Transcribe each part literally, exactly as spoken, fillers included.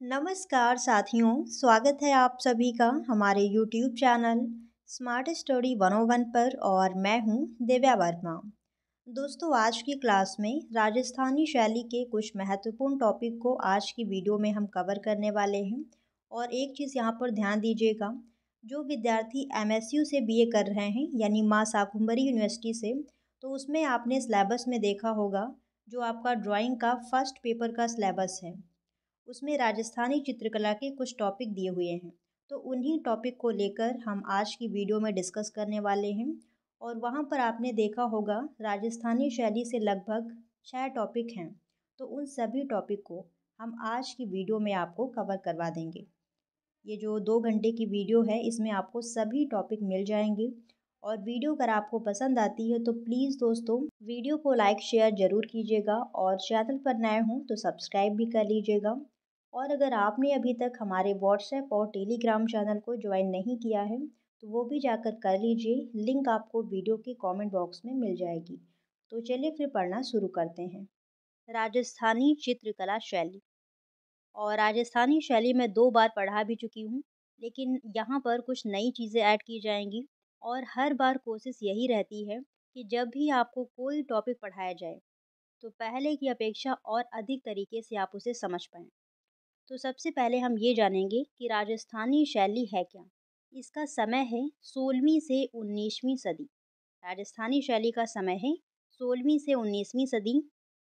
नमस्कार साथियों, स्वागत है आप सभी का हमारे YouTube channel smart study one O one पर और मैं हूं दिव्या वर्मा। दोस्तों, आज की क्लास में राजस्थानी शैली के कुछ महत्वपूर्ण टॉपिक को आज की वीडियो में हम कवर करने वाले हैं। और एक चीज़ यहाँ पर ध्यान दीजिएगा, जो विद्यार्थी एम एस यू से बी ए कर रहे हैं यानी माँ शाकुंभरी यूनिवर्सिटी से, तो उसमें आपने सिलेबस में देखा होगा जो आपका ड्राइंग का फर्स्ट पेपर का सिलेबस है, उसमें राजस्थानी चित्रकला के कुछ टॉपिक दिए हुए हैं। तो उन्हीं टॉपिक को लेकर हम आज की वीडियो में डिस्कस करने वाले हैं। और वहाँ पर आपने देखा होगा राजस्थानी शैली से लगभग छः टॉपिक हैं। तो उन सभी टॉपिक को हम आज की वीडियो में आपको कवर करवा देंगे। ये जो दो घंटे की वीडियो है, इसमें आपको सभी टॉपिक मिल जाएंगे। और वीडियो अगर आपको पसंद आती है तो प्लीज़ दोस्तों वीडियो को लाइक शेयर ज़रूर कीजिएगा, और चैनल पर नए हों तो सब्सक्राइब भी कर लीजिएगा। और अगर आपने अभी तक हमारे व्हाट्सएप और टेलीग्राम चैनल को ज्वाइन नहीं किया है तो वो भी जाकर कर लीजिए, लिंक आपको वीडियो के कमेंट बॉक्स में मिल जाएगी। तो चलिए फिर पढ़ना शुरू करते हैं। राजस्थानी चित्रकला शैली। और राजस्थानी शैली में दो बार पढ़ा भी चुकी हूँ, लेकिन यहाँ पर कुछ नई चीज़ें ऐड की जाएंगी। और हर बार कोशिश यही रहती है कि जब भी आपको कोई टॉपिक पढ़ाया जाए तो पहले की अपेक्षा और अधिक तरीके से आप उसे समझ पाएँ। तो सबसे पहले हम ये जानेंगे कि राजस्थानी शैली है क्या। इसका समय है सोलहवीं से उन्नीसवीं सदी। राजस्थानी शैली का समय है सोलहवीं से उन्नीसवीं सदी।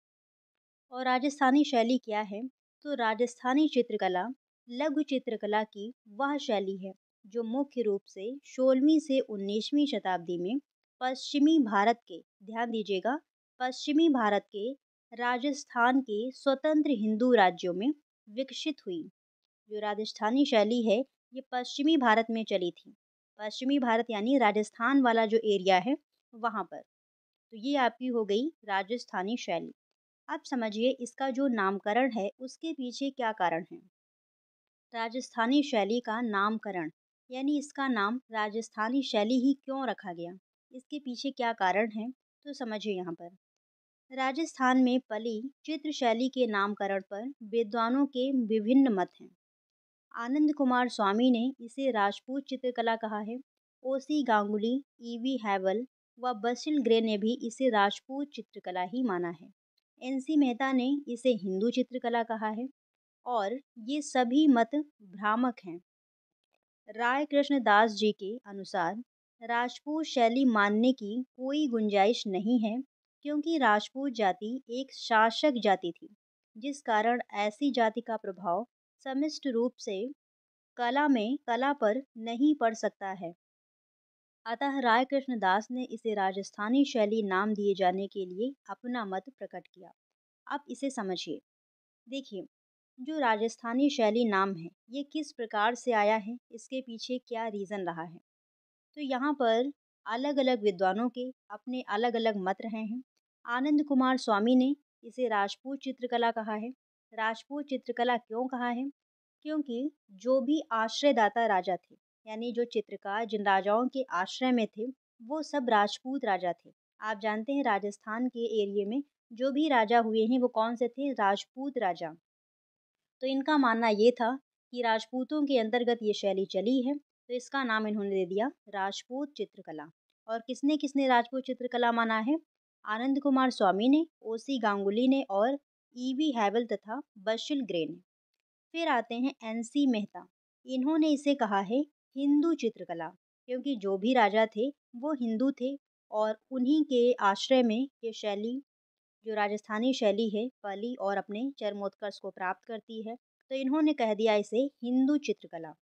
और राजस्थानी शैली क्या है? तो राजस्थानी चित्रकला लघु चित्रकला की वह शैली है जो मुख्य रूप से सोलहवीं से उन्नीसवीं शताब्दी में पश्चिमी भारत के, ध्यान दीजिएगा, पश्चिमी भारत के राजस्थान के स्वतंत्र हिंदू राज्यों में विकसित हुई। जो राजस्थानी शैली है ये पश्चिमी भारत में चली थी। पश्चिमी भारत यानी राजस्थान वाला जो एरिया है वहाँ पर। तो ये आपकी हो गई राजस्थानी शैली। अब समझिए इसका जो नामकरण है उसके पीछे क्या कारण है। राजस्थानी शैली का नामकरण यानी इसका नाम राजस्थानी शैली ही क्यों रखा गया, इसके पीछे क्या कारण है, तो समझिए यहाँ पर। राजस्थान में पली चित्र शैली के नामकरण पर विद्वानों के विभिन्न मत हैं। आनंद कुमार स्वामी ने इसे राजपूत चित्रकला कहा है। ओसी गांगुली, ईवी हैवल व बसिल ग्रे ने भी इसे राजपूत चित्रकला ही माना है। एनसी मेहता ने इसे हिंदू चित्रकला कहा है। और ये सभी मत भ्रामक हैं। राय कृष्ण दास जी के अनुसार राजपूत शैली मानने की कोई गुंजाइश नहीं है, क्योंकि राजपूत जाति एक शासक जाति थी, जिस कारण ऐसी जाति का प्रभाव समिष्ट रूप से कला में कला पर नहीं पड़ सकता है। अतः राय कृष्ण दास ने इसे राजस्थानी शैली नाम दिए जाने के लिए अपना मत प्रकट किया। अब इसे समझिए। देखिए, जो राजस्थानी शैली नाम है ये किस प्रकार से आया है, इसके पीछे क्या रीज़न रहा है। तो यहाँ पर अलग अलग विद्वानों के अपने अलग अलग मत रहे हैं। आनंद कुमार स्वामी ने इसे राजपूत चित्रकला कहा है। राजपूत चित्रकला क्यों कहा है? क्योंकि जो भी आश्रयदाता राजा थे, यानी जो चित्रकार जिन राजाओं के आश्रय में थे, वो सब राजपूत राजा थे। आप जानते हैं राजस्थान के एरिया में जो भी राजा हुए हैं वो कौन से थे? राजपूत राजा। तो इनका मानना ये था कि राजपूतों के अंतर्गत ये शैली चली है, तो इसका नाम इन्होंने दे दिया राजपूत चित्रकला। और किसने किसने राजपूत चित्रकला माना है? आनंद कुमार स्वामी ने, ओसी गांगुली ने और ईवी हैवल तथा बशिल ग्रे ने। फिर आते हैं एनसी मेहता। इन्होंने इसे कहा है हिंदू चित्रकला, क्योंकि जो भी राजा थे वो हिंदू थे और उन्हीं के आश्रय में ये शैली, जो राजस्थानी शैली है, पली और अपने चरमोत्कर्ष को प्राप्त करती है। तो इन्होंने कह दिया इसे हिंदू चित्रकला।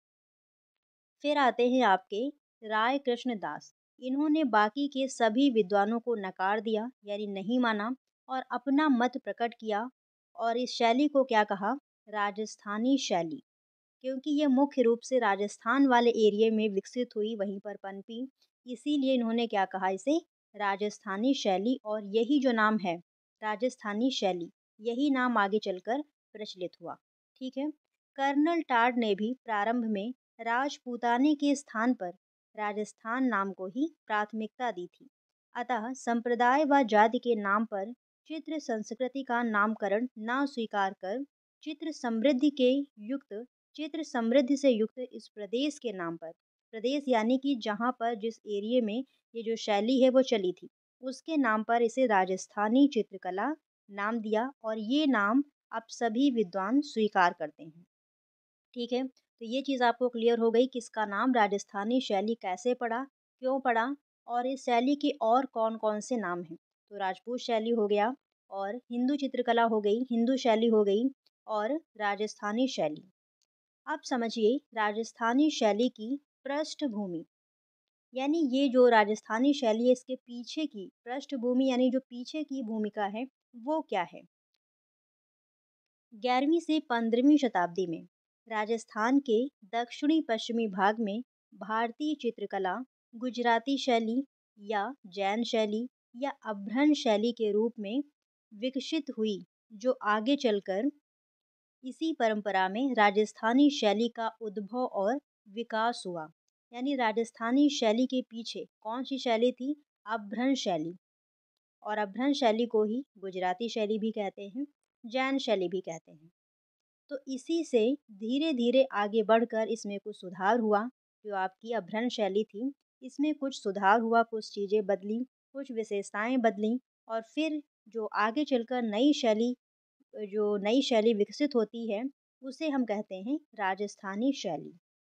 फिर आते हैं आपके राय कृष्ण दास। इन्होंने बाकी के सभी विद्वानों को नकार दिया, यानी नहीं माना, और अपना मत प्रकट किया। और इस शैली को क्या कहा? राजस्थानी शैली। क्योंकि ये मुख्य रूप से राजस्थान वाले एरिया में विकसित हुई, वहीं पर पनपी, इसीलिए इन्होंने क्या कहा? इसे राजस्थानी शैली। और यही जो नाम है राजस्थानी शैली, यही नाम आगे चलकर प्रचलित हुआ। ठीक है। कर्नल टाड ने भी प्रारंभ में राजपूताने के स्थान पर राजस्थान नाम को ही प्राथमिकता दी थी। अतः संप्रदाय व जाति के नाम पर चित्र संस्कृति का नामकरण न स्वीकार कर चित्र समृद्धि के युक्त चित्र समृद्धि से युक्त इस प्रदेश के नाम पर, प्रदेश यानी कि जहाँ पर जिस एरिया में ये जो शैली है वो चली थी, उसके नाम पर इसे राजस्थानी चित्रकला नाम दिया और ये नाम अब सभी विद्वान स्वीकार करते हैं। ठीक है, तो ये चीज़ आपको क्लियर हो गई कि इसका नाम राजस्थानी शैली कैसे पड़ा, क्यों पड़ा और इस शैली के और कौन-कौन से नाम हैं। तो राजपूत शैली हो गया और हिंदू चित्रकला हो गई, हिंदू शैली हो गई और राजस्थानी शैली। अब समझिए राजस्थानी शैली की पृष्ठभूमि, यानी ये जो राजस्थानी शैली है इसके पीछे की पृष्ठभूमि यानी जो पीछे की भूमिका है, वो क्या है? ग्यारहवीं से पंद्रहवीं शताब्दी में राजस्थान के दक्षिणी पश्चिमी भाग में भारतीय चित्रकला गुजराती शैली या जैन शैली या अभ्रंश शैली के रूप में विकसित हुई, जो आगे चलकर इसी परंपरा में राजस्थानी शैली का उद्भव और विकास हुआ। यानी राजस्थानी शैली के पीछे कौन सी शैली थी? अभ्रंश शैली। और अभ्रंश शैली को ही गुजराती शैली भी कहते हैं, जैन शैली भी कहते हैं। तो इसी से धीरे धीरे आगे बढ़कर इसमें कुछ सुधार हुआ। जो आपकी अभ्रंश शैली थी, इसमें कुछ सुधार हुआ, कुछ चीज़ें बदली, कुछ विशेषताएं बदली और फिर जो आगे चलकर नई शैली जो नई शैली विकसित होती है, उसे हम कहते हैं राजस्थानी शैली।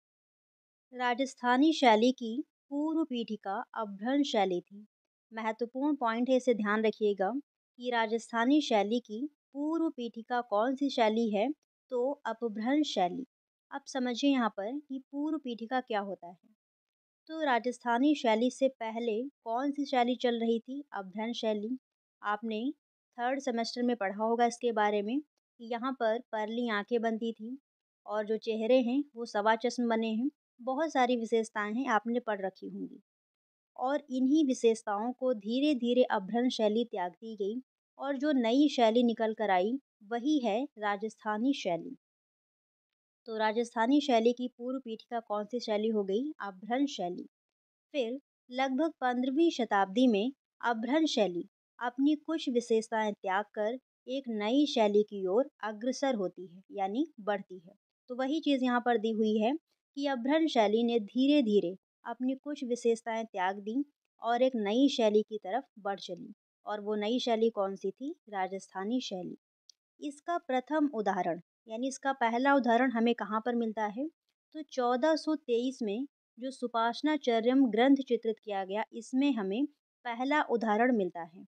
राजस्थानी शैली की पूर्व पीठिका अभ्रंश शैली थी। महत्वपूर्ण पॉइंट है, इसे ध्यान रखिएगा कि राजस्थानी शैली की पूर्व पीठिका कौन सी शैली है? तो अपभ्रंश शैली। अब समझिए यहाँ पर कि पूर्व पीठिका क्या होता है। तो राजस्थानी शैली से पहले कौन सी शैली चल रही थी? अभ्रंश शैली। आपने थर्ड सेमेस्टर में पढ़ा होगा इसके बारे में कि यहाँ पर परली आंखें बनती थी और जो चेहरे हैं वो सवा चश्म बने हैं। बहुत सारी विशेषताएं हैं, आपने पढ़ रखी होंगी। और इन्हीं विशेषताओं को धीरे धीरे अभ्रंश शैली त्याग दी गई और जो नई शैली निकल कर आई वही है राजस्थानी शैली। तो राजस्थानी शैली की पूर्व पीठिका कौन सी शैली हो गई? अभ्रंश शैली। फिर लगभग पंद्रहवीं शताब्दी में अभ्रंश शैली अपनी कुछ विशेषताएं त्याग कर एक नई शैली की ओर अग्रसर होती है, यानी बढ़ती है। तो वही चीज़ यहाँ पर दी हुई है कि अभ्रंश शैली ने धीरे धीरे अपनी कुछ विशेषताएं त्याग दी और एक नई शैली की तरफ बढ़ चली। और वो नई शैली कौन सी थी? राजस्थानी शैली। इसका प्रथम उदाहरण यानी इसका पहला उदाहरण हमें कहाँ पर मिलता है? तो चौदह सौ तेईस में जो सुपाषणाचर्यम ग्रंथ चित्रित किया गया, इसमें हमें पहला उदाहरण मिलता है।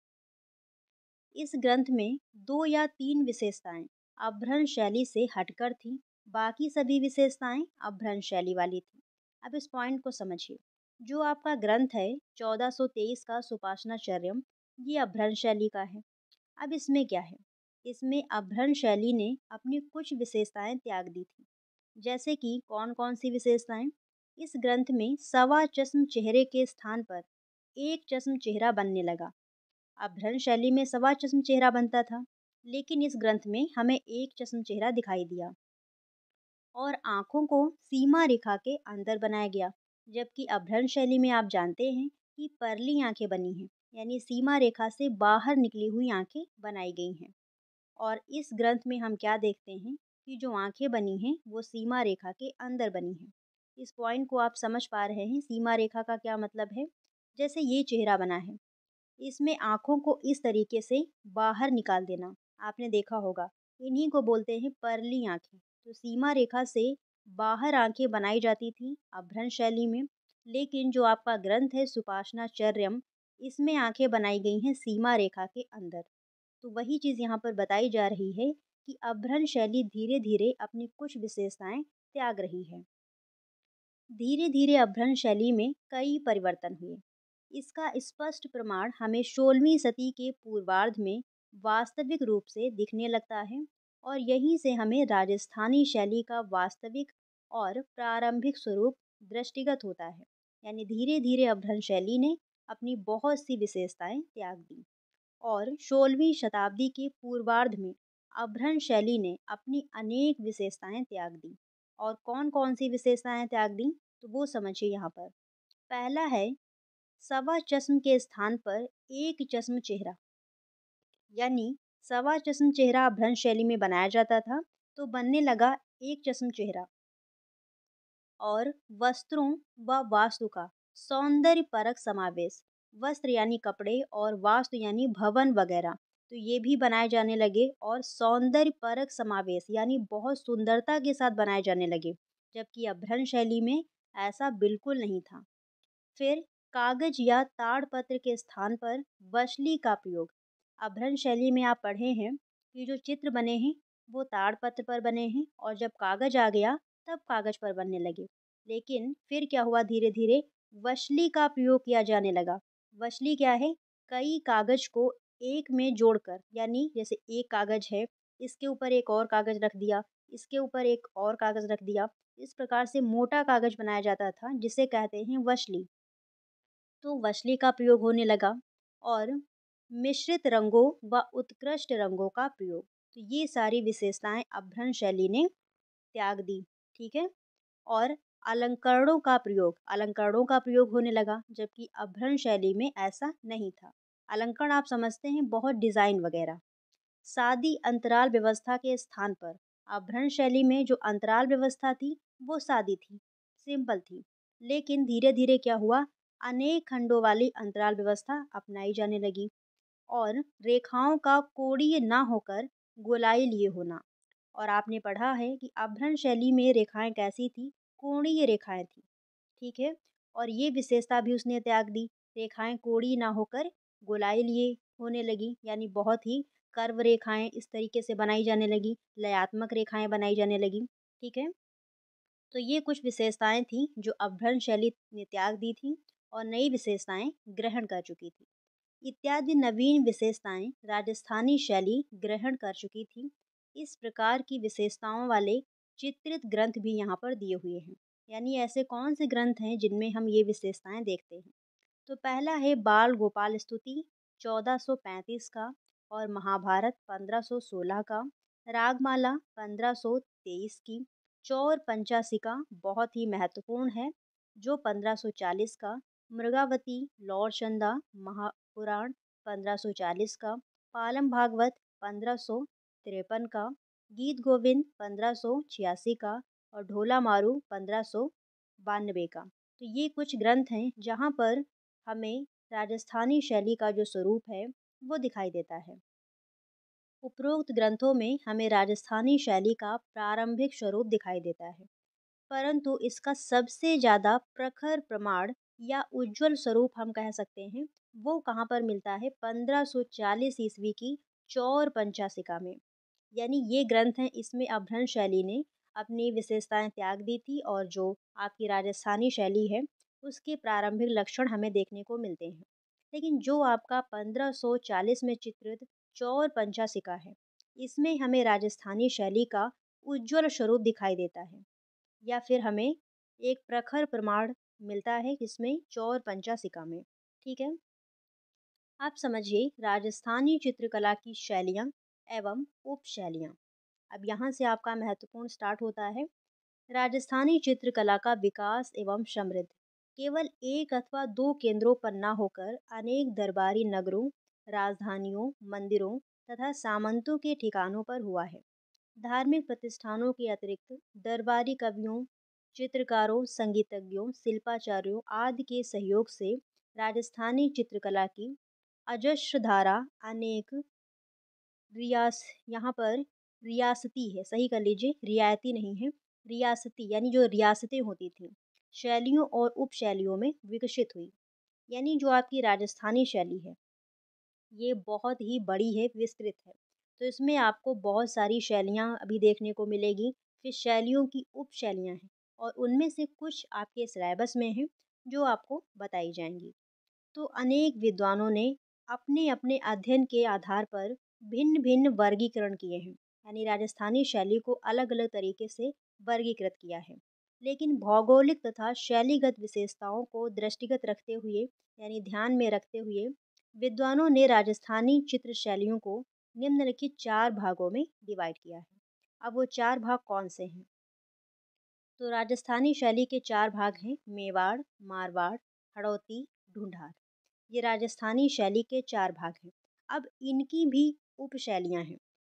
इस ग्रंथ में दो या तीन विशेषताएं अभ्रंश शैली से हटकर थी, बाकी सभी विशेषताएं अभ्रंश शैली वाली थी। अब इस पॉइंट को समझिए। जो आपका ग्रंथ है चौदह सौ तेईस का सुपाषणाचर्यम, ये अभ्रंश शैली का है। अब इसमें क्या है? इसमें अभ्रंश शैली ने अपनी कुछ विशेषताएं त्याग दी थी। जैसे कि कौन कौन सी विशेषताएं? इस ग्रंथ में सवा चश्म चेहरे के स्थान पर एक चश्म चेहरा बनने लगा। अभ्रंश शैली में सवा चश्म चेहरा बनता था, लेकिन इस ग्रंथ में हमें एक चश्म चेहरा दिखाई दिया और आँखों को सीमा रेखा के अंदर बनाया गया। जबकि अभ्रंश शैली में आप जानते हैं कि परली आँखें बनी हैं, यानी सीमा रेखा से बाहर निकली हुई आँखें बनाई गई हैं। और इस ग्रंथ में हम क्या देखते हैं कि जो आँखें बनी हैं वो सीमा रेखा के अंदर बनी हैं। इस पॉइंट को आप समझ पा रहे हैं, सीमा रेखा का क्या मतलब है? जैसे ये चेहरा बना है, इसमें आँखों को इस तरीके से बाहर निकाल देना आपने देखा होगा, इन्हीं को बोलते हैं परली आँखें। तो सीमा रेखा से बाहर आँखें बनाई जाती थी अभ्रंश शैली में, लेकिन जो आपका ग्रंथ है सुपाषणाचर्यम, इसमें आँखें बनाई गई हैं सीमा रेखा के अंदर। तो वही चीज़ यहाँ पर बताई जा रही है कि अभ्रंश शैली धीरे धीरे अपनी कुछ विशेषताएं त्याग रही है। धीरे धीरे अभ्रंश शैली में कई परिवर्तन हुए। इसका स्पष्ट प्रमाण हमें सोलहवीं सदी के पूर्वार्ध में वास्तविक रूप से दिखने लगता है और यहीं से हमें राजस्थानी शैली का वास्तविक और प्रारंभिक स्वरूप दृष्टिगत होता है। यानी धीरे धीरे अभ्रंश शैली ने अपनी बहुत सी विशेषताएं त्याग दी और सोलहवीं शताब्दी के पूर्वार्ध में अभ्रंश शैली ने अपनी अनेक विशेषताएं त्याग दी। और कौन कौन सी विशेषताएं त्याग दी? तो वो समझिए यहाँ पर। पहला है सवा चश्म के स्थान पर एक चश्म चेहरा, यानी सवा चश्म चेहरा अभ्रंश शैली में बनाया जाता था, तो बनने लगा एक चश्म चेहरा और वस्त्रों व वास्तु का सौंदर्य परक समावेश। वस्त्र यानी कपड़े और वास्तु यानी भवन वगैरह, तो ये भी बनाए जाने लगे और सौंदर्य परक समावेश यानी बहुत सुंदरता के साथ बनाए जाने लगे, जबकि अभ्रंश शैली में ऐसा बिल्कुल नहीं था। फिर कागज या ताड़पत्र के स्थान पर वशली का प्रयोग। अभ्रंश शैली में आप पढ़े हैं कि जो चित्र बने हैं वो ताड़पत्र पर बने हैं और जब कागज आ गया तब कागज पर बनने लगे। लेकिन फिर क्या हुआ, धीरे धीरे वशली का प्रयोग किया जाने लगा। वशली क्या है? कई कागज को एक में जोड़कर, यानी जैसे एक कागज है, इसके ऊपर एक और कागज रख दिया, इसके ऊपर एक और कागज रख दिया, इस प्रकार से मोटा कागज बनाया जाता था जिसे कहते हैं वशली। तो वशली का प्रयोग होने लगा और मिश्रित रंगों व उत्कृष्ट रंगों का प्रयोग। तो ये सारी विशेषताएं अभ्रंश शैली ने त्याग दी। ठीक है। और अलंकरणों का प्रयोग अलंकरणों का प्रयोग होने लगा, जबकि अभ्रंश शैली में ऐसा नहीं था। अलंकरण आप समझते हैं, बहुत डिजाइन वगैरह। सादी अंतराल व्यवस्था के स्थान पर अभ्रंश शैली में जो अंतराल व्यवस्था थी वो सादी थी, सिंपल थी। लेकिन धीरे धीरे क्या हुआ, अनेक खंडों वाली अंतराल व्यवस्था अपनाई जाने लगी और रेखाओं का कोणीय ना होकर गोलाई लिए होना। और आपने पढ़ा है कि अभ्रंश शैली में रेखाएं कैसी थी? कोणीय रेखाएं थी। ठीक है। और ये विशेषता भी उसने त्याग दी। रेखाएं कोणीय ना होकर गोलाई लिए होने लगी, यानी बहुत ही कर्व रेखाएं इस तरीके से बनाई जाने लगी, लयात्मक रेखाएं बनाई जाने लगी। ठीक है। तो ये कुछ विशेषताएं थी जो अभ्रंश शैली ने त्याग दी थी और नई विशेषताएं ग्रहण कर चुकी थी। इत्यादि नवीन विशेषताएं राजस्थानी शैली ग्रहण कर चुकी थी। इस प्रकार की विशेषताओं वाले चित्रित ग्रंथ भी यहाँ पर दिए हुए हैं। यानी ऐसे कौन से ग्रंथ हैं जिनमें हम ये विशेषताएं देखते हैं? तो पहला है बाल गोपाल स्तुति चौदह सौ पैंतीस का और महाभारत पंद्रह सौ सोलह का, रागमाला पंद्रह सौ तेईस की, चौर पंचासिका बहुत ही महत्वपूर्ण है जो पंद्रह सौ चालीस का, मृगावती लॉर्ड चंदा महापुराण पंद्रह सौ चालीस का, पालम भागवत पंद्रह सौ तिरपन का, गीत गोविंद पंद्रह सौ छियासी का और ढोला मारू पंद्रह सौ बानवे का। तो ये कुछ ग्रंथ हैं जहाँ पर हमें राजस्थानी शैली का जो स्वरूप है वो दिखाई देता है। उपरोक्त ग्रंथों में हमें राजस्थानी शैली का प्रारंभिक स्वरूप दिखाई देता है, परंतु इसका सबसे ज़्यादा प्रखर प्रमाण या उज्जवल स्वरूप हम कह सकते हैं वो कहाँ पर मिलता है? पंद्रह सौ चालीस ईस्वी की चौर पंचासिका में। यानी ये ग्रंथ हैं, इसमें अभ्रंश शैली ने अपनी विशेषताएं त्याग दी थी और जो आपकी राजस्थानी शैली है उसके प्रारंभिक लक्षण हमें देखने को मिलते हैं। लेकिन जो आपका पंद्रह सौ चालीस में चित्रित चौर पंचासिका है, इसमें हमें राजस्थानी शैली का उज्जवल स्वरूप दिखाई देता है, या फिर हमें एक प्रखर प्रमाण मिलता है इसमें चौर पंचासिका में। ठीक है। आप समझिए राजस्थानी चित्रकला की शैलियाँ एवं उपशैलियाँ। अब यहाँ से आपका महत्वपूर्ण स्टार्ट होता है। राजस्थानी चित्रकला का विकास एवं समृद्ध केवल एक अथवा दो केंद्रों पर न होकर अनेक दरबारी नगरों, राजधानियों, मंदिरों तथा सामंतों के ठिकानों पर हुआ है। धार्मिक प्रतिष्ठानों के अतिरिक्त दरबारी कवियों, चित्रकारों, संगीतज्ञों, शिल्पाचार्यों आदि के सहयोग से राजस्थानी चित्रकला की अजस्र धारा अनेक रियास यहाँ पर रियासती है, सही कर लीजिए, रियायती नहीं है, रियासती यानी जो रियासतें होती थी, शैलियों और उपशैलियों में विकसित हुई। यानी जो आपकी राजस्थानी शैली है ये बहुत ही बड़ी है, विस्तृत है। तो इसमें आपको बहुत सारी शैलियाँ अभी देखने को मिलेगी। फिर शैलियों की उपशैलियाँ हैं और उनमें से कुछ आपके सिलेबस में हैं जो आपको बताई जाएंगी। तो अनेक विद्वानों ने अपने अपने अध्ययन के आधार पर भिन्न भिन्न वर्गीकरण किए हैं, यानी राजस्थानी शैली को अलग अलग तरीके से वर्गीकृत किया है। लेकिन भौगोलिक तथा शैलीगत विशेषताओं को दृष्टिगत रखते हुए, यानी ध्यान में रखते हुए, विद्वानों ने राजस्थानी चित्र शैलियों को निम्नलिखित चार भागों में डिवाइड किया है। अब वो चार भाग कौन से हैं? तो राजस्थानी शैली के चार भाग हैं: मेवाड़, मारवाड़, हड़ौती, ढूंढार। ये राजस्थानी शैली के चार भाग हैं। अब इनकी भी उपशैलियाँ हैं।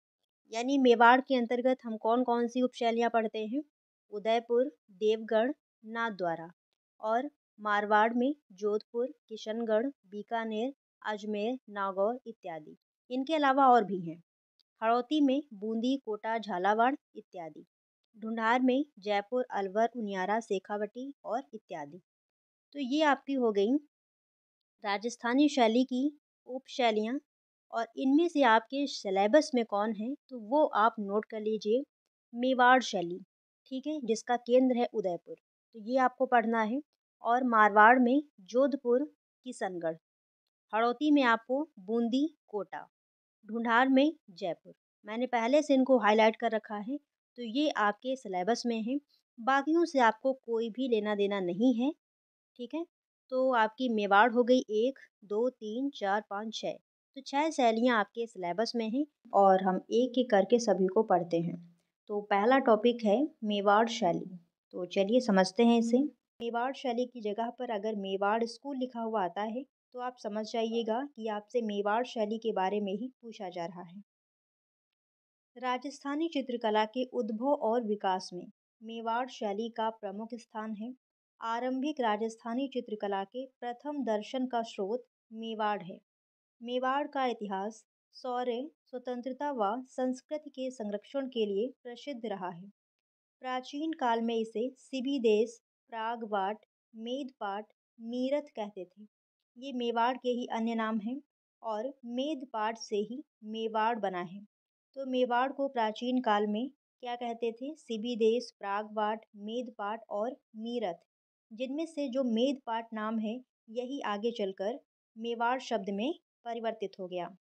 यानी मेवाड़ के अंतर्गत हम कौन कौन सी उपशैलियाँ पढ़ते हैं? उदयपुर, देवगढ़, नाथद्वारा। और मारवाड़ में जोधपुर, किशनगढ़, बीकानेर, अजमेर, नागौर इत्यादि। इनके अलावा और भी हैं। हड़ौती में बूंदी, कोटा, झालावाड़ इत्यादि। ढूंढार में जयपुर, अलवर, उनियारा, शेखावटी और इत्यादि। तो ये आपकी हो गई राजस्थानी शैली की उपशैलियाँ। और इनमें से आपके सिलेबस में कौन है तो वो आप नोट कर लीजिए। मेवाड़ शैली, ठीक है, जिसका केंद्र है उदयपुर, तो ये आपको पढ़ना है। और मारवाड़ में जोधपुर, किशनगढ़। हड़ौती में आपको बूंदी, कोटा। ढूंढार में जयपुर। मैंने पहले से इनको हाईलाइट कर रखा है, तो ये आपके सिलेबस में है। बाकियों से आपको कोई भी लेना देना नहीं है, ठीक है। तो आपकी मेवाड़ हो गई एक, दो, तीन, चार, पाँच, छः। तो छः शैलियाँ आपके सिलेबस में हैं और हम एक एक करके सभी को पढ़ते हैं। तो पहला टॉपिक है मेवाड़ शैली। तो चलिए समझते हैं इसे। मेवाड़ शैली की जगह पर अगर मेवाड़ स्कूल लिखा हुआ आता है तो आप समझ जाइएगा कि आपसे मेवाड़ शैली के बारे में ही पूछा जा रहा है। राजस्थानी चित्रकला के उद्भव और विकास में मेवाड़ शैली का प्रमुख स्थान है। आरंभिक राजस्थानी चित्रकला के प्रथम दर्शन का स्रोत मेवाड़ है। मेवाड़ का इतिहास शौर्य, स्वतंत्रता व संस्कृति के संरक्षण के लिए प्रसिद्ध रहा है। प्राचीन काल में इसे सिबिदेश, प्रागवाट, मेदपाट, मीरत कहते थे। ये मेवाड़ के ही अन्य नाम हैं और मेदपाट से ही मेवाड़ बना है। तो मेवाड़ को प्राचीन काल में क्या कहते थे? सिबिदेश, प्रागवाट, मेदपाट और मीरत, जिनमें से जो मेदपाट नाम है यही आगे चलकर मेवाड़ शब्द में परिवर्तित हो गया।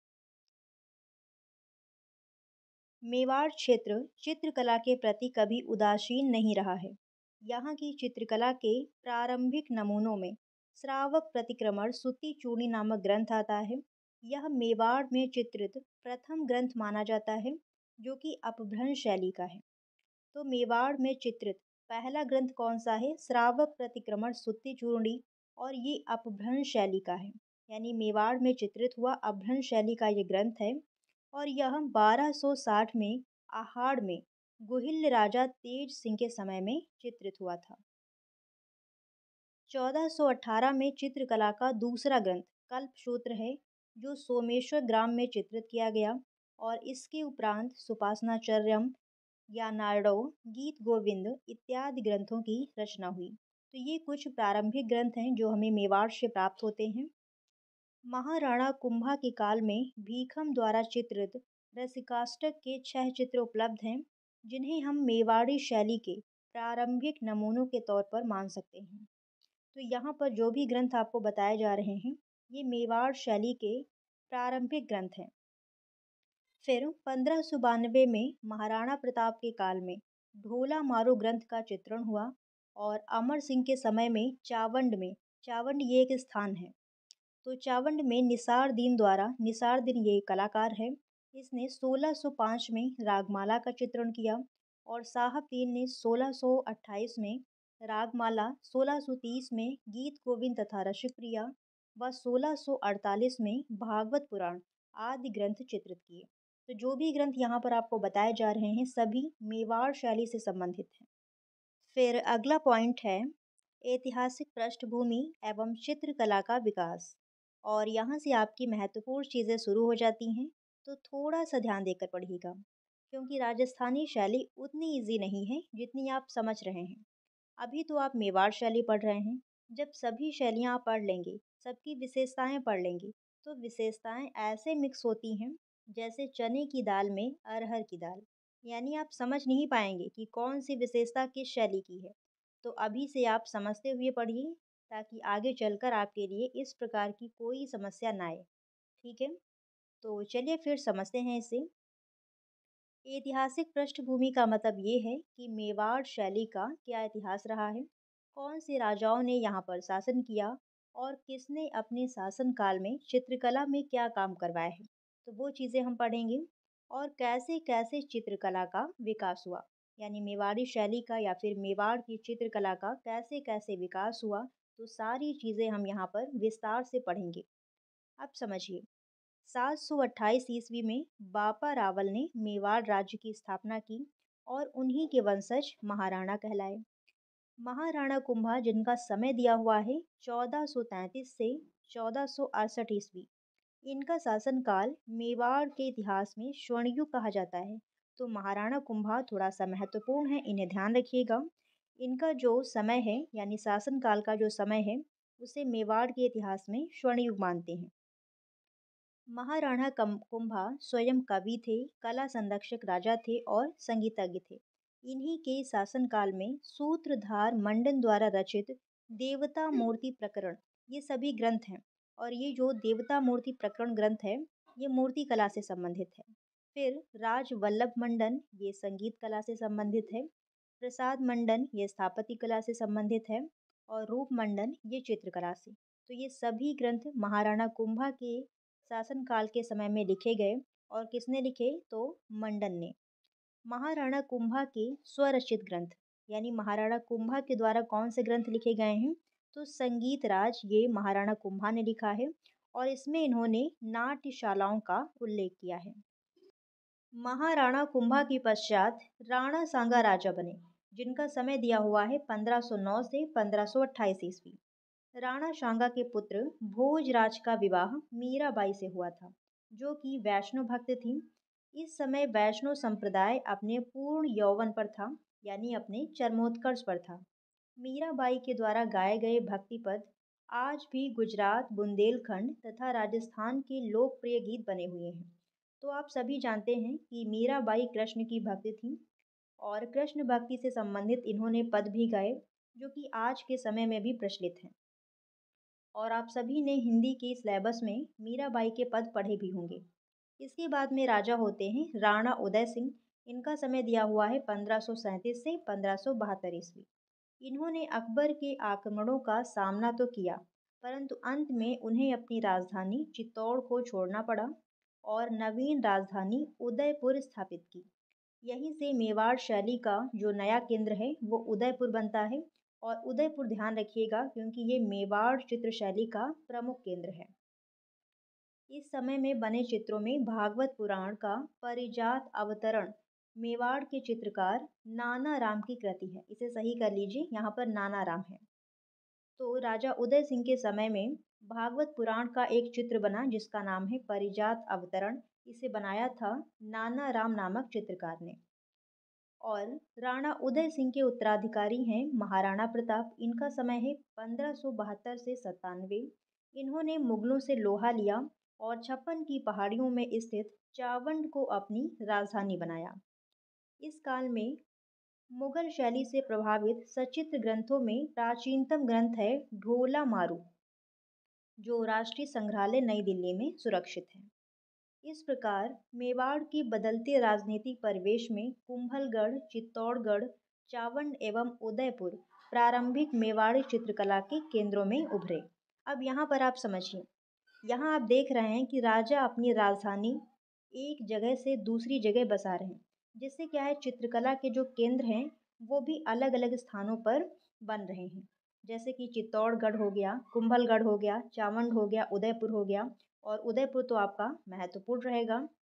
मेवाड़ क्षेत्र चित्रकला के प्रति कभी उदासीन नहीं रहा है। यहाँ की चित्रकला के प्रारंभिक नमूनों में श्रावक प्रतिक्रमण सुत्ती चूड़ी नामक ग्रंथ आता है। यह मेवाड़ में चित्रित प्रथम ग्रंथ माना जाता है, जो कि अपभ्रंश शैली का है। तो मेवाड़ में चित्रित पहला ग्रंथ कौन सा है? श्रावक प्रतिक्रमण सुत्ती चूड़ी, और ये अपभ्रंश शैली का है। यानी मेवाड़ में चित्रित हुआ अपभ्रंश शैली का ये ग्रंथ है। और यह बारह सौ साठ में आहाड़ में गुहिल राजा तेज सिंह के समय में चित्रित हुआ था। चौदह सौ अठारह में चित्रकला का दूसरा ग्रंथ कल्पसूत्र है, जो सोमेश्वर ग्राम में चित्रित किया गया। और इसके उपरांत सुपासनाचर्यम या नारडो, गीत गोविंद इत्यादि ग्रंथों की रचना हुई। तो ये कुछ प्रारंभिक ग्रंथ हैं जो हमें मेवाड़ से प्राप्त होते हैं। महाराणा कुंभा के काल में भीखम द्वारा चित्रित रसिकाष्टक के छह चित्र उपलब्ध हैं, जिन्हें हम मेवाड़ी शैली के प्रारंभिक नमूनों के तौर पर मान सकते हैं। तो यहाँ पर जो भी ग्रंथ आपको बताए जा रहे हैं ये मेवाड़ शैली के प्रारंभिक ग्रंथ हैं। फिर पंद्रह सौ बानवे में महाराणा प्रताप के काल में ढोला मारू ग्रंथ का चित्रण हुआ। और अमर सिंह के समय में चावंड में, चावंड ये एक स्थान है, तो चावंड में निसार दीन द्वारा, निसार दीन ये कलाकार है, इसने सोलह सौ पाँच में रागमाला का चित्रण किया। और साहब तीन ने सोलह सौ अट्ठाईस में रागमाला, सोलह सौ तीस में गीत गोविंद तथा रसिक प्रिया व सोलह सौ अड़तालीस में भागवत पुराण आदि ग्रंथ चित्रित किए। तो जो भी ग्रंथ यहाँ पर आपको बताए जा रहे हैं सभी मेवाड़ शैली से संबंधित हैं। फिर अगला पॉइंट है ऐतिहासिक पृष्ठभूमि एवं चित्रकला का विकास। और यहाँ से आपकी महत्वपूर्ण चीज़ें शुरू हो जाती हैं, तो थोड़ा सा ध्यान देकर पढ़िएगा, क्योंकि राजस्थानी शैली उतनी इजी नहीं है जितनी आप समझ रहे हैं। अभी तो आप मेवाड़ शैली पढ़ रहे हैं, जब सभी शैलियाँ आप पढ़ लेंगे, सबकी विशेषताएं पढ़ लेंगे, तो विशेषताएं ऐसे मिक्स होती हैं जैसे चने की दाल में अरहर की दाल। यानी आप समझ नहीं पाएंगे कि कौन सी विशेषता किस शैली की है। तो अभी से आप समझते हुए पढ़िए, ताकि आगे चलकर आपके लिए इस प्रकार की कोई समस्या ना आए। ठीक है, तो चलिए फिर समझते हैं इसे। ऐतिहासिक पृष्ठभूमि का मतलब ये है कि मेवाड़ शैली का क्या इतिहास रहा है, कौन से राजाओं ने यहाँ पर शासन किया और किसने अपने शासन काल में चित्रकला में क्या काम करवाया है, तो वो चीज़ें हम पढ़ेंगे। और कैसे कैसे चित्रकला का विकास हुआ, यानी मेवाड़ी शैली का या फिर मेवाड़ की चित्रकला का कैसे कैसे विकास हुआ, तो सारी चीज़ें हम यहाँ पर विस्तार से पढ़ेंगे। अब समझिए, सात सौ अट्ठाईस ईस्वी में बापा रावल ने मेवाड़ राज्य की स्थापना की और उन्हीं के वंशज महाराणा कहलाए। महाराणा कुंभा जिनका समय दिया हुआ है चौदह सौ तैंतीस से चौदह सौ अड़सठ ईस्वी, इनका शासनकाल मेवाड़ के इतिहास में स्वर्णयुग कहा जाता है। तो महाराणा कुंभा थोड़ा सा महत्वपूर्ण है, इन्हें ध्यान रखिएगा। इनका जो समय है यानी शासनकाल का जो समय है उसे मेवाड़ के इतिहास में स्वर्णयुग मानते हैं। महाराणा कम- कुंभा स्वयं कवि थे, कला संरक्षक राजा थे और संगीतज्ञ थे। इन्हीं के शासनकाल में सूत्रधार मंडन द्वारा रचित देवता मूर्ति प्रकरण ये सभी ग्रंथ हैं। और ये जो देवता मूर्ति प्रकरण ग्रंथ है ये मूर्ति कला से संबंधित है। फिर राज वल्लभ मंडन ये संगीत कला से संबंधित है। प्रसाद मंडन ये स्थापत्य कला से संबंधित है। और रूप मंडन ये चित्रकला से। तो ये सभी ग्रंथ महाराणा कुंभा के शासनकाल के समय में लिखे गए। और किसने लिखे तो मंडन ने। महाराणा कुंभा के स्वरचित ग्रंथ यानी महाराणा कुंभा के द्वारा कौन से ग्रंथ लिखे गए हैं तो संगीत राज ये महाराणा कुंभा ने लिखा है और इसमें इन्होंने नाट्यशालाओं का उल्लेख किया है। महाराणा कुंभा के पश्चात राणा सांगा राजा बने जिनका समय दिया हुआ है पंद्रह सौ नौ से पंद्रह सौ अट्ठाईस ईस्वी। राणा सांगा के पुत्र भोजराज का विवाह मीराबाई से हुआ था जो कि वैष्णव भक्त थी। इस समय वैष्णव संप्रदाय अपने पूर्ण यौवन पर था यानी अपने चरमोत्कर्ष पर था। मीराबाई के द्वारा गाए गए भक्ति पद आज भी गुजरात, बुंदेलखंड तथा राजस्थान के लोकप्रिय गीत बने हुए हैं। तो आप सभी जानते हैं कि मीराबाई कृष्ण की भक्त थी और कृष्ण भक्ति से संबंधित इन्होंने पद भी गाए जो कि आज के समय में भी प्रचलित हैं। और आप सभी ने हिंदी के सिलेबस में मीराबाई के पद पढ़े भी होंगे। इसके बाद में राजा होते हैं राणा उदय सिंह। इनका समय दिया हुआ है पंद्रह सौ सैंतीस से पंद्रह सौ बहत्तर ईस्वी। इन्होंने अकबर के आक्रमणों का सामना तो किया परंतु अंत में उन्हें अपनी राजधानी चित्तौड़ को छोड़ना पड़ा और नवीन राजधानी उदयपुर स्थापित की। यहीं से मेवाड़ शैली का जो नया केंद्र है वो उदयपुर बनता है। और उदयपुर ध्यान रखिएगा क्योंकि ये मेवाड़ चित्र शैली का प्रमुख केंद्र है। इस समय में बने चित्रों में भागवत पुराण का परिजात अवतरण मेवाड़ के चित्रकार नाना राम की कृति है। इसे सही कर लीजिए, यहाँ पर नाना राम है। तो राजा उदय सिंह के समय में भागवत पुराण का एक चित्र बना जिसका नाम है परिजात अवतरण। इसे बनाया था नाना राम नामक चित्रकार ने। और राणा उदय सिंह के उत्तराधिकारी हैं महाराणा प्रताप। इनका समय है पंद्रह सौ बहत्तर से सत्तानवे। इन्होंने मुगलों से लोहा लिया और छप्पन की पहाड़ियों में स्थित चावंड को अपनी राजधानी बनाया। इस काल में मुगल शैली से प्रभावित सचित्र ग्रंथों में प्राचीनतम ग्रंथ है ढोला मारू जो राष्ट्रीय संग्रहालय नई दिल्ली में सुरक्षित है। इस प्रकार मेवाड़ की बदलते राजनीतिक परिवेश में कुंभलगढ़, चित्तौड़गढ़, चावंड एवं उदयपुर प्रारंभिक मेवाड़ी चित्रकला के केंद्रों में उभरे। अब यहाँ पर आप समझिए, यहाँ आप देख रहे हैं कि राजा अपनी राजधानी एक जगह से दूसरी जगह बसा रहे हैं जिससे क्या है चित्रकला के जो केंद्र हैं वो भी अलग अलग स्थानों पर बन रहे हैं। जैसे कि चित्तौड़गढ़ हो गया, कुंभलगढ़ हो गया, चावंड हो गया, उदयपुर हो गया। और उदयपुर तो आपका महत्वपूर्ण रहेगा।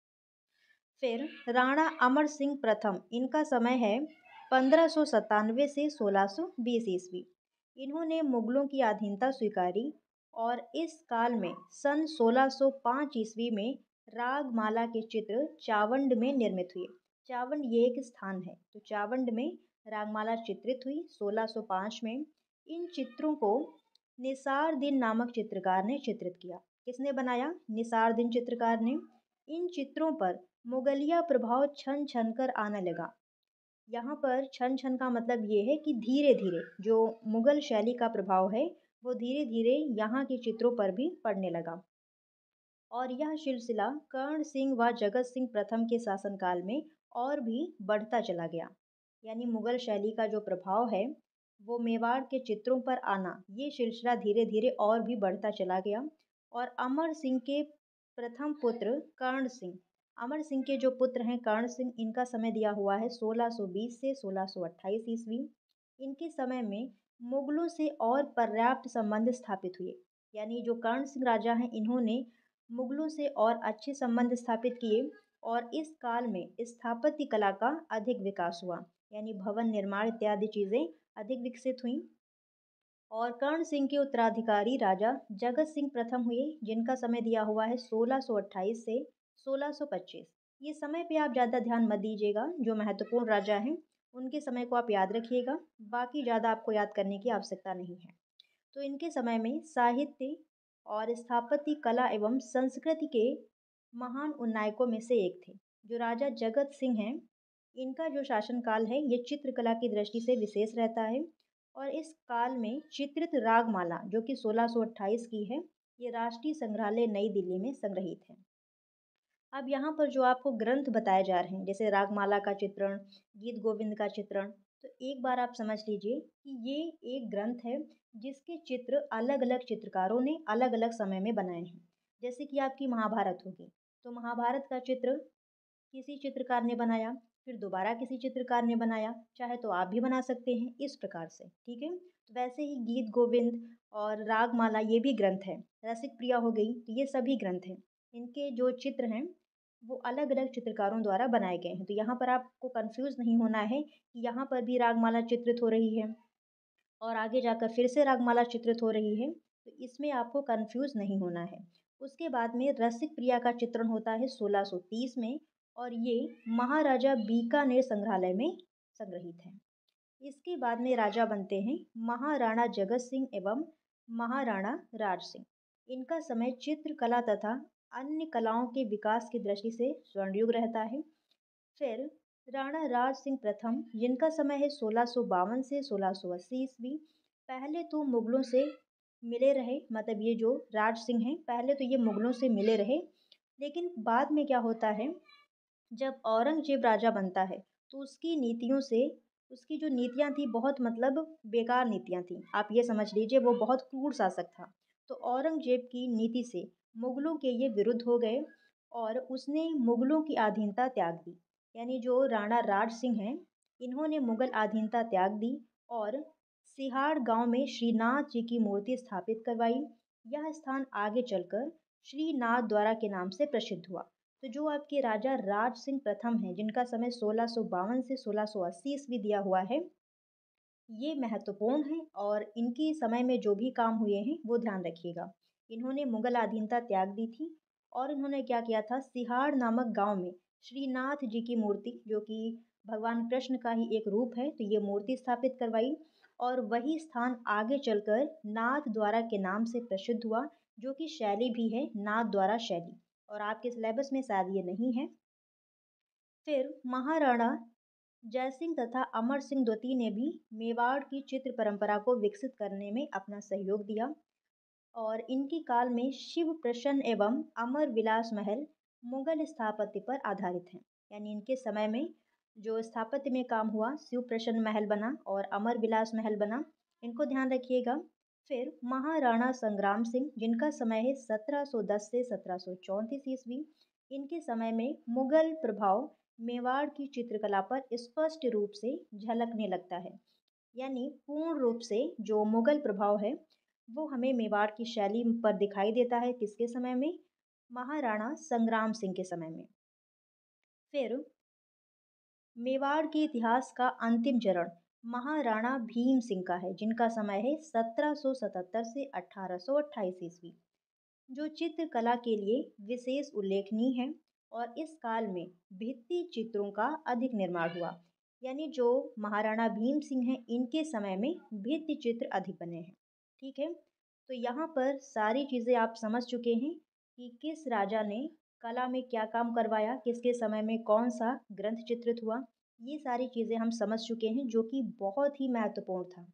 फिर राणा अमर सिंह प्रथम, इनका समय है पंद्रह सौ सत्तानवे से सोलह सौ बीस ईस्वी। इन्होंने मुगलों की अधीनता स्वीकारी और इस काल में सन सोलह सौ पाँच ईस्वी में रागमाला के चित्र चावंड में निर्मित हुए। चावंड ये एक स्थान है तो चावंड में रागमाला चित्रित हुई सोलह सौ पाँच में। इन चित्रों को निसार-दिन नामक चित्रकार ने चित्रित किया। किसने बनाया? निसार-दिन चित्रकार ने। इन चित्रों पर मुगलिया प्रभाव छन छन कर आने लगा। यहाँ पर छन छन का मतलब ये है कि धीरे धीरे जो मुगल शैली का प्रभाव है वो धीरे धीरे यहाँ के चित्रों पर भी पड़ने लगा। और यह सिलसिला कर्ण सिंह व जगत सिंह प्रथम के शासनकाल में और भी बढ़ता चला गया। यानी मुगल शैली का जो प्रभाव है वो मेवाड़ के चित्रों पर आना, ये सिलसिला धीरे धीरे और भी बढ़ता चला गया। और अमर सिंह के प्रथम पुत्र कर्ण सिंह, अमर सिंह के जो पुत्र हैं कर्ण सिंह, इनका समय दिया हुआ है सोलह सौ बीस से सोलह सौ अट्ठाईस ईस्वी। इनके समय में मुगलों से और पर्याप्त संबंध स्थापित हुए। यानी जो कर्ण सिंह राजा हैं इन्होंने मुगलों से और अच्छे संबंध स्थापित किए और इस काल में स्थापत्य कला का अधिक विकास हुआ, यानी भवन निर्माण इत्यादि चीज़ें अधिक विकसित हुईं। और कर्ण सिंह के उत्तराधिकारी राजा जगत सिंह प्रथम हुए, जिनका समय दिया हुआ है सोलह सौ अट्ठाईस से सोलह सौ पच्चीस। ये समय पे आप ज़्यादा ध्यान मत दीजिएगा, जो महत्वपूर्ण राजा हैं उनके समय को आप याद रखिएगा, बाकी ज़्यादा आपको याद करने की आवश्यकता नहीं है। तो इनके समय में साहित्य और स्थापत्य कला एवं संस्कृति के महान उन्नायकों में से एक थे। जो राजा जगत सिंह हैं, इनका जो शासनकाल है ये चित्रकला की दृष्टि से विशेष रहता है। और इस काल में चित्रित रागमाला जो कि सोलह सौ अट्ठाईस की है, ये राष्ट्रीय संग्रहालय नई दिल्ली में संग्रहित है। अब यहाँ पर जो आपको ग्रंथ बताए जा रहे हैं, जैसे रागमाला का चित्रण, गीत गोविंद का चित्रण, तो एक बार आप समझ लीजिए कि ये एक ग्रंथ है जिसके चित्र अलग अलग चित्रकारों ने अलग अलग समय में बनाए हैं। जैसे कि आपकी महाभारत होगी, तो महाभारत का चित्र किसी चित्रकार ने बनाया, फिर दोबारा किसी चित्रकार ने बनाया, चाहे तो आप भी बना सकते हैं इस प्रकार से, ठीक है। तो वैसे ही गीत गोविंद और रागमाला ये भी ग्रंथ है, रसिक प्रिया हो गई, तो ये सभी ग्रंथ हैं। इनके जो चित्र हैं वो अलग अलग चित्रकारों द्वारा बनाए गए हैं। तो यहाँ पर आपको कंफ्यूज नहीं होना है कि यहाँ पर भी रागमाला चित्रित हो रही है और आगे जाकर फिर से रागमाला चित्रित हो रही है, तो इसमें आपको कंफ्यूज नहीं होना है। उसके बाद में रसिक प्रिया का चित्रण होता है सोलह सौ तीस में, और ये महाराजा बीकानेर संग्रहालय में संग्रहित है। इसके बाद में राजा बनते हैं महाराणा जगत सिंह एवं महाराणा राज सिंह। इनका समय चित्रकला तथा अन्य कलाओं के विकास की दृष्टि से स्वर्णयुग रहता है। फिर राणा राज सिंह प्रथम, जिनका समय है सोलह सौ बावन से सोलह सौ अस्सी ईस्वी। पहले तो मुगलों से मिले रहे, मतलब ये जो राज सिंह हैं पहले तो ये मुगलों से मिले रहे, लेकिन बाद में क्या होता है, जब औरंगजेब राजा बनता है तो उसकी नीतियों से, उसकी जो नीतियाँ थी बहुत मतलब बेकार नीतियाँ थी, आप ये समझ लीजिए वो बहुत क्रूर शासक था। तो औरंगजेब की नीति से मुगलों के ये विरुद्ध हो गए और उसने मुगलों की अधीनता त्याग दी। यानी जो राणा राज सिंह हैं, इन्होंने मुगल अधीनता त्याग दी और सिहाड़ गांव में श्रीनाथ जी की मूर्ति स्थापित करवाई। यह स्थान आगे चलकर श्रीनाथ द्वारा के नाम से प्रसिद्ध हुआ। तो जो आपके राजा राज सिंह प्रथम हैं, जिनका समय सोलह सौ बावन से सोलह सौ अस्सी ईस्वी दिया हुआ है, ये महत्वपूर्ण है और इनके समय में जो भी काम हुए हैं वो ध्यान रखिएगा। इन्होंने मुगल अधीनता त्याग दी थी और इन्होंने क्या किया था, सिहाड़ नामक गांव में श्रीनाथ जी की मूर्ति, जो कि भगवान कृष्ण का ही एक रूप है, तो ये मूर्ति स्थापित करवाई। और वही स्थान आगे चलकर नाथ द्वारा के नाम से प्रसिद्ध हुआ, जो कि शैली भी है नाथ द्वारा शैली, और आपके सिलेबस में शायद ये नहीं है। फिर महाराणा जयसिंह तथा अमर सिंह द्वितीय ने भी मेवाड़ की चित्र परंपरा को विकसित करने में अपना सहयोग दिया और इनके काल में शिव प्रसन्न एवं अमर विलास महल मुगल स्थापत्य पर आधारित हैं। यानी इनके समय में जो स्थापत्य में काम हुआ, शिव प्रसन्न महल बना और अमर विलास महल बना, इनको ध्यान रखिएगा। फिर महाराणा संग्राम सिंह, जिनका समय है सत्रह सौ दस से सत्रह सौ चौंतीस ईस्वी। इनके समय में मुगल प्रभाव मेवाड़ की चित्रकला पर स्पष्ट रूप से झलकने लगता है। यानी पूर्ण रूप से जो मुगल प्रभाव है वो हमें मेवाड़ की शैली पर दिखाई देता है। किसके समय में? महाराणा संग्राम सिंह के समय में। फिर मेवाड़ के इतिहास का अंतिम चरण महाराणा भीम सिंह का है, जिनका समय है सत्रह सौ सतहत्तर से अठारह सौ अट्ठाईस ईस्वी, जो चित्रकला के लिए विशेष उल्लेखनीय है। और इस काल में भित्ति चित्रों का अधिक निर्माण हुआ। यानी जो महाराणा भीम सिंह हैं, इनके समय में भित्ति चित्र अधिक बने हैं। ठीक है, तो यहाँ पर सारी चीज़ें आप समझ चुके हैं कि किस राजा ने कला में क्या काम करवाया, किसके समय में कौन सा ग्रंथ चित्रित हुआ। ये सारी चीज़ें हम समझ चुके हैं, जो कि बहुत ही महत्वपूर्ण था।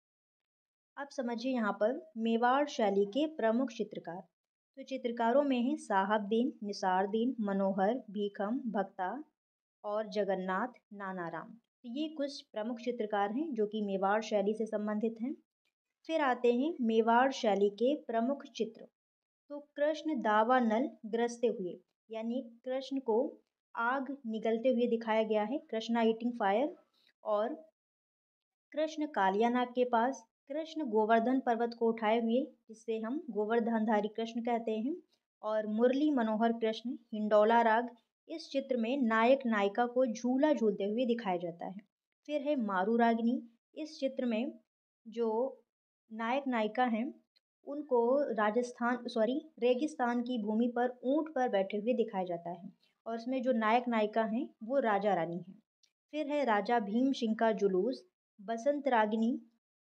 अब समझिए यहाँ पर मेवाड़ शैली के प्रमुख चित्रकार। तो चित्रकारों में हैं साहबदीन, निसारदीन, मनोहर, भीखम, भक्ता और जगन्नाथ नानाराम। तो ये कुछ प्रमुख चित्रकार हैं जो कि मेवाड़ शैली से संबंधित हैं। फिर आते हैं मेवाड़ शैली के प्रमुख चित्र। तो कृष्ण दावानल ग्रसते हुए, यानी कृष्ण को आग निगलते हुए दिखाया गया है, कृष्णा ईटिंग फायर। और कृष्ण कालियानाग के पास, कृष्ण गोवर्धन पर्वत को उठाए हुए, जिससे हम गोवर्धनधारी कृष्ण कहते हैं। और मुरली मनोहर कृष्ण हिंडोला राग। इस चित्र में नायक नायिका को झूला झूलते हुए दिखाया जाता है। फिर है मारू रागिनी। इस चित्र में जो नायक नायिका हैं उनको राजस्थान सॉरी रेगिस्तान की भूमि पर ऊंट पर बैठे हुए दिखाया जाता है और इसमें जो नायक नायिका हैं वो राजा रानी हैं। फिर है राजा भीम सिंह का जुलूस, बसंत रागिनी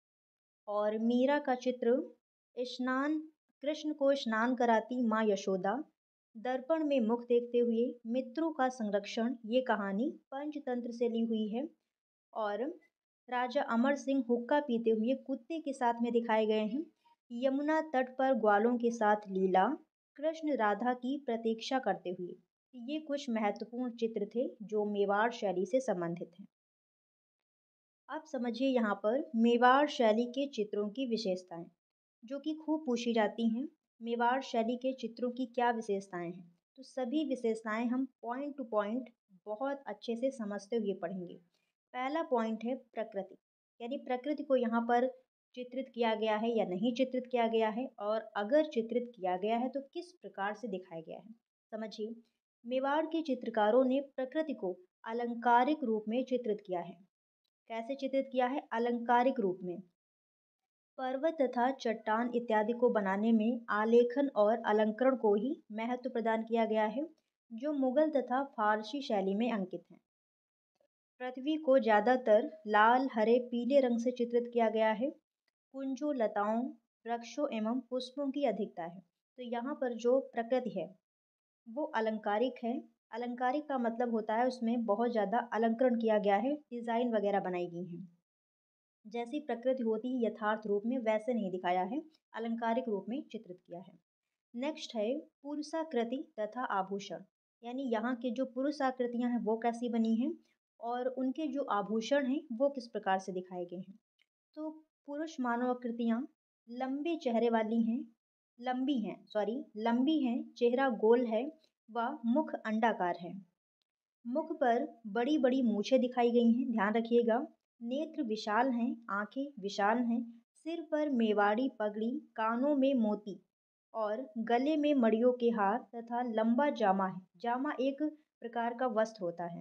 और मीरा का चित्र, स्नान कृष्ण को स्नान कराती माँ यशोदा, दर्पण में मुख देखते हुए, मित्रों का संरक्षण, ये कहानी पंचतंत्र से ली हुई है। और राजा अमर सिंह हुक्का पीते हुए कुत्ते के साथ में दिखाए गए हैं। यमुना तट पर ग्वालों के साथ लीला, कृष्ण राधा की प्रतीक्षा करते हुए। ये कुछ महत्वपूर्ण चित्र थे जो मेवाड़ शैली से संबंधित हैं। अब समझिए यहाँ पर मेवाड़ शैली के चित्रों की विशेषताएं जो कि खूब पूछी जाती हैं। मेवाड़ शैली के चित्रों की क्या विशेषताएं हैं, तो सभी विशेषताएं हम पॉइंट टू पॉइंट बहुत अच्छे से समझते हुए पढ़ेंगे। पहला पॉइंट है प्रकृति, यानी प्रकृति को यहाँ पर चित्रित किया गया है या नहीं चित्रित किया गया है, और अगर चित्रित किया गया है तो किस प्रकार से दिखाया गया है। समझिए, मेवाड़ के चित्रकारों ने प्रकृति को अलंकारिक रूप में चित्रित किया है। कैसे चित्रित किया है? अलंकारिक रूप में। पर्वत तथा चट्टान इत्यादि को बनाने में आलेखन और अलंकरण को ही महत्व प्रदान किया गया है, जो मुगल तथा फारसी शैली में अंकित हैं। पृथ्वी को ज़्यादातर लाल, हरे, पीले रंग से चित्रित किया गया है। कुंजों, लताओं, वृक्षों एवं पुष्पों की अधिकता है। तो यहाँ पर जो प्रकृति है वो अलंकारिक है। अलंकारिक का मतलब होता है उसमें बहुत ज़्यादा अलंकरण किया गया है, डिज़ाइन वगैरह बनाई गई हैं। जैसी प्रकृति होती है यथार्थ रूप में वैसे नहीं दिखाया है, अलंकारिक रूप में चित्रित किया है। नेक्स्ट है पुरुषाकृति तथा आभूषण, यानी यहाँ के जो पुरुष आकृतियाँ हैं वो कैसी बनी हैं और उनके जो आभूषण हैं वो किस प्रकार से दिखाए गए हैं। तो पुरुष मानव आकृतियाँ लंबे चेहरे वाली हैं, लंबी हैं सॉरी लंबी हैं, चेहरा गोल है व मुख अंडाकार है। मुख पर बड़ी बड़ी मूछें दिखाई गई हैं, ध्यान रखिएगा। नेत्र विशाल हैं, आंखें विशाल हैं, सिर पर मेवाड़ी पगड़ी, कानों में मोती और गले में मड़ियों के हार तथा लंबा जामा है। जामा एक प्रकार का वस्त्र होता है।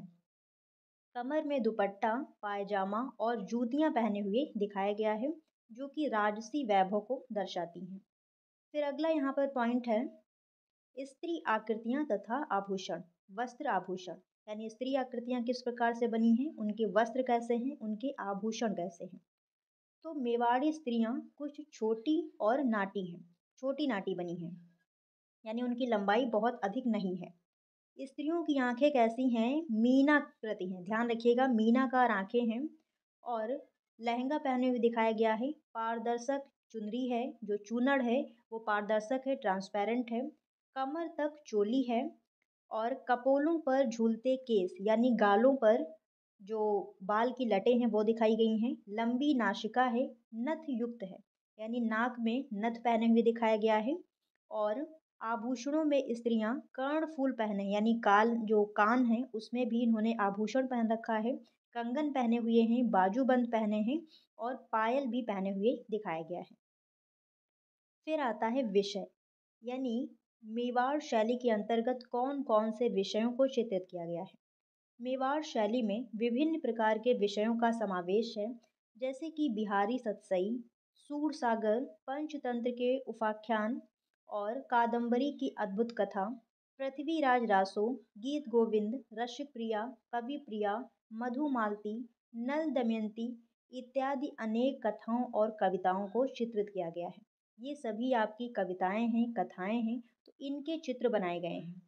कमर में दुपट्टा, पायजामा और जूतियां पहने हुए दिखाया गया है, जो कि राजसी वैभव को दर्शाती हैं। फिर अगला यहाँ पर पॉइंट है स्त्री आकृतियां तथा आभूषण, वस्त्र आभूषण, यानी स्त्री आकृतियां किस प्रकार से बनी हैं, उनके वस्त्र कैसे हैं, उनके आभूषण कैसे हैं। तो मेवाड़ी स्त्रियां कुछ छोटी और नाटी हैं, छोटी नाटी बनी हैं, यानी उनकी लंबाई बहुत अधिक नहीं है। स्त्रियों की आंखें कैसी हैं? मीनाकृति हैं, ध्यान रखिएगा, मीनाकार आंखें हैं। और लहंगा पहने हुए दिखाया गया है, पारदर्शक चुनरी है, जो चूनड़ है वो पारदर्शक है, ट्रांसपेरेंट है। कमर तक चोली है और कपोलों पर झूलते केस, यानी गालों पर जो बाल की लटें हैं वो दिखाई गई हैं। लंबी नासिका है, नथ युक्त है, यानी नाक में नथ पहने हुए दिखाया गया है। और आभूषणों में स्त्रियां कर्णफूल पहने, यानी काल जो कान है उसमें भी इन्होंने आभूषण पहन रखा है, कंगन पहने हुए हैं, बाजूबंद पहने हैं और पायल भी पहने हुए दिखाया गया है। फिर आता है विषय, यानी मेवाड़ शैली के अंतर्गत कौन कौन से विषयों को चित्रित किया गया है। मेवाड़ शैली में विभिन्न प्रकार के विषयों का समावेश है, जैसे कि बिहारी सतसई, सूरसागर, पंचतंत्र के उपाख्यान और कादम्बरी की अद्भुत कथा, पृथ्वीराज रासो, गीत गोविंद, रसिक प्रिया, कवि प्रिया, मधुमालती, नल दमयंती इत्यादि अनेक कथाओं और कविताओं को चित्रित किया गया है। ये सभी आपकी कविताएं हैं, कथाएं हैं, तो इनके चित्र बनाए गए हैं।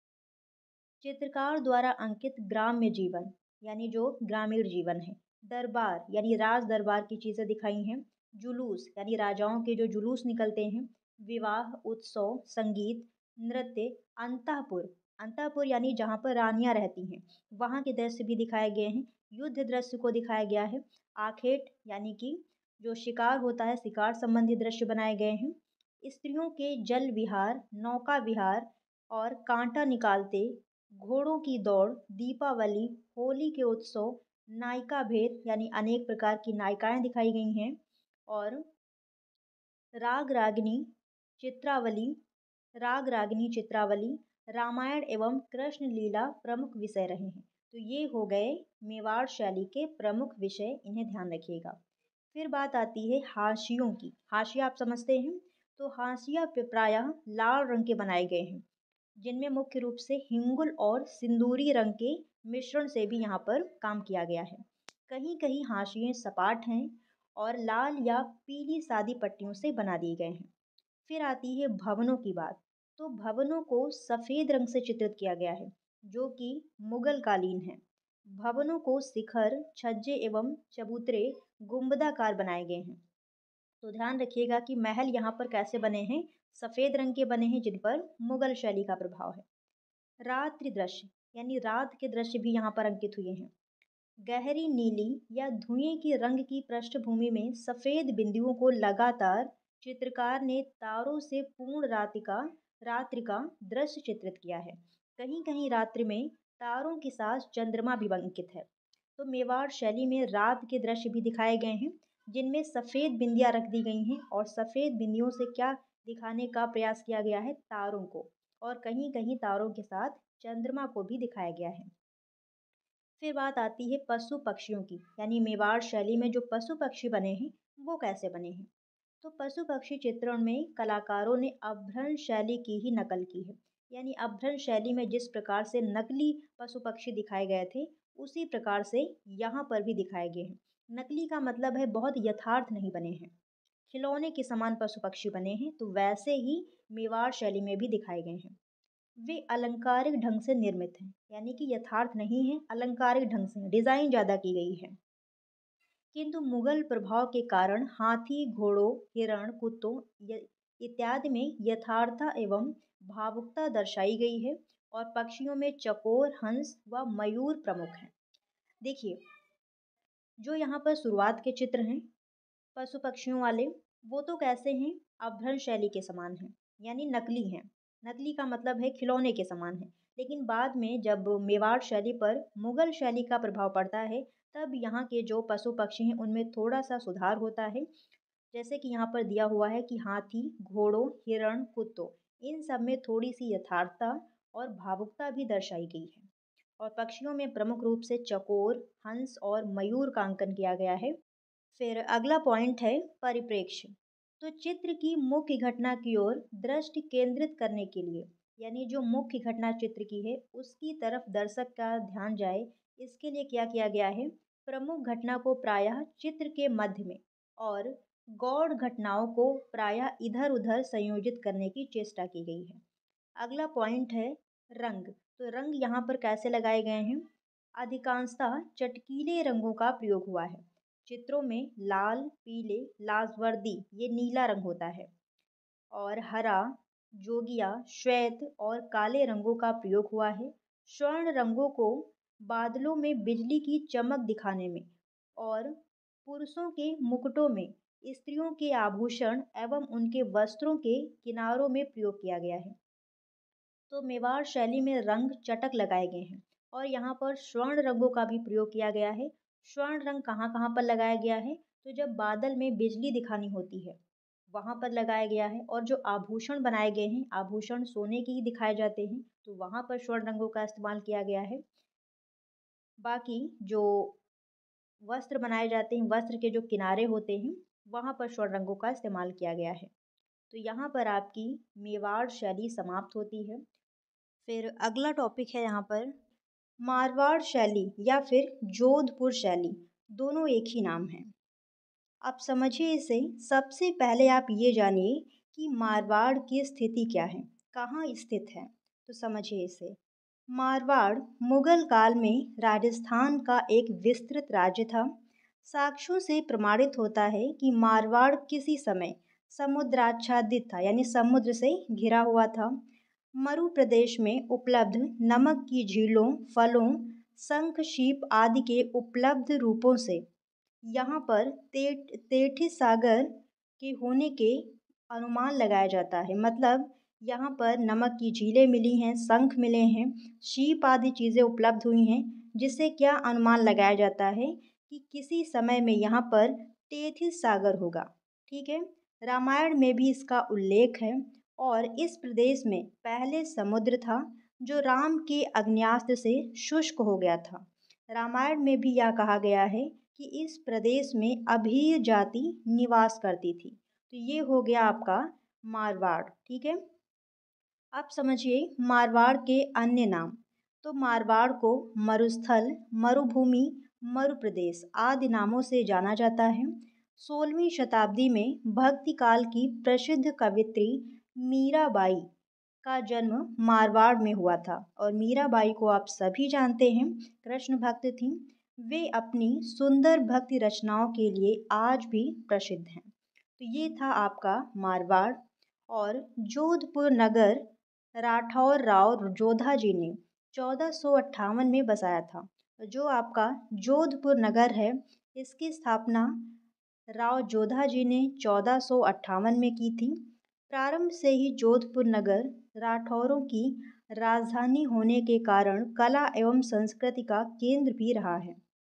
चित्रकार द्वारा अंकित ग्राम्य जीवन, यानी जो ग्रामीण जीवन है। दरबार, यानी राज दरबार की चीज़ें दिखाई हैं। जुलूस, यानी राजाओं के जो जुलूस निकलते हैं। विवाह, उत्सव, संगीत, नृत्य। अंतःपुर, अंतःपुर यानी जहाँ पर रानियाँ रहती हैं, वहाँ के दृश्य भी दिखाए गए हैं। युद्ध दृश्य को दिखाया गया है। आखेट, यानी कि जो शिकार होता है, शिकार संबंधी दृश्य बनाए गए हैं। स्त्रियों के जल विहार, नौका विहार और कांटा निकालते, घोड़ों की दौड़, दीपावली, होली के उत्सव, नायिका भेद, यानी अनेक प्रकार की नायिकाएं दिखाई गई हैं। और राग रागिनी, चित्रावली, राग रागिनी चित्रावली, रामायण एवं कृष्ण लीला प्रमुख विषय रहे हैं। तो ये हो गए मेवाड़ शैली के प्रमुख विषय, इन्हें ध्यान रखिएगा। फिर बात आती है हाशियों की। हाशिया आप समझते हैं, तो हाशिया प्रायः लाल रंग के बनाए गए हैं, जिनमें मुख्य रूप से हिंगुल और सिंदूरी रंग के मिश्रण से भी यहाँ पर काम किया गया है। कहीं कहीं हाशिए सपाट हैं और लाल या पीली सादी पट्टियों से बना दिए गए हैं। फिर आती है भवनों की बात। तो भवनों को सफ़ेद रंग से चित्रित किया गया है, जो कि मुगल कालीन है। भवनों को शिखर, छज्जे एवं चबूतरे गुंबदाकार बनाए गए हैं। तो ध्यान रखिएगा कि महल यहाँ पर कैसे बने हैं, सफ़ेद रंग के बने हैं, जिन पर मुगल शैली का प्रभाव है। रात्रि दृश्य यानी रात के दृश्य भी यहाँ पर अंकित हुए हैं। गहरी नीली या धुएं की रंग की पृष्ठभूमि में सफ़ेद बिंदुओं को लगातार चित्रकार ने तारों से पूर्ण रात्रि का रात्रि का दृश्य चित्रित किया है। कहीं कहीं रात्रि में तारों के साथ चंद्रमा भी अंकित है। तो मेवाड़ शैली में रात के दृश्य भी दिखाए गए हैं, जिनमें सफ़ेद बिंदियां रख दी गई हैं और सफ़ेद बिंदियों से क्या दिखाने का प्रयास किया गया है, तारों को, और कहीं कहीं तारों के साथ चंद्रमा को भी दिखाया गया है। फिर बात आती है पशु पक्षियों की, यानी मेवाड़ शैली में जो पशु पक्षी बने हैं वो कैसे बने हैं। तो पशु पक्षी चित्रण में कलाकारों ने अभ्रंश शैली की ही नकल की है, यानी अभ्रंश शैली में जिस प्रकार से नकली पशु पक्षी दिखाए गए थे, उसी प्रकार से यहाँ पर भी दिखाए गए हैं। नकली का मतलब है बहुत यथार्थ नहीं बने हैं, खिलौने के समान पशु पक्षी बने हैं, तो वैसे ही मेवाड़ शैली में भी दिखाए गए हैं। वे अलंकारिक ढंग से निर्मित हैं, यानी कि यथार्थ नहीं है, अलंकारिक ढंग से डिजाइन ज्यादा की गई है। किंतु मुगल प्रभाव के कारण हाथी, घोड़ों, हिरण, कुत्तों इत्यादि में यथार्थता एवं भावुकता दर्शाई गई है, और पक्षियों में चकोर, हंस व मयूर प्रमुख हैं। देखिए, जो यहाँ पर शुरुआत के चित्र हैं पशु पक्षियों वाले, वो तो कैसे हैं, अभ्रंश शैली के समान हैं, यानी नकली हैं। नकली का मतलब है खिलौने के समान है। लेकिन बाद में जब मेवाड़ शैली पर मुगल शैली का प्रभाव पड़ता है, तब यहाँ के जो पशु पक्षी हैं उनमें थोड़ा सा सुधार होता है। जैसे कि यहाँ पर दिया हुआ है कि हाथी, घोड़ों, हिरण, कुत्तों, इन सब में थोड़ी सी यथार्थता और भावुकता भी दर्शाई गई है। और पक्षियों में प्रमुख रूप से चकोर, हंस और मयूर का अंकन किया गया है। फिर अगला पॉइंट है परिप्रेक्ष्य। तो चित्र की मुख्य घटना की ओर दृष्टि केंद्रित करने के लिए, यानी जो मुख्य घटना चित्र की है उसकी तरफ दर्शक का ध्यान जाए, इसके लिए क्या किया गया है, प्रमुख घटना को प्रायः चित्र के मध्य में और गौड़ घटनाओं को प्रायः इधर उधर संयोजित करने की चेष्टा की गई है। अगला पॉइंट है रंग। तो रंग यहाँ पर कैसे लगाए गए हैं, अधिकांशतः चटकीले रंगों का प्रयोग हुआ है। चित्रों में लाल, पीले, लाजवर्दी, ये नीला रंग होता है, और हरा, जोगिया, श्वेत और काले रंगों का प्रयोग हुआ है। स्वर्ण रंगों को बादलों में बिजली की चमक दिखाने में और पुरुषों के मुकुटों में स्त्रियों के आभूषण एवं उनके वस्त्रों के किनारों में प्रयोग किया गया है। तो मेवाड़ शैली में रंग चटक लगाए गए हैं, और यहाँ पर स्वर्ण रंगों का भी प्रयोग किया गया है। स्वर्ण रंग कहाँ कहाँ पर लगाया गया है, तो जब बादल में बिजली दिखानी होती है वहाँ पर लगाया गया है, और जो आभूषण बनाए गए हैं, आभूषण सोने के ही दिखाए जाते हैं, तो वहाँ पर स्वर्ण रंगों का इस्तेमाल किया गया है। बाकी जो वस्त्र बनाए जाते हैं, वस्त्र के जो किनारे होते हैं, वहाँ पर स्वर्ण रंगों का इस्तेमाल किया गया है। तो यहाँ पर आपकी मेवाड़ शैली समाप्त होती है। फिर अगला टॉपिक है यहाँ पर मारवाड़ शैली या फिर जोधपुर शैली, दोनों एक ही नाम है। आप समझिए इसे। सबसे पहले आप ये जानिए कि मारवाड़ की स्थिति क्या है, कहाँ स्थित है, तो समझिए इसे। मारवाड़ मुगल काल में राजस्थान का एक विस्तृत राज्य था। साक्ष्यों से प्रमाणित होता है कि मारवाड़ किसी समय समुद्राच्छादित था, यानी समुद्र से घिरा हुआ था। मरु प्रदेश में उपलब्ध नमक की झीलों, फलों, शंख, शीप आदि के उपलब्ध रूपों से यहाँ पर तेठ तेठिस सागर के होने के अनुमान लगाया जाता है। मतलब यहाँ पर नमक की झीलें मिली हैं, शंख मिले हैं, शीप आदि चीज़ें उपलब्ध हुई हैं, जिससे क्या अनुमान लगाया जाता है कि किसी समय में यहाँ पर तेठिस सागर होगा। ठीक है, रामायण में भी इसका उल्लेख है, और इस प्रदेश में पहले समुद्र था जो राम के अग्न्यास्त्र से शुष्क हो गया था। रामायण में भी यह कहा गया है कि इस प्रदेश में अभीर जाति निवास करती थी। तो ये हो गया आपका मारवाड़। ठीक है, अब समझिए मारवाड़ के अन्य नाम। तो मारवाड़ को मरुस्थल, मरुभूमि, मरुप्रदेश आदि नामों से जाना जाता है। सोलहवीं शताब्दी में भक्ति काल की प्रसिद्ध कवित्री मीराबाई का जन्म मारवाड़ में हुआ था और मीराबाई को आप सभी जानते हैं, कृष्ण भक्त थीं। वे अपनी सुंदर भक्ति रचनाओं के लिए आज भी प्रसिद्ध हैं। तो ये था आपका मारवाड़। और जोधपुर नगर राठौर राव जोधा जी ने चौदह सौ अट्ठावन में बसाया था। जो आपका जोधपुर नगर है, इसकी स्थापना राव जोधा जी ने चौदह सौ अट्ठावन में की थी। प्रारंभ से ही जोधपुर नगर राठौरों की राजधानी होने के कारण कला एवं संस्कृति का केंद्र भी रहा है।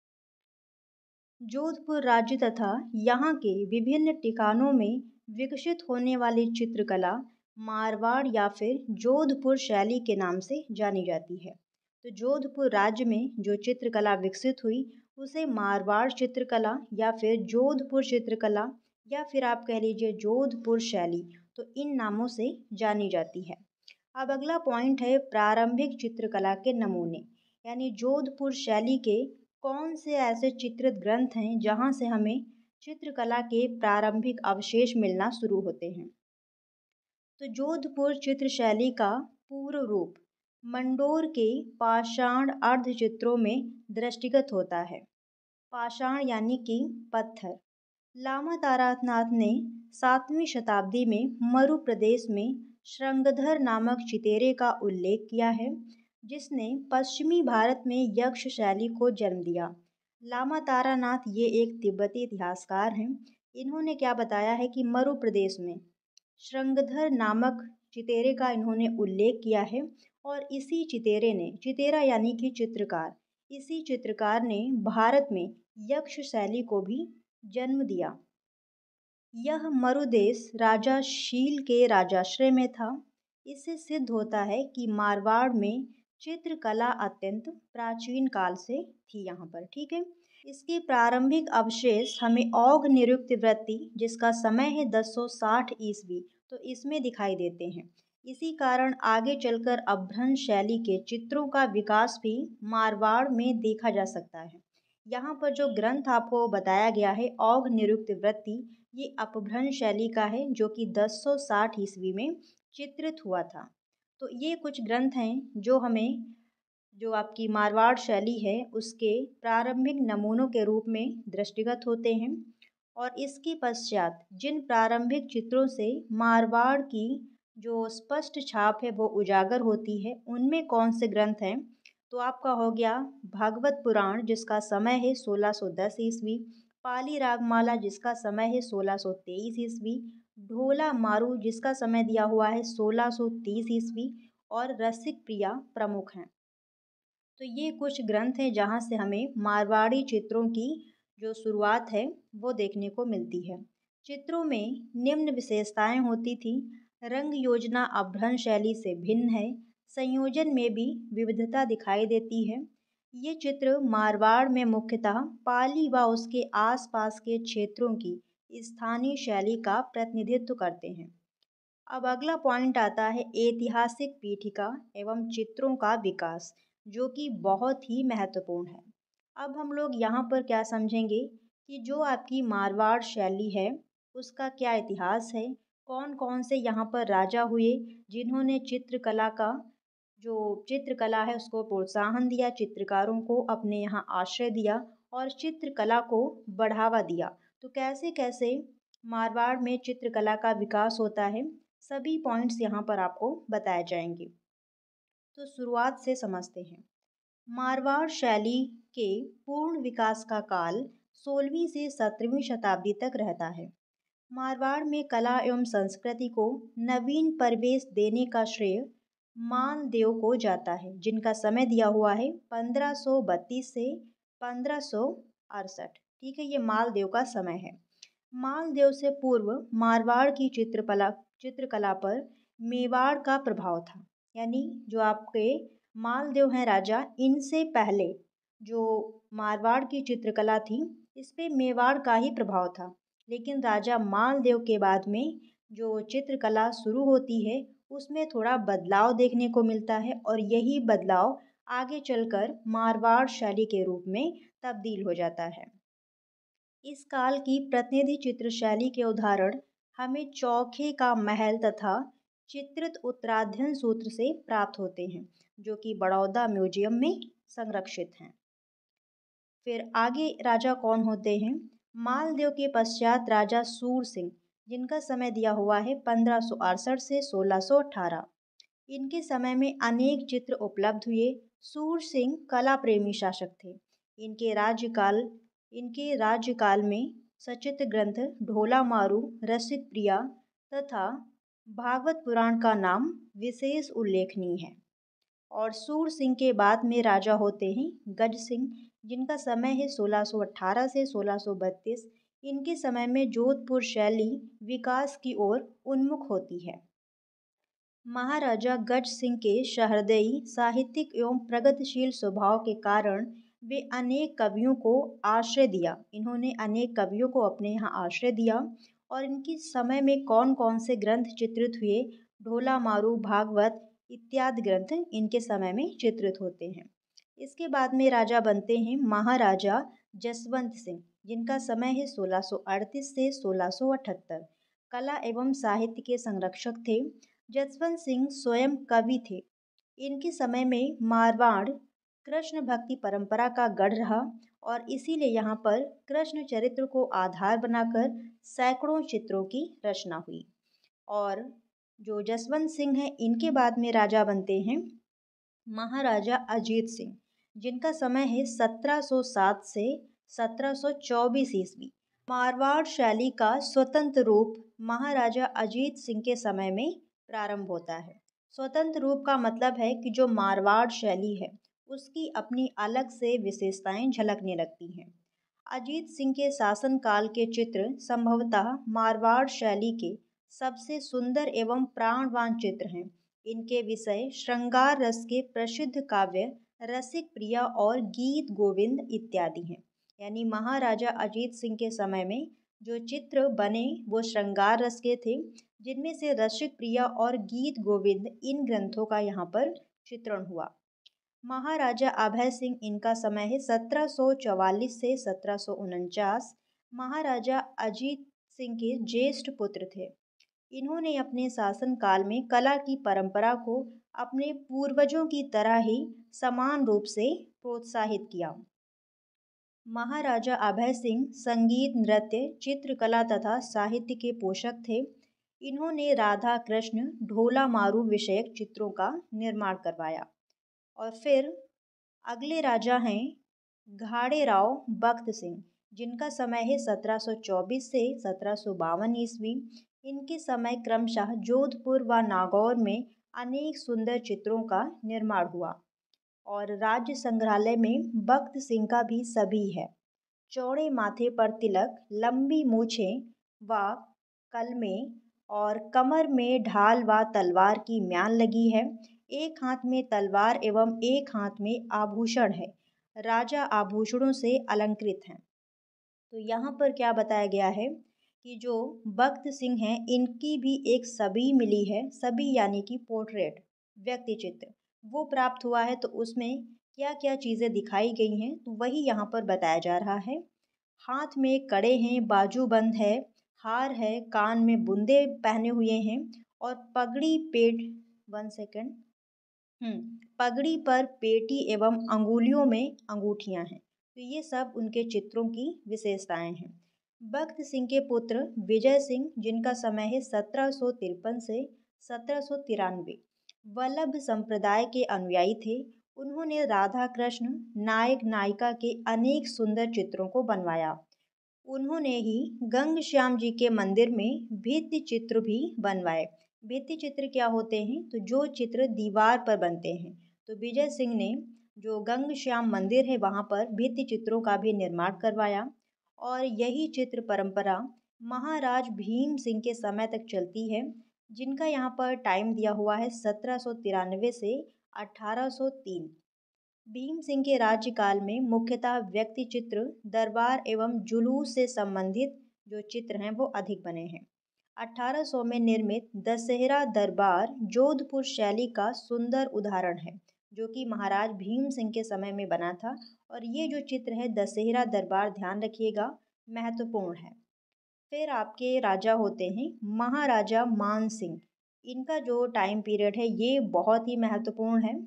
जोधपुर राज्य तथा यहाँ के विभिन्न ठिकानों में विकसित होने वाली चित्रकला मारवाड़ या फिर जोधपुर शैली के नाम से जानी जाती है। तो जोधपुर राज्य में जो चित्रकला विकसित हुई उसे मारवाड़ चित्रकला या फिर जोधपुर चित्रकला या फिर आप कह लीजिए जोधपुर शैली, तो इन नामों से जानी जाती है। अब अगला पॉइंट है प्रारंभिक चित्रकला के नमूने, यानी जोधपुर शैली के कौन से ऐसे चित्रित ग्रंथ हैं जहाँ से हमें चित्रकला के प्रारंभिक अवशेष मिलना शुरू होते हैं। तो जोधपुर चित्र शैली का पूर्व रूप मंडोर के पाषाण अर्धचित्रों में दृष्टिगत होता है। पाषाण यानी कि पत्थर। लामा तारानाथ ने सातवीं शताब्दी में मरु प्रदेश में श्रृंगधर नामक चितेरे का उल्लेख किया है, जिसने पश्चिमी भारत में यक्ष शैली को जन्म दिया। लामा तारानाथ ये एक तिब्बती इतिहासकार हैं। इन्होंने क्या बताया है कि मरु प्रदेश में श्रृंगधर नामक चितेरे का इन्होंने उल्लेख किया है और इसी चितेरे ने, चितेरा यानी कि चित्रकार, इसी चित्रकार ने भारत में यक्ष शैली को भी जन्म दिया। यह मरुदेश राजा शील के राजाश्रय में था। इससे सिद्ध होता है कि मारवाड़ में चित्रकला अत्यंत प्राचीन काल से थी यहाँ पर। ठीक है, इसके प्रारंभिक अवशेष हमें औघ निरुक्त वृत्ति, जिसका समय है दस सौ साठ ईस्वी, तो इसमें दिखाई देते हैं। इसी कारण आगे चलकर अपभ्रंश शैली के चित्रों का विकास भी मारवाड़ में देखा जा सकता है। यहाँ पर जो ग्रंथ आपको बताया गया है औघ निरुक्त वृत्ति, ये अपभ्रंश शैली का है जो कि दस सौ साठ ईस्वी में चित्रित हुआ था। तो ये कुछ ग्रंथ हैं जो हमें, जो आपकी मारवाड़ शैली है उसके प्रारंभिक नमूनों के रूप में दृष्टिगत होते हैं। और इसके पश्चात जिन प्रारंभिक चित्रों से मारवाड़ की जो स्पष्ट छाप है वो उजागर होती है, उनमें कौन से ग्रंथ हैं, तो आपका हो गया भागवत पुराण, जिसका समय है सोलह सौ दस ईस्वी, पाली रागमाला जिसका समय है सोलह सौ तेईस ईस्वी, ढोला मारू जिसका समय दिया हुआ है सोलह सौ तीस ईस्वी, और रसिक प्रिया प्रमुख हैं। तो ये कुछ ग्रंथ हैं जहाँ से हमें मारवाड़ी चित्रों की जो शुरुआत है वो देखने को मिलती है। चित्रों में निम्न विशेषताएं होती थी। रंग योजना अपभ्रंश शैली से भिन्न है। संयोजन में भी विविधता दिखाई देती है। ये चित्र मारवाड़ में मुख्यतः पाली व उसके आसपास के क्षेत्रों की स्थानीय शैली का प्रतिनिधित्व करते हैं। अब अगला पॉइंट आता है ऐतिहासिक पीठिका एवं चित्रों का विकास, जो कि बहुत ही महत्वपूर्ण है। अब हम लोग यहाँ पर क्या समझेंगे कि जो आपकी मारवाड़ शैली है उसका क्या इतिहास है, कौन कौन से यहाँ पर राजा हुए जिन्होंने चित्रकला का, जो चित्रकला है उसको प्रोत्साहन दिया, चित्रकारों को अपने यहाँ आश्रय दिया और चित्रकला को बढ़ावा दिया। तो कैसे कैसे मारवाड़ में चित्रकला का विकास होता है, सभी पॉइंट्स यहाँ पर आपको बताए जाएंगे। तो शुरुआत से समझते हैं। मारवाड़ शैली के पूर्ण विकास का काल सोलहवीं से सत्रहवीं शताब्दी तक रहता है। मारवाड़ में कला एवं संस्कृति को नवीन परिवेश देने का श्रेय मालदेव को जाता है, जिनका समय दिया हुआ है पंद्रह सौ बत्तीस से पंद्रह सौ अड़सठ। ठीक है, ये मालदेव का समय है। मालदेव से पूर्व मारवाड़ की चित्रकला चित्रकला पर मेवाड़ का प्रभाव था। यानी जो आपके मालदेव हैं राजा, इनसे पहले जो मारवाड़ की चित्रकला थी, इस पे मेवाड़ का ही प्रभाव था। लेकिन राजा मालदेव के बाद में जो चित्रकला शुरू होती है, उसमें थोड़ा बदलाव देखने को मिलता है और यही बदलाव आगे चलकर मारवाड़ शैली के रूप में तब्दील हो जाता है। इस काल की प्रतिनिधि चित्र शैली के उदाहरण हमें चौखे का महल तथा चित्रित उत्तराध्ययन सूत्र से प्राप्त होते हैं, जो कि बड़ौदा म्यूजियम में संरक्षित हैं। फिर आगे राजा कौन होते हैं? मालदेव के पश्चात राजा सूर सिंह, जिनका समय दिया हुआ है पंद्रह सौ अड़सठ से सोलह सौ अठारह। इनके समय में अनेक चित्र उपलब्ध हुए। सूर सिंह कला प्रेमी शासक थे। इनके राज्यकाल इनके राज्यकाल में सचित्र ग्रंथ ढोला मारू, रसिक प्रिया तथा भागवत पुराण का नाम विशेष उल्लेखनीय है। और सूर सिंह के बाद में राजा होते हैं गज सिंह, जिनका समय है सोलह सौ अठारह से सोलह सौ बत्तीस। इनके समय में जोधपुर शैली विकास की ओर उन्मुख होती है। महाराजा गज सिंह के सहृदयी साहित्यिक एवं प्रगतिशील स्वभाव के कारण वे अनेक कवियों को आश्रय दिया इन्होंने अनेक कवियों को अपने यहाँ आश्रय दिया। और इनके समय में कौन कौन से ग्रंथ चित्रित हुए? ढोला मारू, भागवत इत्यादि ग्रंथ इनके समय में चित्रित होते हैं। इसके बाद में राजा बनते हैं महाराजा जसवंत सिंह, जिनका समय है सोलह सौ अड़तीस से सोलह सौ अठहत्तर। कला एवं साहित्य के संरक्षक थे। जसवंत सिंह स्वयं कवि थे। इनके समय में मारवाड़ कृष्ण भक्ति परंपरा का गढ़ रहा और इसीलिए यहाँ पर कृष्ण चरित्र को आधार बनाकर सैकड़ों चित्रों की रचना हुई। और जो जसवंत सिंह हैं, इनके बाद में राजा बनते हैं महाराजा अजीत सिंह, जिनका समय है सत्रह सौ सात से सत्रह सौ चौबीस ईस्वी। मारवाड़ शैली का स्वतंत्र रूप महाराजा अजीत सिंह के समय में प्रारंभ होता है। स्वतंत्र रूप का मतलब है कि जो मारवाड़ शैली है, उसकी अपनी अलग से विशेषताएं झलकने लगती हैं। अजीत सिंह के शासनकाल के चित्र संभवतः मारवाड़ शैली के सबसे सुंदर एवं प्राणवान चित्र हैं। इनके विषय श्रृंगार रस के प्रसिद्ध काव्य रसिक प्रिया और गीत गोविंद इत्यादि हैं। यानी महाराजा अजीत सिंह के समय में जो चित्र बने वो श्रृंगार रस के थे, जिनमें से रसिक प्रिया और गीत गोविंद इन ग्रंथों का यहाँ पर चित्रण हुआ। महाराजा अभय सिंह, इनका समय है सत्रह सौ चौवालीस से सत्रह सौ उनचास। महाराजा अजीत सिंह के ज्येष्ठ पुत्र थे। इन्होंने अपने शासनकाल में कला की परंपरा को अपने पूर्वजों की तरह ही समान रूप से प्रोत्साहित किया। महाराजा अभय सिंह संगीत, नृत्य, चित्रकला तथा साहित्य के पोषक थे। इन्होंने राधा कृष्ण, ढोला मारू विषयक चित्रों का निर्माण करवाया। और फिर अगले राजा हैं घाड़े राव बख्त सिंह, जिनका समय है सत्रह सौ चौबीस से सत्रह सौ बावन ईस्वी। इनके समय क्रमशः जोधपुर व नागौर में अनेक सुंदर चित्रों का निर्माण हुआ। और राज्य संग्रहालय में बख्त सिंह का भी सभी है। चौड़े माथे पर तिलक, लंबी मूछें व कलमें और कमर में ढाल व तलवार की म्यान लगी है। एक हाथ में तलवार एवं एक हाथ में आभूषण है। राजा आभूषणों से अलंकृत हैं। तो यहाँ पर क्या बताया गया है कि जो बख्त सिंह हैं, इनकी भी एक छवि मिली है। छवि यानी कि पोर्ट्रेट, व्यक्ति चित्र, वो प्राप्त हुआ है। तो उसमें क्या क्या चीज़ें दिखाई गई हैं, तो वही यहाँ पर बताया जा रहा है। हाथ में कड़े हैं, बाजूबंद है, हार है, कान में बूंदे पहने हुए हैं और पगड़ी पेट वन सेकेंड हम्म पगड़ी पर पेटी एवं अंगुलियों में अंगूठियां हैं। तो ये सब उनके चित्रों की विशेषताएं हैं। बख्त सिंह के पुत्र विजय सिंह, जिनका समय है सत्रह सौ तिरपन से सत्रह सौ तिरानवे, वल्लभ संप्रदाय के अनुयायी थे। उन्होंने राधा कृष्ण, नायक नायिका के अनेक सुंदर चित्रों को बनवाया। उन्होंने ही गंगश्याम जी के मंदिर में भित्ति चित्र भी बनवाए। भित्ति चित्र क्या होते हैं? तो जो चित्र दीवार पर बनते हैं। तो विजय सिंह ने जो गंगश्याम मंदिर है वहाँ पर भित्ति चित्रों का भी निर्माण करवाया। और यही चित्र परंपरा महाराज भीम सिंह के समय तक चलती है, जिनका यहाँ पर टाइम दिया हुआ है सत्रह सौ तिरानवे से अठारह सौ तीन। भीम सिंह के राज्यकाल में मुख्यतः व्यक्ति चित्र, दरबार एवं जुलूस से संबंधित जो चित्र हैं वो अधिक बने हैं। अठारह सौ में निर्मित दशहरा दरबार जोधपुर शैली का सुंदर उदाहरण है, जो कि महाराज भीम सिंह के समय में बना था। और ये जो चित्र है दशहरा दरबार, ध्यान रखिएगा, महत्वपूर्ण है। फिर आपके राजा होते हैं महाराजा मान सिंह। इनका जो टाइम पीरियड है ये बहुत ही महत्वपूर्ण है।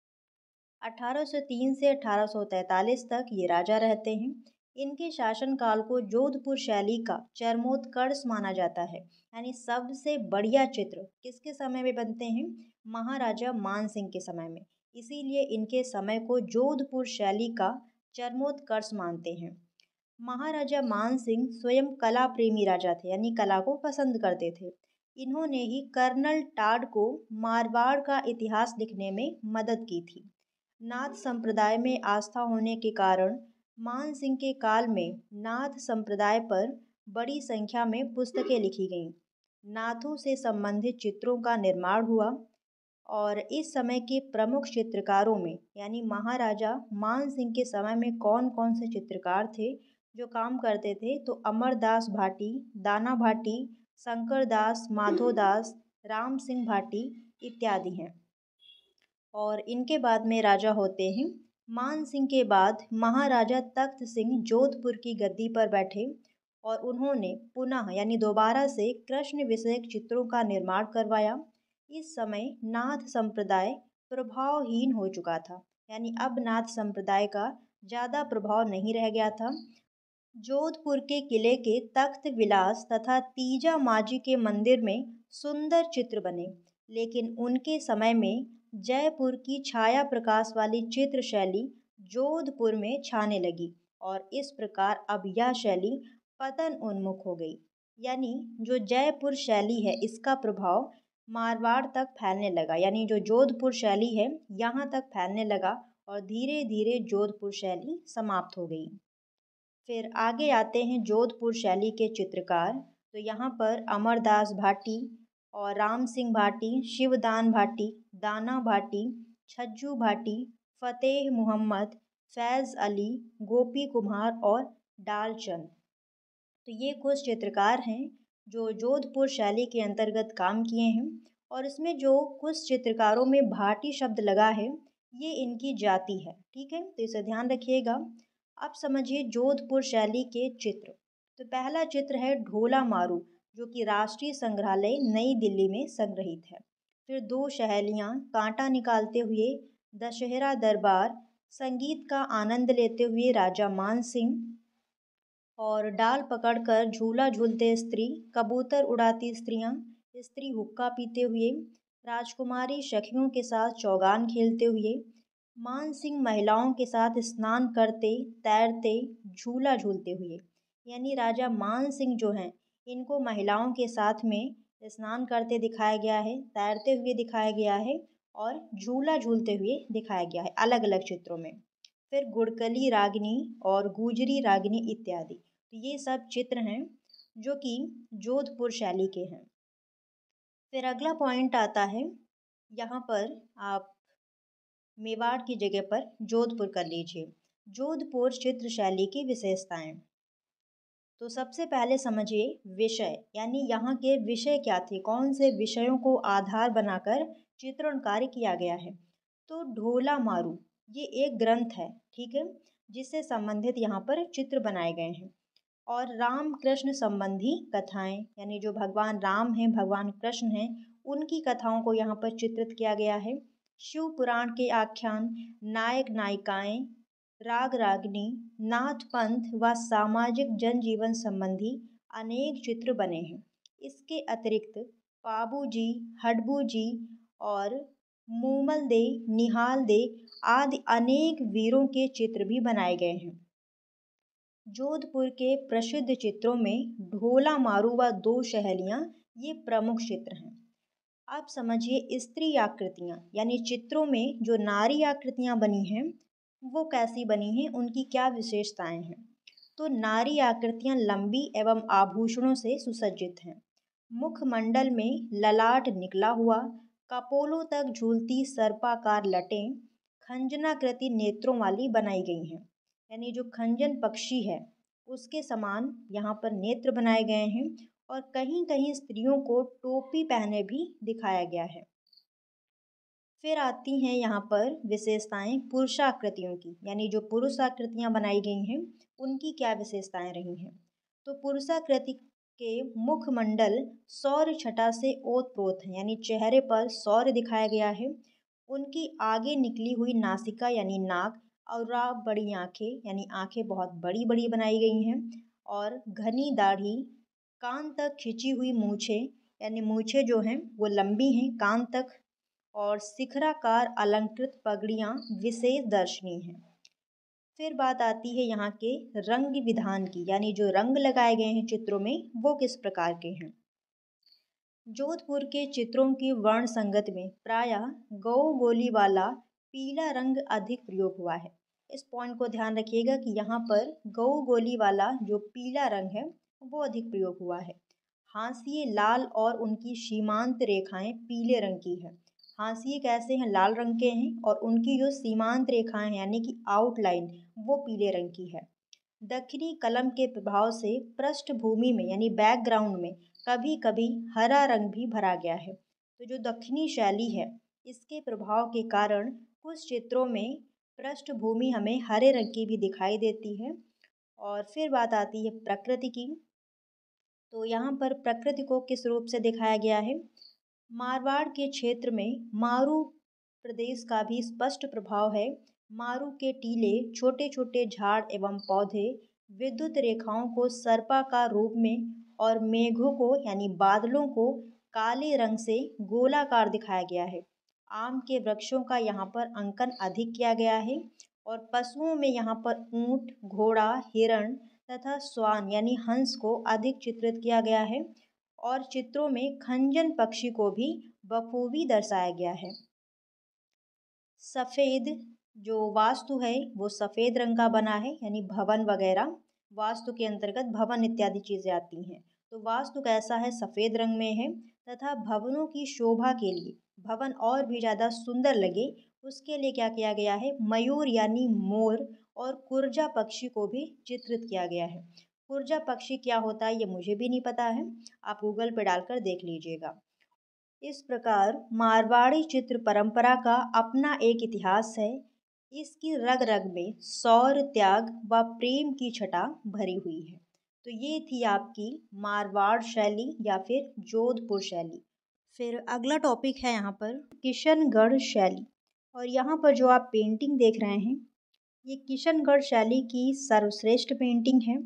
अठारह सौ तीन से अठारह सौ तैंतालीस तक ये राजा रहते हैं। इनके शासनकाल को जोधपुर शैली का चरमोत्कर्ष माना जाता है, यानी सबसे बढ़िया चित्र किसके समय में बनते हैं? महाराजा मान सिंह के समय में। इसीलिए इनके समय को जोधपुर शैली का चरमोत्कर्ष मानते हैं। महाराजा मान सिंह स्वयं कला प्रेमी राजा थे, यानी कला को पसंद करते थे। इन्होंने ही कर्नल टाड को मारवाड़ का इतिहास लिखने में मदद की थी। नाथ संप्रदाय में आस्था होने के कारण मान सिंह के काल में नाथ संप्रदाय पर बड़ी संख्या में पुस्तकें लिखी गईं। नाथों से संबंधित चित्रों का निर्माण हुआ और इस समय के प्रमुख चित्रकारों में, यानी महाराजा मान सिंह के समय में कौन कौन से चित्रकार थे जो काम करते थे, तो अमरदास भाटी, दाना भाटी, शंकर दास, माधो दास, राम सिंह भाटी इत्यादि हैं। और इनके बाद में राजा होते हैं मान सिंह के बाद महाराजा तख्त सिंह जोधपुर की गद्दी पर बैठे और उन्होंने पुनः यानी दोबारा से कृष्ण विषयक चित्रों का निर्माण करवाया। इस समय नाथ संप्रदाय प्रभावहीन हो चुका था, यानी अब नाथ संप्रदाय का ज़्यादा प्रभाव नहीं रह गया था। जोधपुर के किले के तख्त विलास तथा तीजा माजी के मंदिर में सुंदर चित्र बने, लेकिन उनके समय में जयपुर की छाया प्रकाश वाली चित्र शैली जोधपुर में छाने लगी और इस प्रकार अब यह शैली पतन उन्मुख हो गई। यानी जो जयपुर शैली है इसका प्रभाव मारवाड़ तक फैलने लगा, यानी जो जोधपुर शैली है यहाँ तक फैलने लगा और धीरे धीरे जोधपुर शैली समाप्त हो गई। फिर आगे आते हैं जोधपुर शैली के चित्रकार। तो यहाँ पर अमरदास भाटी और राम सिंह भाटी, शिवदान भाटी, दाना भाटी, छज्जू भाटी, फतेह मोहम्मद, फैज़ अली, गोपी कुमार और डालचंद। तो ये कुछ चित्रकार हैं जो जोधपुर शैली के अंतर्गत काम किए हैं। और इसमें जो कुछ चित्रकारों में भाटी शब्द लगा है ये इनकी जाति है, ठीक है, तो इसे ध्यान रखिएगा। अब समझिए जोधपुर शैली के चित्र। तो पहला चित्र है ढोला मारू, जो कि राष्ट्रीय संग्रहालय नई दिल्ली में संग्रहित है। फिर दो सहेलियां कांटा निकालते हुए, दशहरा दरबार, संगीत का आनंद लेते हुए राजा मान सिंह, और डाल पकड़कर झूला झूलते स्त्री, कबूतर उड़ाती स्त्रियां, स्त्री हुक्का पीते हुए, राजकुमारी सखियों के साथ चौगान खेलते हुए, मान सिंह महिलाओं के साथ स्नान करते, तैरते, झूला झूलते हुए। यानी राजा मान सिंह जो हैं इनको महिलाओं के साथ में स्नान करते दिखाया गया है, तैरते हुए दिखाया गया है और झूला झूलते हुए दिखाया गया है अलग अलग चित्रों में। फिर गुड़कली रागिनी और गुजरी रागिनी इत्यादि। तो ये सब चित्र हैं जो कि जोधपुर शैली के हैं। फिर अगला पॉइंट आता है, यहाँ पर आप मेवाड़ की जगह पर जोधपुर कर लीजिए। जोधपुर चित्र शैली की विशेषताएं। तो सबसे पहले समझिए विषय, यानी यहाँ के विषय क्या थे, कौन से विषयों को आधार बनाकर चित्रण कार्य किया गया है। तो ढोला मारू ये एक ग्रंथ है, ठीक है, जिससे संबंधित यहाँ पर चित्र बनाए गए हैं। और राम कृष्ण संबंधी कथाएं, यानी जो भगवान राम हैं, भगवान कृष्ण हैं, उनकी कथाओं को यहाँ पर चित्रित किया गया है। शिव पुराण के आख्यान, नायक नायिकाएं, राग रागनी, नाथ पंथ व सामाजिक जनजीवन संबंधी अनेक चित्र बने हैं। इसके अतिरिक्त पाबू जी, हडबू जी और मूमल दे, निहाल दे आदि अनेक वीरों के चित्र भी बनाए गए हैं। जोधपुर के प्रसिद्ध चित्रों में ढोला मारू व दो सहेलियां ये प्रमुख चित्र हैं। आप समझिए स्त्री आकृतियाँ, यानी चित्रों में जो नारी आकृतियाँ बनी हैं वो कैसी बनी हैं, उनकी क्या विशेषताएं हैं। तो नारी आकृतियाँ लंबी एवं आभूषणों से सुसज्जित हैं। मुखमंडल में ललाट निकला हुआ, कपोलों तक झूलती सर्पाकार लटें खंजनाकृति नेत्रों वाली बनाई गई हैं। यानी जो खंजन पक्षी है उसके समान यहाँ पर नेत्र बनाए गए हैं और कहीं कहीं स्त्रियों को टोपी पहने भी दिखाया गया है। फिर आती हैं यहाँ पर विशेषताएं पुरुषाकृतियों की, यानी जो पुरुष आकृतियाँ बनाई गई हैं उनकी क्या विशेषताएं रही हैं। तो पुरुषाकृति के मुखमंडल सौर छटा से ओतप्रोत हैं, यानी चेहरे पर सौर दिखाया गया है। उनकी आगे निकली हुई नासिका यानी नाक और बड़ी आंखें, यानी आंखें बहुत बड़ी बड़ी बनाई गई हैं और घनी दाढ़ी, कान तक खिंची हुई मूछें, यानी मूछें जो हैं वो लंबी हैं कान तक, और शिखराकार अलंकृत पगड़ियाँ विशेष दर्शनीय हैं। फिर बात आती है यहाँ के रंग विधान की, यानी जो रंग लगाए गए हैं चित्रों में वो किस प्रकार के हैं। जोधपुर के चित्रों की वर्ण संगत में प्रायः गौ गोली वाला पीला रंग अधिक प्रयोग हुआ है। इस पॉइंट को ध्यान रखिएगा कि यहाँ पर गौ गोली वाला जो पीला रंग है वो अधिक प्रयोग हुआ है। हाशिए लाल और उनकी सीमांत रेखाएं पीले रंग की है। हाशिए कैसे हैं, लाल रंग के हैं और उनकी जो सीमांत रेखाएं हैं यानी कि आउटलाइन वो पीले रंग की है। दक्षिणी कलम के प्रभाव से पृष्ठभूमि में यानी बैकग्राउंड में कभी कभी हरा रंग भी भरा गया है। तो जो दक्षिणी शैली है इसके प्रभाव के कारण कुछ चित्रों में पृष्ठभूमि हमें हरे रंग की भी दिखाई देती है। और फिर बात आती है प्रकृति की। तो यहाँ पर प्रकृति को किस रूप से दिखाया गया है। मारवाड़ के क्षेत्र में मारू प्रदेश का भी स्पष्ट प्रभाव है। मारू के टीले, छोटे छोटे झाड़ एवं पौधे विद्युत रेखाओं को सर्पाकार रूप में और मेघों को यानी बादलों को काले रंग से गोलाकार दिखाया गया है। आम के वृक्षों का यहाँ पर अंकन अधिक किया गया है और पशुओं में यहाँ पर ऊंट, घोड़ा, हिरण तथा स्वान यानी हंस को अधिक चित्रित किया गया है और चित्रों में खंजन पक्षी को भी बखूबी दर्शाया गया है। सफ़ेद जो वास्तु है वो सफ़ेद रंग का बना है, यानी भवन वगैरह वास्तु के अंतर्गत भवन इत्यादि चीज़ें आती हैं। तो वास्तु कैसा है, सफ़ेद रंग में है तथा भवनों की शोभा के लिए भवन और भी ज़्यादा सुंदर लगे उसके लिए क्या किया गया है, मयूर यानी मोर और कुर्जा पक्षी को भी चित्रित किया गया है। कुर्जा पक्षी क्या होता है ये मुझे भी नहीं पता है, आप गूगल पर डालकर देख लीजिएगा। इस प्रकार मारवाड़ी चित्र परंपरा का अपना एक इतिहास है। इसकी रग रग में सौर, त्याग व प्रेम की छटा भरी हुई है। तो ये थी आपकी मारवाड़ शैली या फिर जोधपुर शैली। फिर अगला टॉपिक है यहाँ पर किशनगढ़ शैली, और यहाँ पर जो आप पेंटिंग देख रहे हैं ये किशनगढ़ शैली की सर्वश्रेष्ठ पेंटिंग है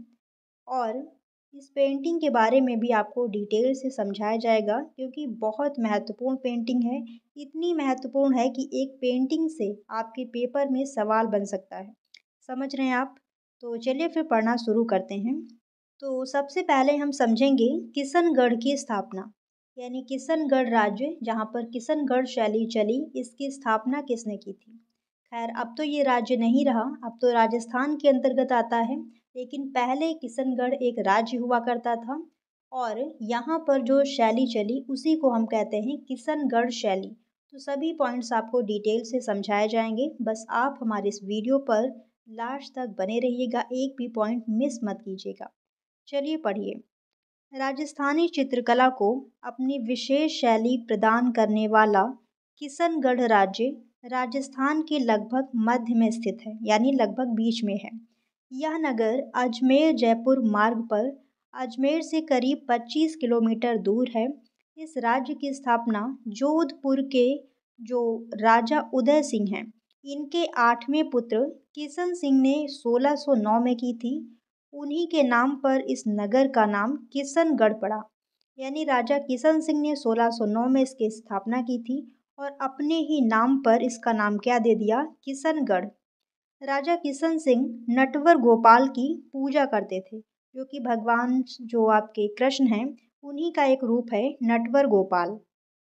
और इस पेंटिंग के बारे में भी आपको डिटेल से समझाया जाएगा क्योंकि बहुत महत्वपूर्ण पेंटिंग है। इतनी महत्वपूर्ण है कि एक पेंटिंग से आपके पेपर में सवाल बन सकता है। समझ रहे हैं आप। तो चलिए फिर पढ़ना शुरू करते हैं। तो सबसे पहले हम समझेंगे किशनगढ़ की स्थापना, यानी किशनगढ़ राज्य जहाँ पर किशनगढ़ शैली चली इसकी स्थापना किसने की थी। खैर अब तो ये राज्य नहीं रहा, अब तो राजस्थान के अंतर्गत आता है, लेकिन पहले किशनगढ़ एक राज्य हुआ करता था और यहाँ पर जो शैली चली उसी को हम कहते हैं किशनगढ़ शैली। तो सभी पॉइंट्स आपको डिटेल से समझाए जाएंगे, बस आप हमारे इस वीडियो पर लास्ट तक बने रहिएगा, एक भी पॉइंट मिस मत कीजिएगा। चलिए पढ़िए। राजस्थानी चित्रकला को अपनी विशेष शैली प्रदान करने वाला किशनगढ़ राज्य राजस्थान के लगभग मध्य में स्थित है, यानी लगभग बीच में है। यह नगर अजमेर जयपुर मार्ग पर अजमेर से करीब पच्चीस किलोमीटर दूर है। इस राज्य की स्थापना जोधपुर के जो राजा उदय सिंह हैं इनके आठवें पुत्र किशन सिंह ने सोलह सौ नौ में की थी। उन्हीं के नाम पर इस नगर का नाम किशनगढ़ पड़ा, यानी राजा किशन सिंह ने सोलह सौ नौ में इसकी स्थापना की थी और अपने ही नाम पर इसका नाम क्या दे दिया, किशनगढ़। राजा किशन सिंह नटवर गोपाल की पूजा करते थे, जो कि भगवान जो आपके कृष्ण हैं उन्हीं का एक रूप है नटवर गोपाल।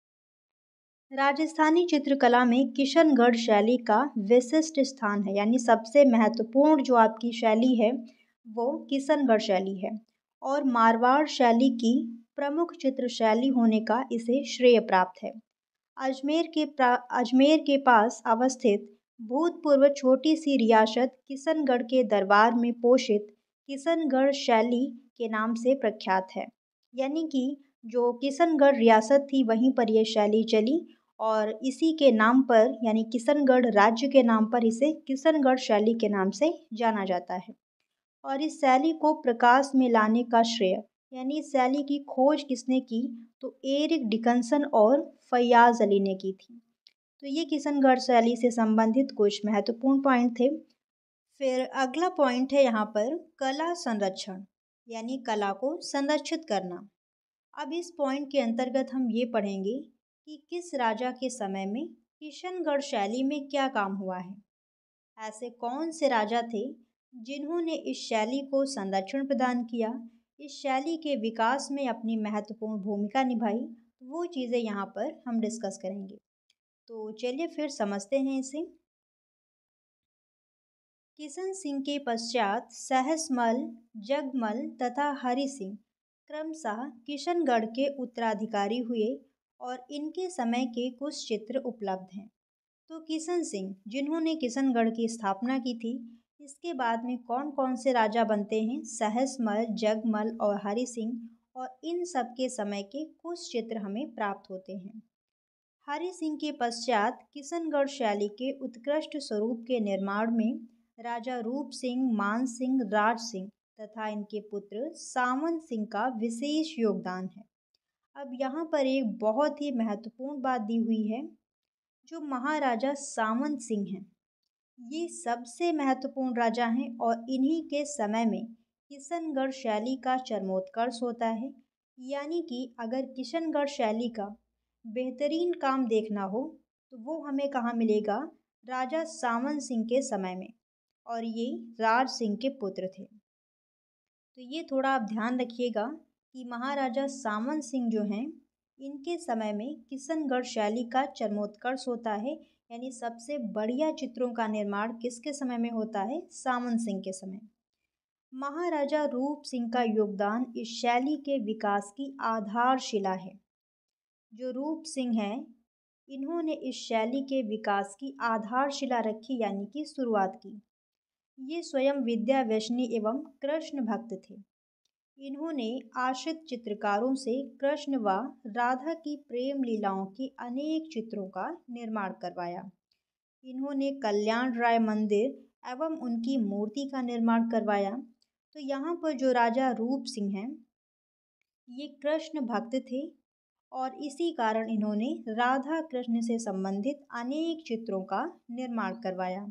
राजस्थानी चित्रकला में किशनगढ़ शैली का विशिष्ट स्थान है, यानी सबसे महत्वपूर्ण जो आपकी शैली है वो किशनगढ़ शैली है। और मारवाड़ शैली की प्रमुख चित्र शैली होने का इसे श्रेय प्राप्त है। अजमेर के प्रा अजमेर के पास अवस्थित भूतपूर्व छोटी सी रियासत किशनगढ़ के दरबार में पोषित किशनगढ़ शैली के नाम से प्रख्यात है। यानी कि जो किशनगढ़ रियासत थी वहीं पर यह शैली चली और इसी के नाम पर यानी किशनगढ़ राज्य के नाम पर इसे किशनगढ़ शैली के नाम से जाना जाता है। और इस शैली को प्रकाश में लाने का श्रेय यानी इस शैली की खोज किसने की, तो एरिक डिकन्सन और फैयाज अली ने की थी। तो ये किशनगढ़ शैली से संबंधित कुछ महत्वपूर्ण पॉइंट थे। फिर अगला पॉइंट है यहाँ पर कला संरक्षण यानी कला को संरक्षित करना। अब इस पॉइंट के अंतर्गत हम ये पढ़ेंगे कि किस राजा के समय में किशनगढ़ शैली में क्या काम हुआ है। ऐसे कौन से राजा थे जिन्होंने इस शैली को संरक्षण प्रदान किया, इस शैली के विकास में अपनी महत्वपूर्ण भूमिका निभाई, वो चीज़ें यहाँ पर हम डिस्कस करेंगे। तो चलिए फिर समझते हैं इसे। किशन सिंह के पश्चात सहसमल, जगमल तथा हरि सिंह क्रमशः किशनगढ़ के उत्तराधिकारी हुए और इनके समय के कुछ चित्र उपलब्ध हैं। तो किशन सिंह जिन्होंने किशनगढ़ की स्थापना की थी, इसके बाद में कौन कौन से राजा बनते हैं, सहसमल, जगमल और हरि सिंह, और इन सब के समय के कुछ चित्र हमें प्राप्त होते हैं। हरि सिंह के पश्चात किशनगढ़ शैली के उत्कृष्ट स्वरूप के निर्माण में राजा रूप सिंह, मान सिंह, राज सिंह तथा इनके पुत्र सामंत सिंह का विशेष योगदान है। अब यहाँ पर एक बहुत ही महत्वपूर्ण बात दी हुई है, जो महाराजा सामंत सिंह हैं, ये सबसे महत्वपूर्ण राजा हैं और इन्हीं के समय में किशनगढ़ शैली का चरमोत्कर्ष होता है। यानी कि अगर किशनगढ़ शैली का बेहतरीन काम देखना हो तो वो हमें कहाँ मिलेगा, राजा सामंत सिंह के समय में, और ये राज सिंह के पुत्र थे। तो ये थोड़ा आप ध्यान रखिएगा कि महाराजा सामंत सिंह जो हैं, इनके समय में किशनगढ़ शैली का चरमोत्कर्ष होता है। यानी सबसे बढ़िया चित्रों का निर्माण किसके समय में होता है, सामंत सिंह के समय। महाराजा रूप सिंह का योगदान इस शैली के विकास की आधारशिला है। जो रूप सिंह हैं, इन्होंने इस शैली के विकास की आधारशिला रखी यानी कि शुरुआत की। ये स्वयं विद्या व्यसनी एवं कृष्ण भक्त थे। इन्होंने आश्रित चित्रकारों से कृष्ण व राधा की प्रेम लीलाओं के अनेक चित्रों का निर्माण करवाया। इन्होंने कल्याण राय मंदिर एवं उनकी मूर्ति का निर्माण करवाया। तो यहाँ पर जो राजा रूप सिंह हैं, ये कृष्ण भक्त थे और इसी कारण इन्होंने राधा कृष्ण से संबंधित अनेक चित्रों का निर्माण करवाया।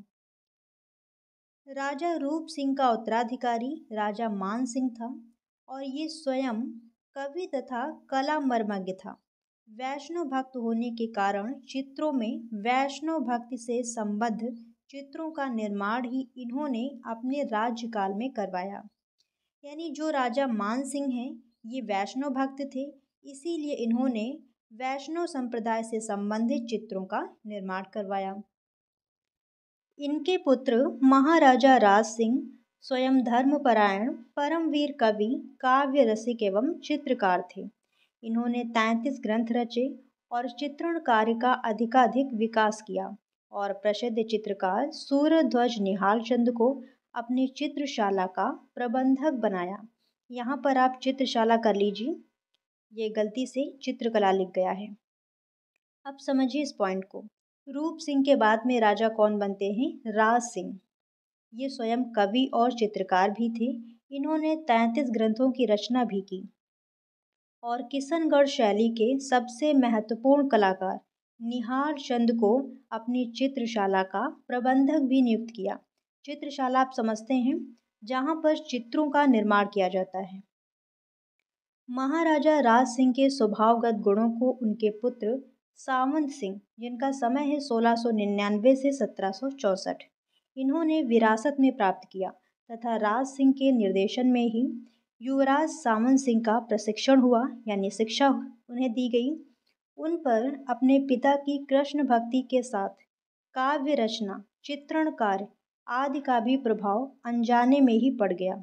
राजा रूप सिंह का उत्तराधिकारी राजा मान सिंह था और ये स्वयं कवि तथा कला मर्मज्ञ था। वैष्णव भक्त होने के कारण चित्रों में वैष्णव भक्ति से संबद्ध चित्रों का निर्माण ही इन्होंने अपने राज्यकाल में करवाया। यानी जो राजा मान सिंह हैं, ये वैष्णव भक्त थे, इसीलिए इन्होंने वैष्णव संप्रदाय से संबंधित चित्रों का निर्माण करवाया। इनके पुत्र महाराजा राज सिंह स्वयं धर्मपरायण, परमवीर कवि, काव्य रसिक एवं चित्रकार थे। इन्होंने तैंतीस ग्रंथ रचे और चित्रण कार्य का अधिकाधिक विकास किया और प्रसिद्ध चित्रकार सूर्यध्वज निहाल चंद को अपनी चित्रशाला का प्रबंधक बनाया। यहाँ पर आप चित्रशाला कर लीजिए, ये गलती से चित्रकला लिख गया है। अब समझिए इस पॉइंट को। रूप सिंह के बाद में राजा कौन बनते हैं, राज सिंह। ये स्वयं कवि और चित्रकार भी थे। इन्होंने तैंतीस ग्रंथों की रचना भी की और किशनगढ़ शैली के सबसे महत्वपूर्ण कलाकार निहाल चंद को अपनी चित्रशाला का प्रबंधक भी नियुक्त किया। चित्रशाला आप समझते हैं, जहाँ पर चित्रों का निर्माण किया जाता है। महाराजा राज सिंह के स्वभावगत गुणों को उनके पुत्र सामंत सिंह, जिनका समय है सोलह सौ निन्यानवे से सत्रह सौ चौंसठ, इन्होंने विरासत में प्राप्त किया तथा राज सिंह के निर्देशन में ही युवराज सामंत सिंह का प्रशिक्षण हुआ यानी शिक्षा उन्हें दी गई। उन पर अपने पिता की कृष्ण भक्ति के साथ काव्य रचना, चित्रण कार्य आदि का भी प्रभाव अनजाने में ही पड़ गया।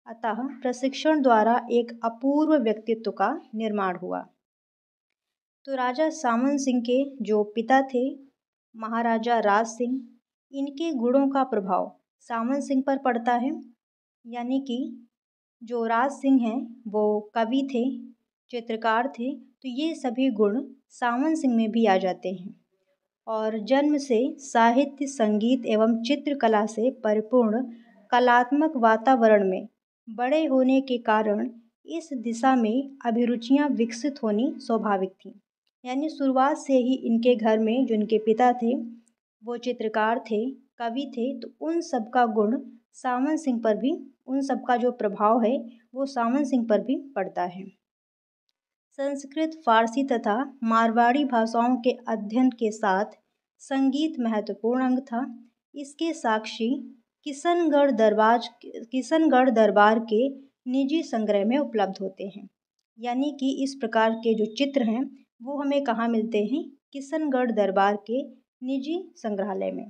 अतः प्रशिक्षण द्वारा एक अपूर्व व्यक्तित्व का निर्माण हुआ। तो राजा सामन सिंह के जो पिता थे महाराजा राज सिंह, इनके गुणों का प्रभाव सामन सिंह पर पड़ता है। यानी कि जो राज सिंह हैं वो कवि थे, चित्रकार थे, तो ये सभी गुण सामन सिंह में भी आ जाते हैं। और जन्म से साहित्य, संगीत एवं चित्रकला से परिपूर्ण कलात्मक वातावरण में बड़े होने के कारण इस दिशा में अभिरुचियां विकसित होनी स्वाभाविक थी। यानी शुरुआत से ही इनके घर में जो इनके पिता थे वो चित्रकार थे, कवि थे, तो उन सब का गुण सामन सिंह पर भी, उन सब का जो प्रभाव है वो सामन सिंह पर भी पड़ता है। संस्कृत, फारसी तथा मारवाड़ी भाषाओं के अध्ययन के साथ संगीत महत्वपूर्ण अंग था। इसके साक्षी किशनगढ़ दरबार किशनगढ़ दरबार के निजी संग्रह में उपलब्ध होते हैं। यानी कि इस प्रकार के जो चित्र हैं वो हमें कहाँ मिलते हैं? किशनगढ़ दरबार के निजी संग्रहालय में।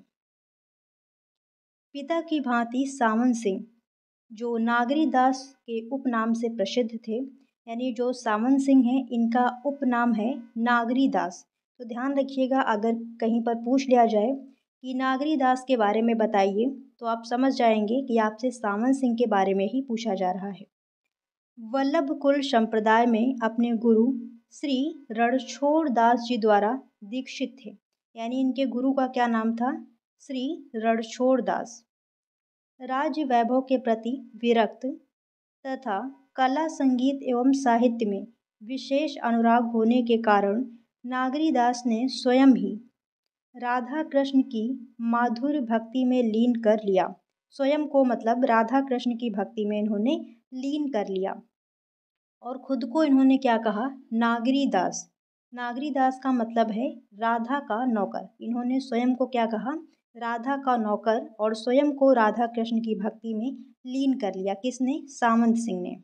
पिता की भांति सामन सिंह जो नागरी दास के उपनाम से प्रसिद्ध थे, यानी जो सामन सिंह हैं इनका उपनाम है नागरी दास। तो ध्यान रखिएगा, अगर कहीं पर पूछ लिया जाए कि नागरी दास के बारे में बताइए तो आप समझ जाएंगे कि आपसे सामन सिंह के बारे में ही पूछा जा रहा है। वल्लभ कुल संप्रदाय में अपने गुरु श्री रणछोड़ दास जी द्वारा दीक्षित थे। यानी इनके गुरु का क्या नाम था? श्री रणछोड़ दास। राज्य वैभव के प्रति विरक्त तथा कला, संगीत एवं साहित्य में विशेष अनुराग होने के कारण नागरी दास ने स्वयं ही राधा कृष्ण की माधुर्य भक्ति में लीन कर लिया। स्वयं को मतलब राधा कृष्ण की भक्ति में इन्होंने लीन कर लिया और खुद को इन्होंने क्या कहा? नागरी दास। नागरी दास का मतलब है राधा का नौकर। इन्होंने स्वयं को क्या कहा? राधा का नौकर, और स्वयं को राधा कृष्ण की भक्ति में लीन कर लिया। किसने? सामंत सिंह ने।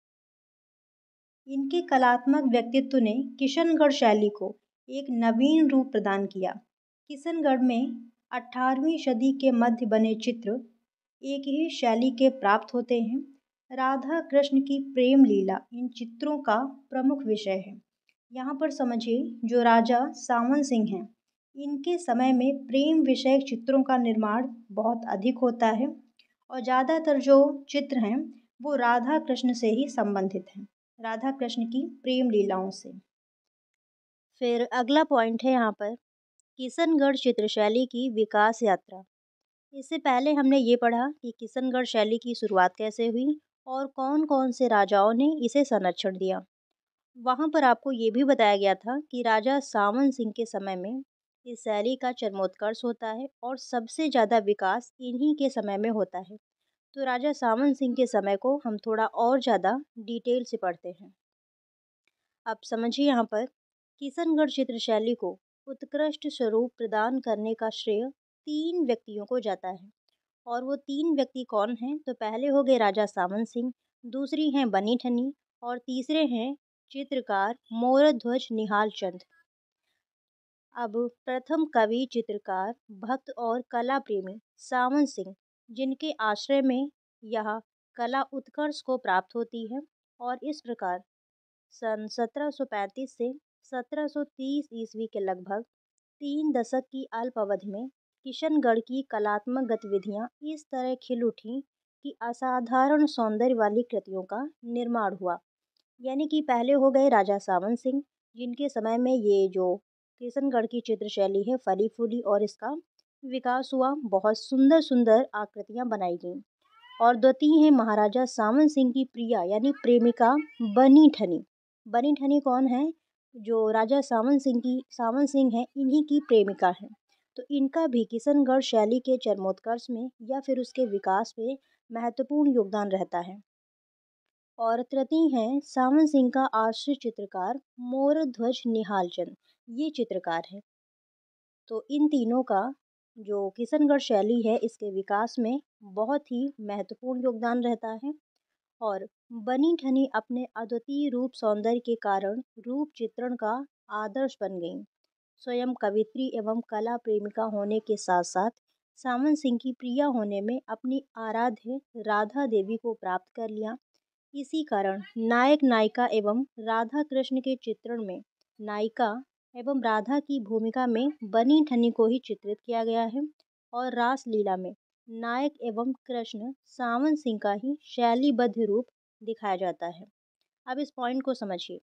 इनके कलात्मक व्यक्तित्व ने किशनगढ़ शैली को एक नवीन रूप प्रदान किया। किशनगढ़ में अठारहवीं सदी के मध्य बने चित्र एक ही शैली के प्राप्त होते हैं। राधा कृष्ण की प्रेम लीला इन चित्रों का प्रमुख विषय है। यहाँ पर समझिए, जो राजा सामन सिंह हैं इनके समय में प्रेम विषयक चित्रों का निर्माण बहुत अधिक होता है और ज़्यादातर जो चित्र हैं वो राधा कृष्ण से ही संबंधित हैं, राधा कृष्ण की प्रेम लीलाओं से। फिर अगला पॉइंट है यहाँ पर किशनगढ़ चित्रशैली की विकास यात्रा। इससे पहले हमने ये पढ़ा कि किशनगढ़ शैली की शुरुआत कैसे हुई और कौन कौन से राजाओं ने इसे संरक्षण दिया। वहाँ पर आपको ये भी बताया गया था कि राजा सामन सिंह के समय में इस शैली का चरमोत्कर्ष होता है और सबसे ज़्यादा विकास इन्हीं के समय में होता है। तो राजा सामन सिंह के समय को हम थोड़ा और ज़्यादा डिटेल से पढ़ते हैं। अब समझिए, यहाँ पर किशनगढ़ चित्र शैली को उत्कृष्ट स्वरूप प्रदान करने का श्रेय तीन व्यक्तियों को जाता है। और वो तीन व्यक्ति कौन हैं? तो पहले हो गए राजा सामन सिंह, दूसरी हैं बनी ठनी और तीसरे हैं चित्रकार मोरध्वज निहाल चंद। अब प्रथम कवि, चित्रकार, भक्त और कला प्रेमी सामन सिंह, जिनके आश्रय में यह कला उत्कर्ष को प्राप्त होती है और इस प्रकार सन सत्रह सौ पैंतीस से सत्रह सौ तीस ईस्वी के लगभग तीन दशक की अल्प अवधि में किशनगढ़ की कलात्मक गतिविधियां इस तरह खिल उठी कि असाधारण सौंदर्य वाली कृतियों का निर्माण हुआ। यानी कि पहले हो गए राजा सामन सिंह, जिनके समय में ये जो किशनगढ़ की चित्रशैली है फली फूली और इसका विकास हुआ, बहुत सुंदर सुंदर आकृतियां बनाई गईं। और द्वितीय है महाराजा सामन सिंह की प्रिया यानी प्रेमिका बनी ठनी। बनी ठनी कौन है? जो राजा सामन सिंह की सामन सिंह है इन्हीं की प्रेमिका है। तो इनका भी किशनगढ़ शैली के चरमोत्कर्ष में या फिर उसके विकास में महत्वपूर्ण योगदान रहता है। और तृतीय हैं सामन सिंह का आश्रित चित्रकार मोरध्वज निहाल चंद, ये चित्रकार है। तो इन तीनों का जो किशनगढ़ शैली है इसके विकास में बहुत ही महत्वपूर्ण योगदान रहता है। और बनी ठनी अपने अद्वितीय रूप सौंदर्य के कारण रूप चित्रण का आदर्श बन गईं। स्वयं कवित्री एवं कला प्रेमिका होने के साथ साथ सामन सिंह की प्रिया होने में अपनी आराध्य राधा देवी को प्राप्त कर लिया। इसी कारण नायक नायिका एवं राधा कृष्ण के चित्रण में नायिका एवं राधा की भूमिका में बनी ठनी को ही चित्रित किया गया है और रासलीला में नायक एवं कृष्ण सावन सिंह का ही शैलीबद्ध रूप दिखाया जाता है। अब इस पॉइंट को समझिए।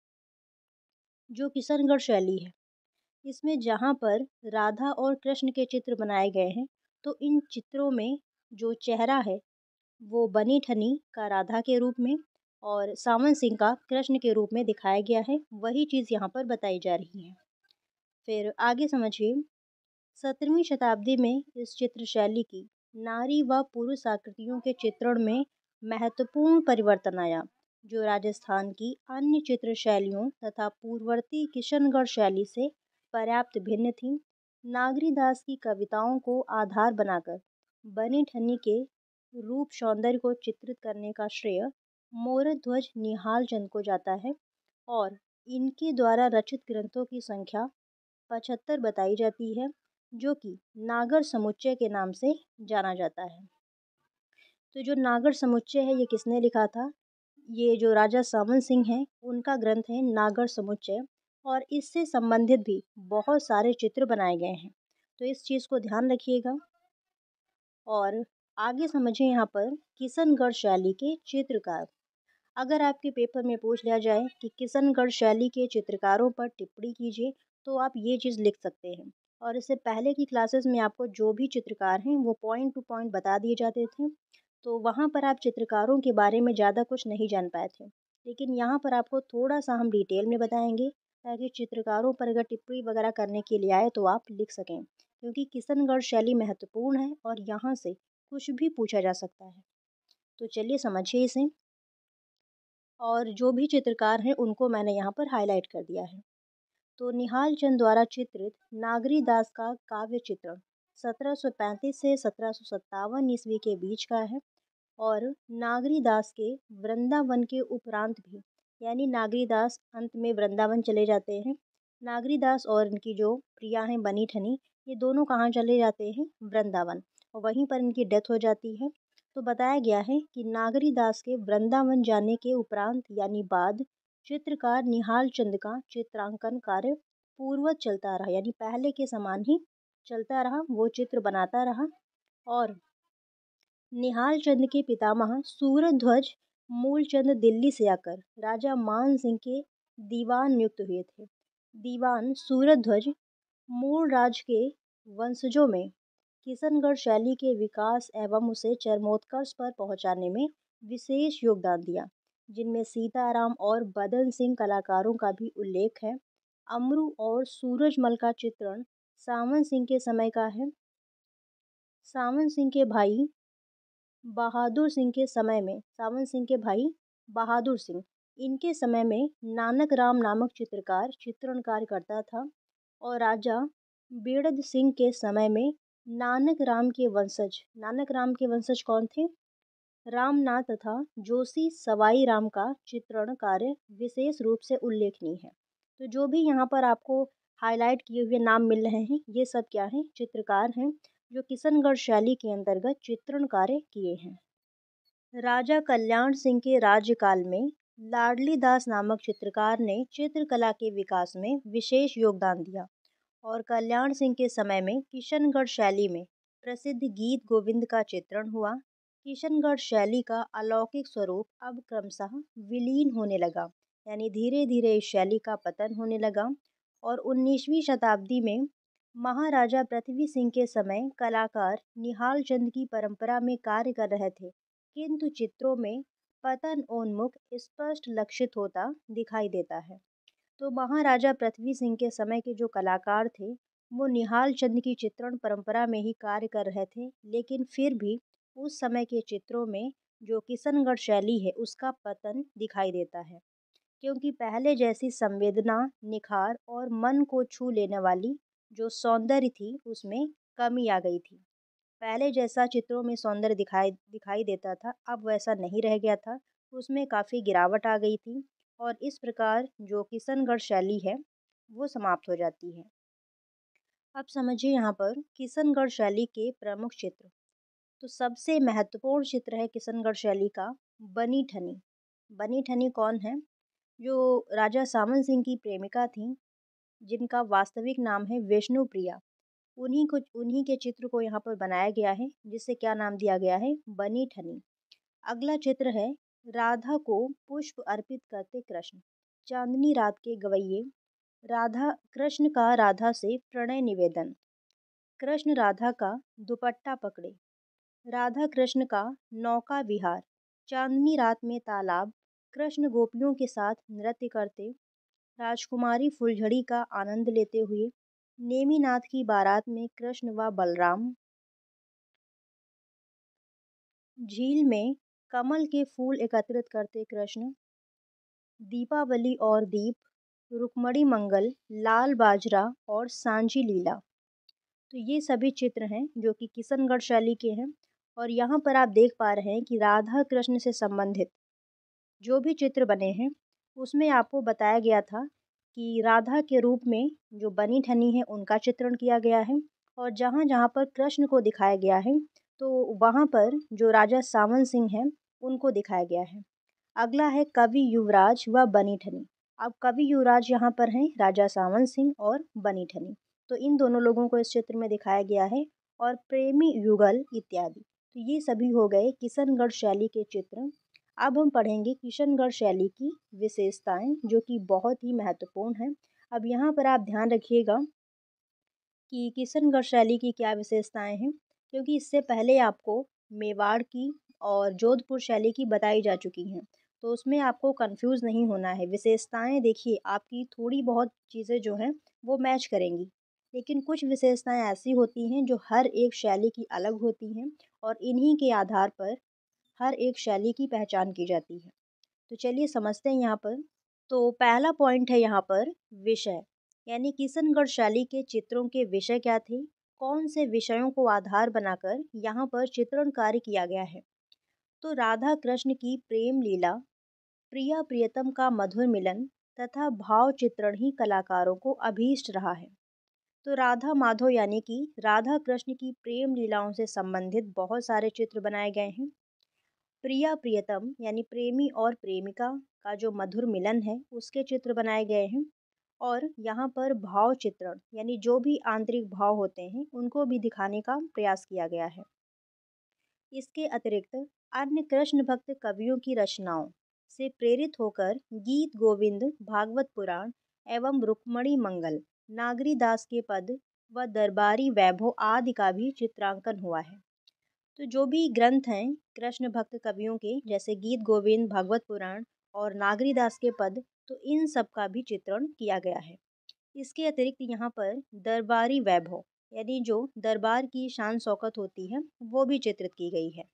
जो किशनगढ़ शैली है, इसमें जहाँ पर राधा और कृष्ण के चित्र बनाए गए हैं, तो इन चित्रों में जो चेहरा है वो बनी ठनी का राधा के रूप में और सावन सिंह का कृष्ण के रूप में दिखाया गया है। वही चीज़ यहाँ पर बताई जा रही है। फिर आगे समझिए। सत्रहवीं शताब्दी में इस चित्र शैली की नारी व पुरुष आकृतियों के चित्रण में महत्वपूर्ण परिवर्तन आया, जो राजस्थान की अन्य चित्र शैलियों तथा पूर्ववर्ती किशनगढ़ शैली से पर्याप्त भिन्न थी। नागरीदास की कविताओं को आधार बनाकर बनी ठनी के रूप सौंदर्य को चित्रित करने का श्रेय मोरध्वज निहाल चंद को जाता है और इनके द्वारा रचित ग्रंथों की संख्या पचहत्तर बताई जाती है, जो कि नागर समुच्चय के नाम से जाना जाता है। तो जो नागर समुच्चय है ये किसने लिखा था? ये जो राजा सामन सिंह हैं उनका ग्रंथ है नागर समुच्चय और इससे संबंधित भी बहुत सारे चित्र बनाए गए हैं। तो इस चीज़ को ध्यान रखिएगा। और आगे समझिए यहाँ पर किशनगढ़ शैली के चित्रकार। अगर आपके पेपर में पूछ लिया जाए कि किशनगढ़ शैली के चित्रकारों पर टिप्पणी कीजिए, तो आप ये चीज़ लिख सकते हैं। और इससे पहले की क्लासेस में आपको जो भी चित्रकार हैं वो पॉइंट टू पॉइंट बता दिए जाते थे, तो वहाँ पर आप चित्रकारों के बारे में ज़्यादा कुछ नहीं जान पाए थे। लेकिन यहाँ पर आपको थोड़ा सा हम डिटेल में बताएंगे, ताकि चित्रकारों पर अगर टिप्पणी वगैरह करने के लिए आए तो आप लिख सकें, क्योंकि किशनगढ़ शैली महत्वपूर्ण है और यहाँ से कुछ भी पूछा जा सकता है। तो चलिए समझिए इसे। और जो भी चित्रकार हैं उनको मैंने यहाँ पर हाईलाइट कर दिया है। तो निहाल चंद द्वारा चित्रित नागरी दास का काव्य चित्रण सत्रह सौ पैंतीस से सत्रह सौ सत्तावन ईस्वी के बीच का है और नागरी दास के वृंदावन के उपरांत भी, यानी नागरी दास अंत में वृंदावन चले जाते हैं। नागरी दास और इनकी जो प्रिया हैं बनी ठनी, ये दोनों कहाँ चले जाते हैं? वृंदावन, और वहीं पर इनकी डेथ हो जाती है। तो बताया गया है कि नागरी दास के वृंदावन जाने के उपरांत यानी बाद चित्रकार निहाल चंद का चित्रांकन कार्य पूर्ववत चलता रहा, यानी पहले के समान ही चलता रहा, वो चित्र बनाता रहा। और निहाल चंद के पितामह सूरध्वज मूलचंद दिल्ली से आकर राजा मान सिंह के दीवान नियुक्त हुए थे। दीवान सूरध्वज मूल राज के वंशजों में किशनगढ़ शैली के विकास एवं उसे चरमोत्कर्ष पर पहुंचाने में विशेष योगदान दिया, जिनमें सीताराम और बदन सिंह कलाकारों का भी उल्लेख है। अमरू और सूरजमल का चित्रण सावन सिंह के समय का है। सावन सिंह के भाई बहादुर सिंह के समय में सावन सिंह के भाई बहादुर सिंह इनके समय में नानक राम नामक चित्रकार चित्रण कार्य करता था और राजा बेड़द सिंह के समय में नानक राम के वंशज नानक राम के वंशज कौन थे? रामनाथ तथा जोशी सवाई राम का चित्रण कार्य विशेष रूप से उल्लेखनीय है। तो जो भी यहाँ पर आपको हाईलाइट किए हुए नाम मिल रहे हैं, ये सब क्या हैं? चित्रकार हैं, जो किशनगढ़ शैली के अंतर्गत चित्रण कार्य किए हैं। राजा कल्याण सिंह के राज्यकाल में लाडली दास नामक चित्रकार ने चित्रकला के विकास में विशेष योगदान दिया और कल्याण सिंह के समय में किशनगढ़ शैली में प्रसिद्ध गीत गोविंद का चित्रण हुआ। किशनगढ़ शैली का अलौकिक स्वरूप अब क्रमशः विलीन होने लगा, यानी धीरे धीरे इस शैली का पतन होने लगा। और उन्नीसवीं शताब्दी में महाराजा पृथ्वी सिंह के समय कलाकार निहाल चंद की परंपरा में कार्य कर रहे थे, किंतु चित्रों में पतन उन्मुख स्पष्ट लक्षित होता दिखाई देता है। तो महाराजा पृथ्वी सिंह के समय के जो कलाकार थे वो निहाल चंद की चित्रण परंपरा में ही कार्य कर रहे थे, लेकिन फिर भी उस समय के चित्रों में जो किशनगढ़ शैली है उसका पतन दिखाई देता है, क्योंकि पहले जैसी संवेदना, निखार और मन को छू लेने वाली जो सौंदर्य थी उसमें कमी आ गई थी। पहले जैसा चित्रों में सौंदर्य दिखाई दिखाई देता था अब वैसा नहीं रह गया था, उसमें काफ़ी गिरावट आ गई थी और इस प्रकार जो किशनगढ़ शैली है वो समाप्त हो जाती है। अब समझिए यहाँ पर किशनगढ़ शैली के प्रमुख चित्र। तो सबसे महत्वपूर्ण चित्र है किशनगढ़ शैली का बनी ठनी। बनी ठनी कौन है? जो राजा सामन सिंह की प्रेमिका थी, जिनका वास्तविक नाम है विष्णुप्रिया। उन्हीं को उन्हीं के चित्र को यहाँ पर बनाया गया है, जिसे क्या नाम दिया गया है? बनी ठनी। अगला चित्र है राधा को पुष्प अर्पित करते कृष्ण। चांदनी रात के गवैये राधा कृष्ण का राधा से प्रणय निवेदन। कृष्ण राधा का दुपट्टा पकड़े। राधा कृष्ण का नौका विहार। चांदनी रात में तालाब। कृष्ण गोपियों के साथ नृत्य करते। राजकुमारी फुलझड़ी का आनंद लेते हुए। नेमिनाथ की बारात में कृष्ण व बलराम। झील में कमल के फूल एकत्रित करते कृष्ण। दीपावली और दीप। रुक्मणी मंगल। लाल बाजरा और सांझी लीला। तो ये सभी चित्र हैं जो कि किशनगढ़ शैली के हैं। और यहाँ पर आप देख पा रहे हैं कि राधा कृष्ण से संबंधित जो भी चित्र बने हैं उसमें आपको बताया गया था कि राधा के रूप में जो बनी ठनी है उनका चित्रण किया गया है, और जहाँ जहाँ पर कृष्ण को दिखाया गया है तो वहाँ पर जो राजा सामन सिंह हैं उनको दिखाया गया है। अगला है कवि युवराज व बनी ठनी। अब कवि युवराज यहाँ पर हैं राजा सामन सिंह और बनी ठनी। तो इन दोनों लोगों को इस चित्र में दिखाया गया है, और प्रेमी युगल इत्यादि। तो ये सभी हो गए किशनगढ़ शैली के चित्र। अब हम पढ़ेंगे किशनगढ़ शैली की विशेषताएं, जो कि बहुत ही महत्वपूर्ण है। अब यहाँ पर आप ध्यान रखिएगा कि किशनगढ़ शैली की क्या विशेषताएं हैं, क्योंकि इससे पहले आपको मेवाड़ की और जोधपुर शैली की बताई जा चुकी हैं। तो उसमें आपको कंफ्यूज नहीं होना है। विशेषताएं देखिए आपकी थोड़ी बहुत चीज़ें जो हैं वो मैच करेंगी, लेकिन कुछ विशेषताएं ऐसी होती हैं जो हर एक शैली की अलग होती हैं, और इन्हीं के आधार पर हर एक शैली की पहचान की जाती है। तो चलिए समझते हैं यहाँ पर। तो पहला पॉइंट है यहाँ पर विषय, यानी किशनगढ़ शैली के चित्रों के विषय क्या थे, कौन से विषयों को आधार बनाकर यहाँ पर चित्रण कार्य किया गया है। तो राधा कृष्ण की प्रेम लीला, प्रिया प्रियतम का मधुर मिलन तथा भाव चित्रण ही कलाकारों को अभीष्ट रहा है। तो राधा माधव यानी कि राधा कृष्ण की प्रेम लीलाओं से संबंधित बहुत सारे चित्र बनाए गए हैं। प्रिया प्रियतम यानी प्रेमी और प्रेमिका का जो मधुर मिलन है उसके चित्र बनाए गए हैं। और यहाँ पर भाव चित्रण यानी जो भी आंतरिक भाव होते हैं उनको भी दिखाने का प्रयास किया गया है। इसके अतिरिक्त अन्य कृष्ण भक्त कवियों की रचनाओं से प्रेरित होकर गीत गोविंद, भागवत पुराण एवं रुक्मणी मंगल, नागरी दास के पद व दरबारी वैभव आदि का भी चित्रांकन हुआ है। तो जो भी ग्रंथ हैं कृष्ण भक्त कवियों के, जैसे गीत गोविंद, भागवत पुराण और नागरी दास के पद, तो इन सब का भी चित्रण किया गया है। इसके अतिरिक्त यहाँ पर दरबारी वैभव यानी जो दरबार की शान शौकत होती है वो भी चित्रित की गई है।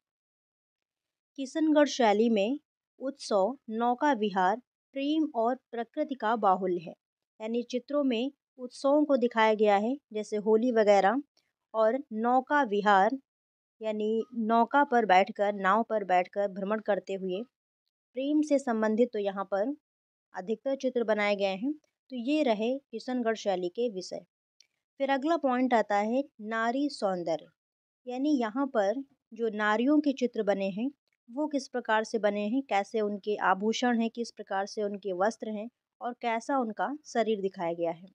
किशनगढ़ शैली में उत्सव, नौका विहार, प्रेम और प्रकृति का बाहुल्य है। यानी चित्रों में उत्सवों को दिखाया गया है, जैसे होली वगैरह, और नौका विहार यानी नौका पर बैठकर, नाव पर बैठकर भ्रमण करते हुए। प्रेम से संबंधित तो यहाँ पर अधिकतर चित्र बनाए गए हैं। तो ये रहे किशनगढ़ शैली के विषय। फिर अगला पॉइंट आता है नारी सौंदर्य, यानी यहाँ पर जो नारियों के चित्र बने हैं वो किस प्रकार से बने हैं, कैसे उनके आभूषण हैं, किस प्रकार से उनके वस्त्र हैं, और कैसा उनका शरीर दिखाया गया है।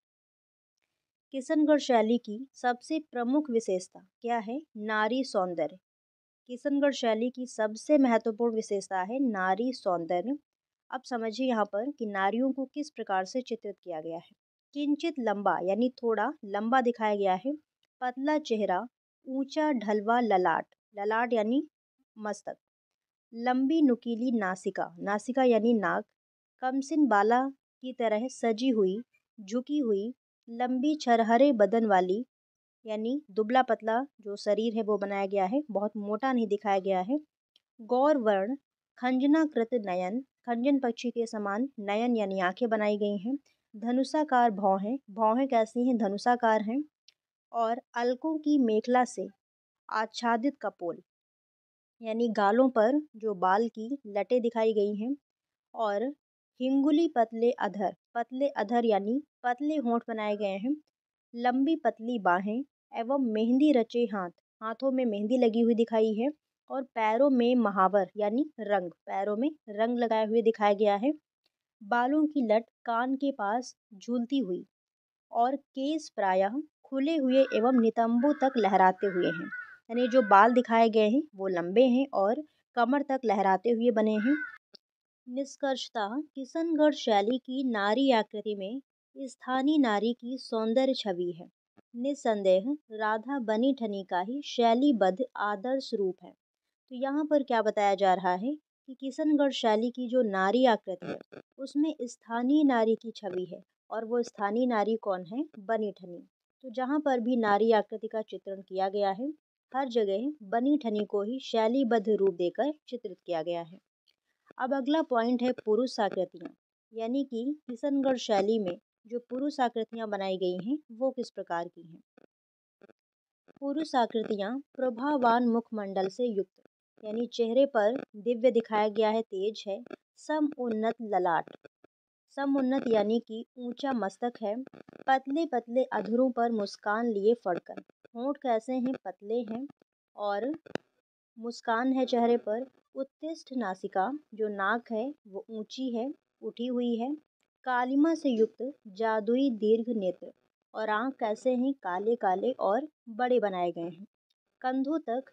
किशनगढ़ शैली की सबसे प्रमुख विशेषता क्या है? नारी सौंदर्य। किशनगढ़ शैली की सबसे महत्वपूर्ण विशेषता है नारी सौंदर्य। अब समझिए यहाँ पर कि नारियों को किस प्रकार से चित्रित किया गया है। किंचित लंबा यानी थोड़ा लंबा दिखाया गया है। पतला चेहरा, ऊंचा ढलवा ललाट, ललाट यानी मस्तक, लंबी नुकीली नासिका, नासिका यानी नाक, कमसिन बाला की तरह सजी हुई, झुकी हुई, लंबी छरहरे बदन वाली, यानी दुबला पतला जो शरीर है वो बनाया गया है, बहुत मोटा नहीं दिखाया गया है। गौर वर्ण, खंजनाकृत नयन, खंजन पक्षी के समान नयन यानी आंखें बनाई गई हैं। धनुषाकार भौहें, भौहें कैसी हैं? धनुषाकार हैं। और अलकों की मेखला से आच्छादित कपोल, यानी गालों पर जो बाल की लटें दिखाई गई हैं। और हिंगुली पतले अधर, पतले अधर यानी पतले होंठ बनाए गए हैं। लंबी पतली बाहें एवं मेहंदी रचे हाथ, हाथों में मेहंदी लगी हुई दिखाई है और पैरों में महावर यानी रंग, पैरों में रंग लगाए हुए दिखाया गया है। बालों की लट कान के पास झूलती हुई और केस प्रायः खुले हुए एवं नितंबों तक लहराते हुए हैं। यानी जो बाल दिखाए गए हैं वो लंबे हैं और कमर तक लहराते हुए बने हैं। निष्कर्षतः किशनगढ़ शैली की नारी आकृति में स्थानीय नारी की सौंदर्य छवि है। निस्संदेह राधा बनी ठनी का ही शैलीबद्ध आदर्श रूप है। तो यहाँ पर क्या बताया जा रहा है कि किशनगढ़ शैली की जो नारी आकृति है उसमें स्थानीय नारी की छवि है और वो स्थानीय नारी कौन है? बनी ठनी। तो जहाँ पर भी नारी आकृति का चित्रण किया गया है हर जगह बनी ठनी को ही शैलीबद्ध रूप देकर चित्रित किया गया है। अब अगला पॉइंट है पुरुष आकृतियाँ, यानी कि किशनगढ़ शैली में जो पुरुष आकृतियाँ बनाई गई हैं वो किस प्रकार की हैं। पुरुष आकृतियाँ प्रभावान मुखमंडल से युक्त, यानी चेहरे पर दिव्य दिखाया गया है, तेज है। सम उन्नत ललाट, सम उन्नत यानी कि ऊंचा मस्तक है। पतले पतले अधरों पर मुस्कान लिए फड़कर, होंठ कैसे हैं? पतले हैं और मुस्कान है चेहरे पर। उत्तिष्ठ नासिका, जो नाक है वो ऊंची है, उठी हुई है। कालिमा से युक्त जादुई दीर्घ नेत्र और आँख कैसे हैं? काले काले और बड़े बनाए गए हैं। कंधों तक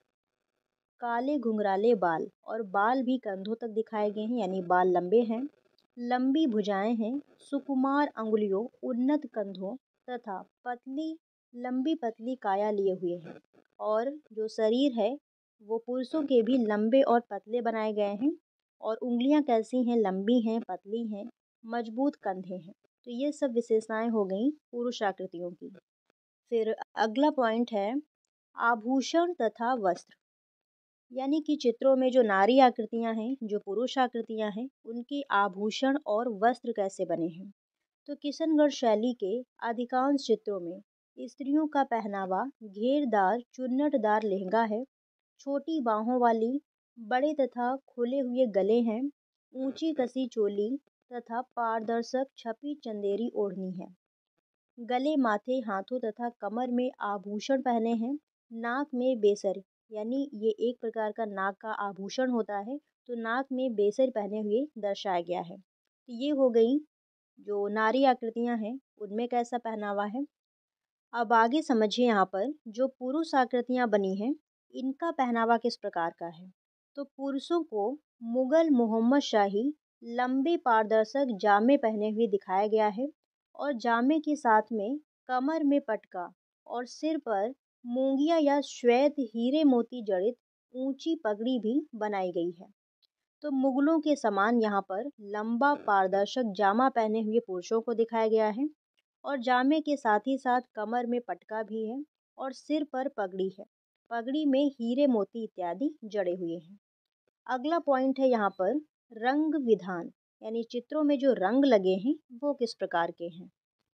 काले घुंघराले बाल और बाल भी कंधों तक दिखाए गए हैं, यानी बाल लंबे हैं। लंबी भुजाएं हैं, सुकुमार अंगुलियों, उन्नत कंधों तथा पतली लंबी पतली काया लिए हुए हैं। और जो शरीर है वो पुरुषों के भी लंबे और पतले बनाए गए हैं और उंगलियां कैसी हैं? लंबी हैं, पतली हैं, मजबूत कंधे हैं। तो ये सब विशेषताएं हो गई पुरुष आकृतियों की। फिर अगला पॉइंट है आभूषण तथा वस्त्र, यानी कि चित्रों में जो नारी आकृतियां हैं, जो पुरुष आकृतियां हैं, उनके आभूषण और वस्त्र कैसे बने हैं। तो किशनगढ़ शैली के अधिकांश चित्रों में स्त्रियों का पहनावा घेरदार चुन्नटदार लहंगा है। छोटी बाहों वाली, बड़े तथा खुले हुए गले हैं। ऊंची कसी चोली तथा पारदर्शक छपी चंदेरी ओढ़नी है। गले, माथे, हाथों तथा कमर में आभूषण पहने हैं। नाक में बेसर, यानी ये एक प्रकार का नाक का आभूषण होता है, तो नाक में बेसर पहने हुए दर्शाया गया है। तो ये हो गई जो नारी आकृतियां हैं उनमें कैसा पहनावा है। अब आगे समझिए यहाँ पर जो पुरुष आकृतियां बनी हैं इनका पहनावा किस प्रकार का है। तो पुरुषों को मुगल मोहम्मद शाही लंबे पारदर्शक जामे पहने हुए दिखाया गया है और जामे के साथ में कमर में पटका और सिर पर मूंगिया या श्वेत हीरे मोती जड़ित ऊंची पगड़ी भी बनाई गई है। तो मुगलों के समान यहाँ पर लंबा पारदर्शक जामा पहने हुए पुरुषों को दिखाया गया है और जामे के साथ ही साथ कमर में पटका भी है और सिर पर पगड़ी है। पगड़ी में हीरे मोती इत्यादि जड़े हुए हैं। अगला पॉइंट है यहाँ पर रंग विधान, यानी चित्रों में जो रंग लगे हैं वो किस प्रकार के हैं।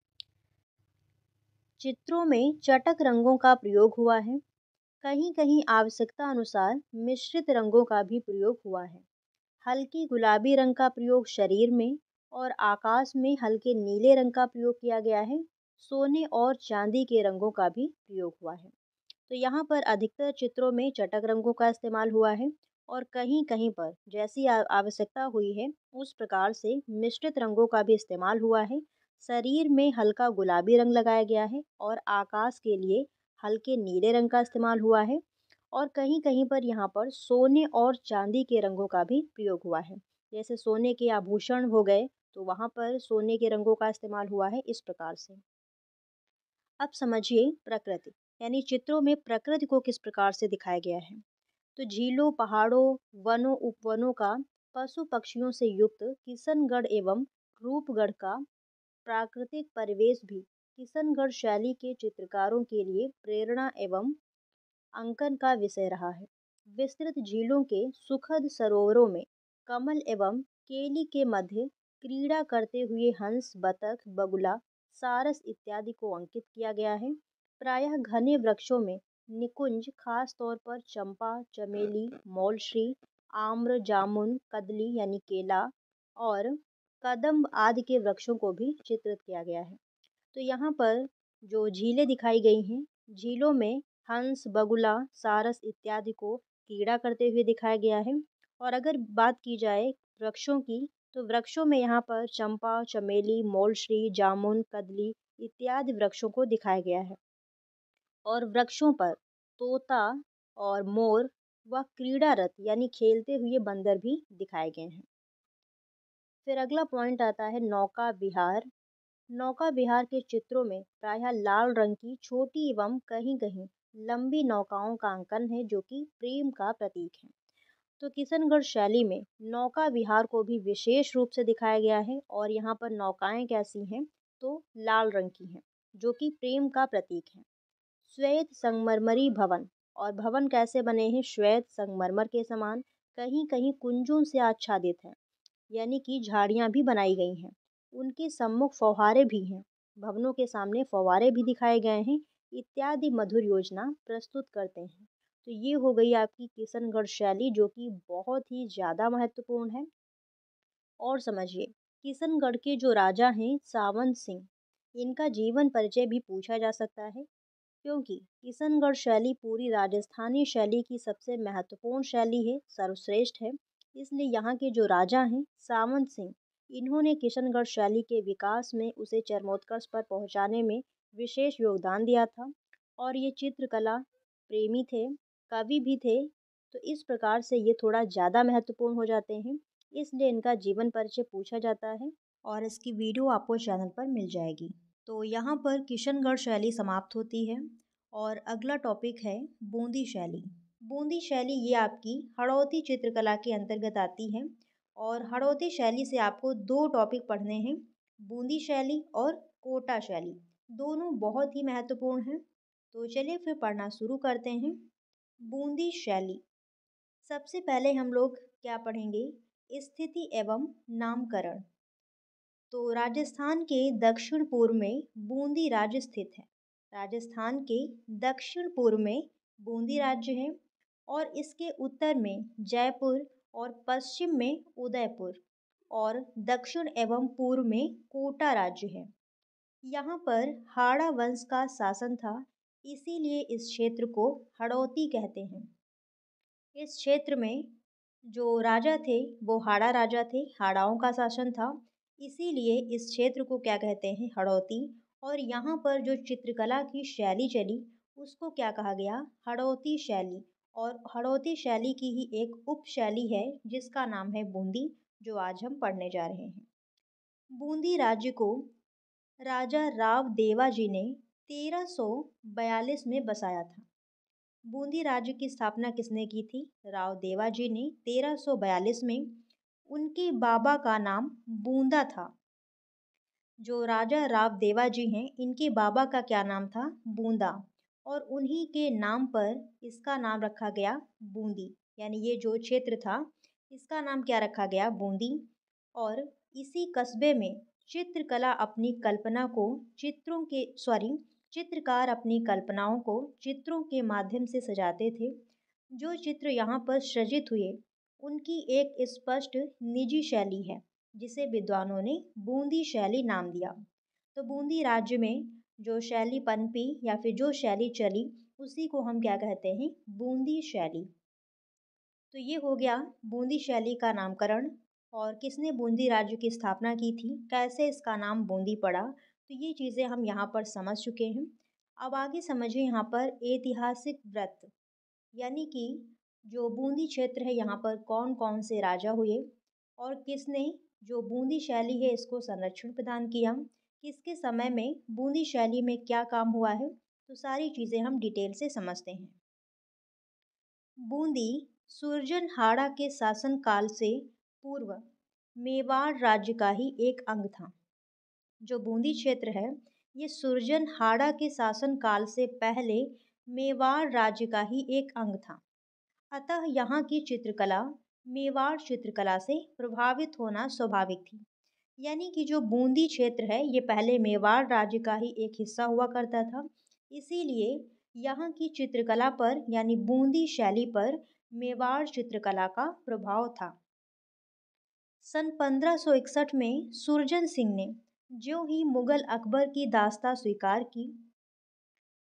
चित्रों में चटक रंगों का प्रयोग हुआ है। कहीं कहीं आवश्यकता अनुसार मिश्रित रंगों का भी प्रयोग हुआ है। हल्की गुलाबी रंग का प्रयोग शरीर में और आकाश में हल्के नीले रंग का प्रयोग किया गया है। सोने और चांदी के रंगों का भी प्रयोग हुआ है। तो यहाँ पर अधिकतर चित्रों में चटक रंगों का इस्तेमाल हुआ है और कहीं कहीं पर जैसी आ- आवश्यकता हुई है उस प्रकार से मिश्रित रंगों का भी इस्तेमाल हुआ है। शरीर में हल्का गुलाबी रंग लगाया गया है और आकाश के लिए हल्के नीले रंग का इस्तेमाल हुआ है और कहीं कहीं पर यहाँ पर सोने और चांदी के रंगों का भी प्रयोग हुआ है। जैसे सोने के आभूषण हो गए तो वहाँ पर सोने के रंगों का इस्तेमाल हुआ है इस प्रकार से। अब समझिए प्रकृति, यानी चित्रों में प्रकृति को किस प्रकार से दिखाया गया है। तो झीलों, पहाड़ों, वनों, उपवनों का, पशु पक्षियों से युक्त किशनगढ़ एवं रूपगढ़ का प्राकृतिक परिवेश भी किशनगढ़ शैली के चित्रकारों के लिए प्रेरणा एवं अंकन का विषय रहा है। विस्तृत झीलों के सुखद सरोवरों में कमल एवं केली के मध्य क्रीड़ा करते हुए हंस, बतख, बगुला, सारस इत्यादि को अंकित किया गया है। प्रायः घने वृक्षों में निकुंज, खास तौर पर चंपा, चमेली, मौलश्री, आम्र, जामुन, कदली यानी केला और कदम्ब आदि के वृक्षों को भी चित्रित किया गया है। तो यहाँ पर जो झीलें दिखाई गई हैं, झीलों में हंस, बगुला, सारस इत्यादि को क्रीड़ा करते हुए दिखाया गया है। और अगर बात की जाए वृक्षों की, तो वृक्षों में यहाँ पर चंपा, चमेली, मौलश्री, जामुन, कदली इत्यादि वृक्षों को दिखाया गया है। और वृक्षों पर तोता और मोर व क्रीड़ारत यानी खेलते हुए बंदर भी दिखाए गए हैं। फिर अगला पॉइंट आता है नौका विहार। नौका विहार के चित्रों में प्रायः लाल रंग की छोटी एवं कहीं कहीं लंबी नौकाओं का अंकन है, जो कि प्रेम का प्रतीक है। तो किशनगढ़ शैली में नौका विहार को भी विशेष रूप से दिखाया गया है। और यहाँ पर नौकाएं कैसी हैं, तो लाल रंग की हैं, जो कि प्रेम का प्रतीक है। श्वेत संगमरमरी भवन, और भवन कैसे बने हैं, श्वेत संगमरमर के समान, कहीं कहीं कुंजों से आच्छादित है, यानी कि झाड़ियां भी बनाई गई हैं। उनके सम्मुख फौहारे भी हैं, भवनों के सामने फौहारे भी दिखाए गए हैं, इत्यादि मधुर योजना प्रस्तुत करते हैं। तो ये हो गई आपकी किशनगढ़ शैली, जो कि बहुत ही ज़्यादा महत्वपूर्ण है। और समझिए, किशनगढ़ के जो राजा हैं सावंत सिंह, इनका जीवन परिचय भी पूछा जा सकता है, क्योंकि किशनगढ़ शैली पूरी राजस्थानी शैली की सबसे महत्वपूर्ण शैली है, सर्वश्रेष्ठ है। इसलिए यहाँ के जो राजा हैं सावंत सिंह, इन्होंने किशनगढ़ शैली के विकास में उसे चरमोत्कर्ष पर पहुँचाने में विशेष योगदान दिया था। और ये चित्रकला प्रेमी थे, कवि भी थे, तो इस प्रकार से ये थोड़ा ज़्यादा महत्वपूर्ण हो जाते हैं, इसलिए इनका जीवन परिचय पूछा जाता है। और इसकी वीडियो आपको चैनल पर मिल जाएगी। तो यहाँ पर किशनगढ़ शैली समाप्त होती है। और अगला टॉपिक है बूंदी शैली। बूंदी शैली ये आपकी हड़ौती चित्रकला के अंतर्गत आती है। और हड़ौती शैली से आपको दो टॉपिक पढ़ने हैं, बूंदी शैली और कोटा शैली। दोनों बहुत ही महत्वपूर्ण हैं। तो चलिए फिर पढ़ना शुरू करते हैं। बूंदी शैली। सबसे पहले हम लोग क्या पढ़ेंगे, स्थिति एवं नामकरण। तो राजस्थान के दक्षिण पूर्व में बूंदी राज्य स्थित है। राजस्थान के दक्षिण पूर्व में बूंदी राज्य है, और इसके उत्तर में जयपुर और पश्चिम में उदयपुर और दक्षिण एवं पूर्व में कोटा राज्य है। यहाँ पर हाड़ा वंश का शासन था, इसीलिए इस क्षेत्र को हड़ौती कहते हैं। इस क्षेत्र में जो राजा थे वो हाड़ा राजा थे, हाड़ाओं का शासन था, इसीलिए इस क्षेत्र को क्या कहते हैं, हड़ौती। और यहाँ पर जो चित्रकला की शैली चली उसको क्या कहा गया, हड़ौती शैली। और हड़ौती शैली की ही एक उप शैली है जिसका नाम है बूंदी, जो आज हम पढ़ने जा रहे हैं। बूंदी राज्य को राजा राव देवाजी ने तेरह सौ बयालीस में बसाया था। बूंदी राज्य की स्थापना किसने की थी, राव देवाजी ने तेरह सौ बयालीस में। उनके बाबा का नाम बूंदा था। जो राजा राव देवाजी हैं, इनके बाबा का क्या नाम था, बूंदा। और उन्हीं के नाम पर इसका नाम रखा गया बूंदी, यानी ये जो क्षेत्र था इसका नाम क्या रखा गया, बूंदी। और इसी कस्बे में चित्रकला अपनी कल्पना को चित्रों के सॉरी चित्रकार अपनी कल्पनाओं को चित्रों के माध्यम से सजाते थे। जो चित्र यहाँ पर सृजित हुए उनकी एक स्पष्ट निजी शैली है, जिसे विद्वानों ने बूंदी शैली नाम दिया। तो बूंदी राज्य में जो शैली पनपी या फिर जो शैली चली उसी को हम क्या कहते हैं, बूंदी शैली। तो ये हो गया बूंदी शैली का नामकरण, और किसने बूंदी राज्य की स्थापना की थी, कैसे इसका नाम बूंदी पड़ा, तो ये चीज़ें हम यहाँ पर समझ चुके हैं। अब आगे समझिए यहाँ पर ऐतिहासिक वृत्त, यानी कि जो बूंदी क्षेत्र है यहाँ पर कौन कौन से राजा हुए, और किसने जो बूंदी शैली है इसको संरक्षण प्रदान किया, किसके समय में बूंदी शैली में क्या काम हुआ है, तो सारी चीज़ें हम डिटेल से समझते हैं। बूंदी सुरजनहाड़ा के शासनकाल से पूर्व मेवाड़ राज्य का ही एक अंग था। जो बूंदी क्षेत्र है ये सुरजनहाड़ा के शासनकाल से पहले मेवाड़ राज्य का ही एक अंग था। अतः यहाँ की चित्रकला मेवाड़ चित्रकला से प्रभावित होना स्वाभाविक थी। यानी कि जो बूंदी क्षेत्र है ये पहले मेवाड़ राज्य का ही एक हिस्सा हुआ करता था, इसीलिए यहाँ की चित्रकला पर यानी बूंदी शैली पर मेवाड़ चित्रकला का प्रभाव था। सन पंद्रह सौ इकसठ में सुरजन सिंह ने जो ही मुगल अकबर की दास्ता स्वीकार की,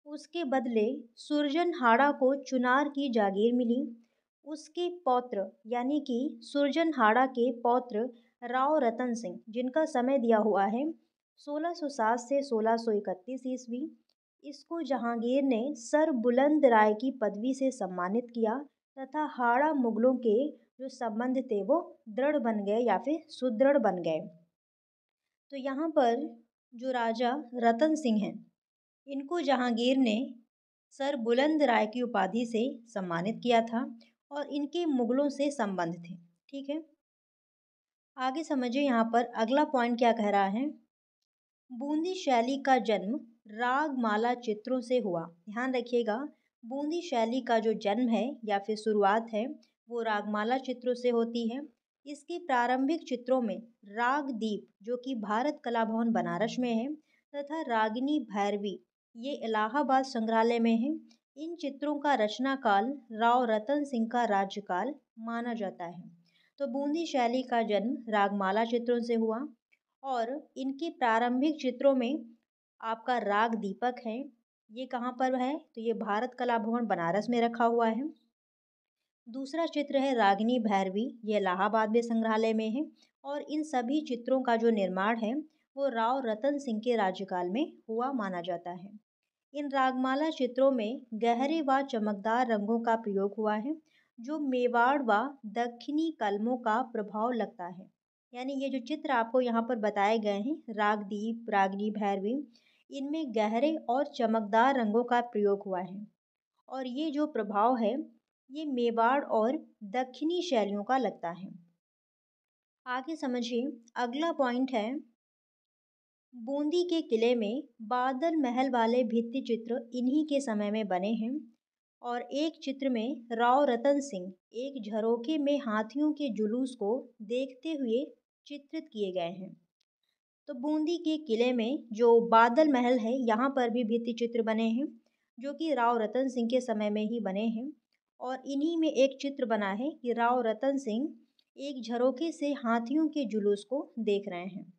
उसके बदले सुरजनहाड़ा को चुनार की जागीर मिली। उसके पौत्र यानी कि सुरजनहाड़ा के पौत्र राव रतन सिंह, जिनका समय दिया हुआ है सोलह सौ सात से सोलह सौ इकतीस ईस्वी, इसको जहांगीर ने सर बुलंद राय की पदवी से सम्मानित किया तथा हाड़ा मुगलों के जो संबंध थे वो दृढ़ बन गए या फिर सुदृढ़ बन गए। तो यहाँ पर जो राजा रतन सिंह हैं, इनको जहांगीर ने सर बुलंद राय की उपाधि से सम्मानित किया था और इनके मुगलों से संबंध थे। ठीक है, आगे समझिए यहाँ पर अगला पॉइंट क्या कह रहा है। बूंदी शैली का जन्म रागमाला चित्रों से हुआ। ध्यान रखिएगा, बूंदी शैली का जो जन्म है या फिर शुरुआत है वो रागमाला चित्रों से होती है। इसके प्रारंभिक चित्रों में रागदीप, जो कि भारत कला भवन बनारस में है, तथा रागिनी भैरवी, ये इलाहाबाद संग्रहालय में है। इन चित्रों का रचना काल राव रतन सिंह का राज्यकाल माना जाता है। तो बूंदी शैली का जन्म रागमाला चित्रों से हुआ और इनके प्रारंभिक चित्रों में आपका राग दीपक है। ये कहाँ पर है, तो ये भारत कला भवन बनारस में रखा हुआ है। दूसरा चित्र है रागिनी भैरवी, ये इलाहाबाद में संग्रहालय में है और इन सभी चित्रों का जो निर्माण है वो राव रतन सिंह के राज्यकाल में हुआ माना जाता है। इन रागमाला चित्रों में गहरे व चमकदार रंगों का प्रयोग हुआ है जो मेवाड़ व दक्षिणी कलमों का प्रभाव लगता है। यानी ये जो चित्र आपको यहाँ पर बताए गए हैं रागदीप, रागिनी भैरवी, इनमें गहरे और चमकदार रंगों का प्रयोग हुआ है और ये जो प्रभाव है ये मेवाड़ और दक्षिणी शैलियों का लगता है। आगे समझिए, अगला पॉइंट है बूंदी के किले में बादल महल वाले भित्ति चित्र इन्हीं के समय में बने हैं और एक चित्र में राव रतन सिंह एक झरोखे में हाथियों के जुलूस को देखते हुए चित्रित किए गए हैं। तो बूंदी के किले में जो बादल महल है यहाँ पर भी भित्ति चित्र बने हैं जो कि राव रतन सिंह के समय में ही बने हैं और इन्हीं में एक चित्र बना है कि राव रतन सिंह एक झरोखे से हाथियों के जुलूस को देख रहे हैं।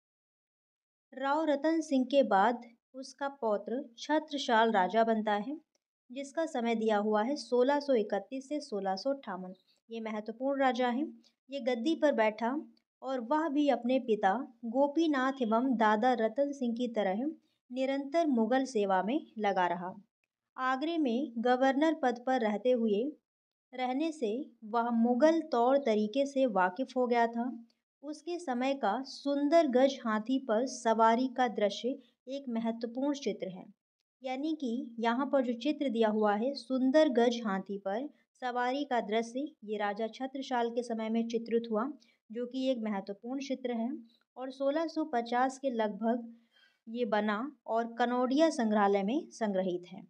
राव रतन सिंह के बाद उसका पौत्र छत्रसाल राजा बनता है जिसका समय दिया हुआ है सोलह सौ इकतीस से सोलह सौ अट्ठावन। ये महत्वपूर्ण राजा है। ये गद्दी पर बैठा और वह भी अपने पिता गोपीनाथ एवं दादा रतन सिंह की तरह निरंतर मुगल सेवा में लगा रहा। आगरे में गवर्नर पद पर रहते हुए रहने से वह मुगल तौर तरीके से वाकिफ हो गया था। उसके समय का सुंदर गज हाथी पर सवारी का दृश्य एक महत्वपूर्ण चित्र है। यानी कि यहाँ पर जो चित्र दिया हुआ है सुंदर गज हाथी पर सवारी का दृश्य, ये राजा छत्रसाल के समय में चित्रित हुआ जो कि एक महत्वपूर्ण चित्र है और सोलह सौ पचास के लगभग ये बना और कनौडिया संग्रहालय में संग्रहित है।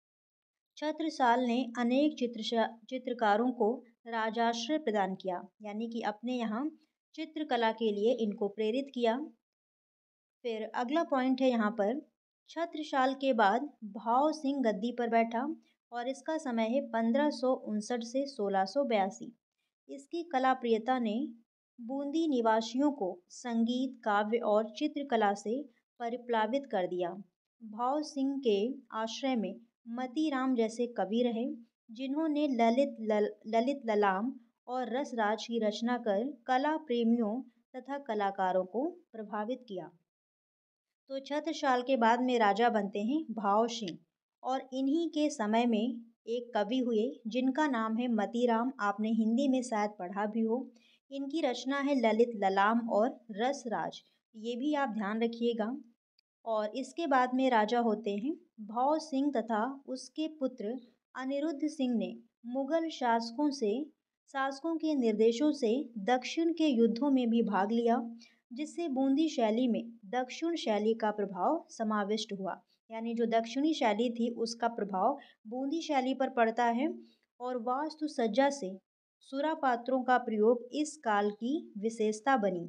छत्रसाल ने अनेक चित्र चित्रकारों को राजाश्रय प्रदान किया, यानी कि अपने यहाँ चित्रकला के लिए इनको प्रेरित किया। फिर अगला पॉइंट है यहाँ पर छत्रसाल के बाद भाव सिंह गद्दी पर बैठा और इसका समय है पंद्रह सौ उनसठ से सोलह सौ बयासी। इसकी कला प्रियता ने बूंदी निवासियों को संगीत, काव्य और चित्रकला से परिप्लावित कर दिया। भाव सिंह के आश्रय में मतीराम जैसे कवि रहे जिन्होंने ललित लल, ललित ललाम और रसराज की रचना कर कला प्रेमियों तथा कलाकारों को प्रभावित किया। तो छत्रसाल के बाद में राजा बनते हैं भाव सिंह और इन्हीं के समय में एक कवि हुए जिनका नाम है मतीराम। आपने हिंदी में शायद पढ़ा भी हो। इनकी रचना है ललित ललाम और रसराज, ये भी आप ध्यान रखिएगा। और इसके बाद में राजा होते हैं भाव सिंह तथा उसके पुत्र अनिरुद्ध सिंह ने मुगल शासकों से शासकों के निर्देशों से दक्षिण के युद्धों में भी भाग लिया जिससे बूंदी शैली में दक्षिण शैली का प्रभाव समाविष्ट हुआ। यानी जो दक्षिणी शैली थी उसका प्रभाव बूंदी शैली पर पड़ता है और वास्तु सज्जा से सुरा पात्रों का प्रयोग इस काल की विशेषता बनी।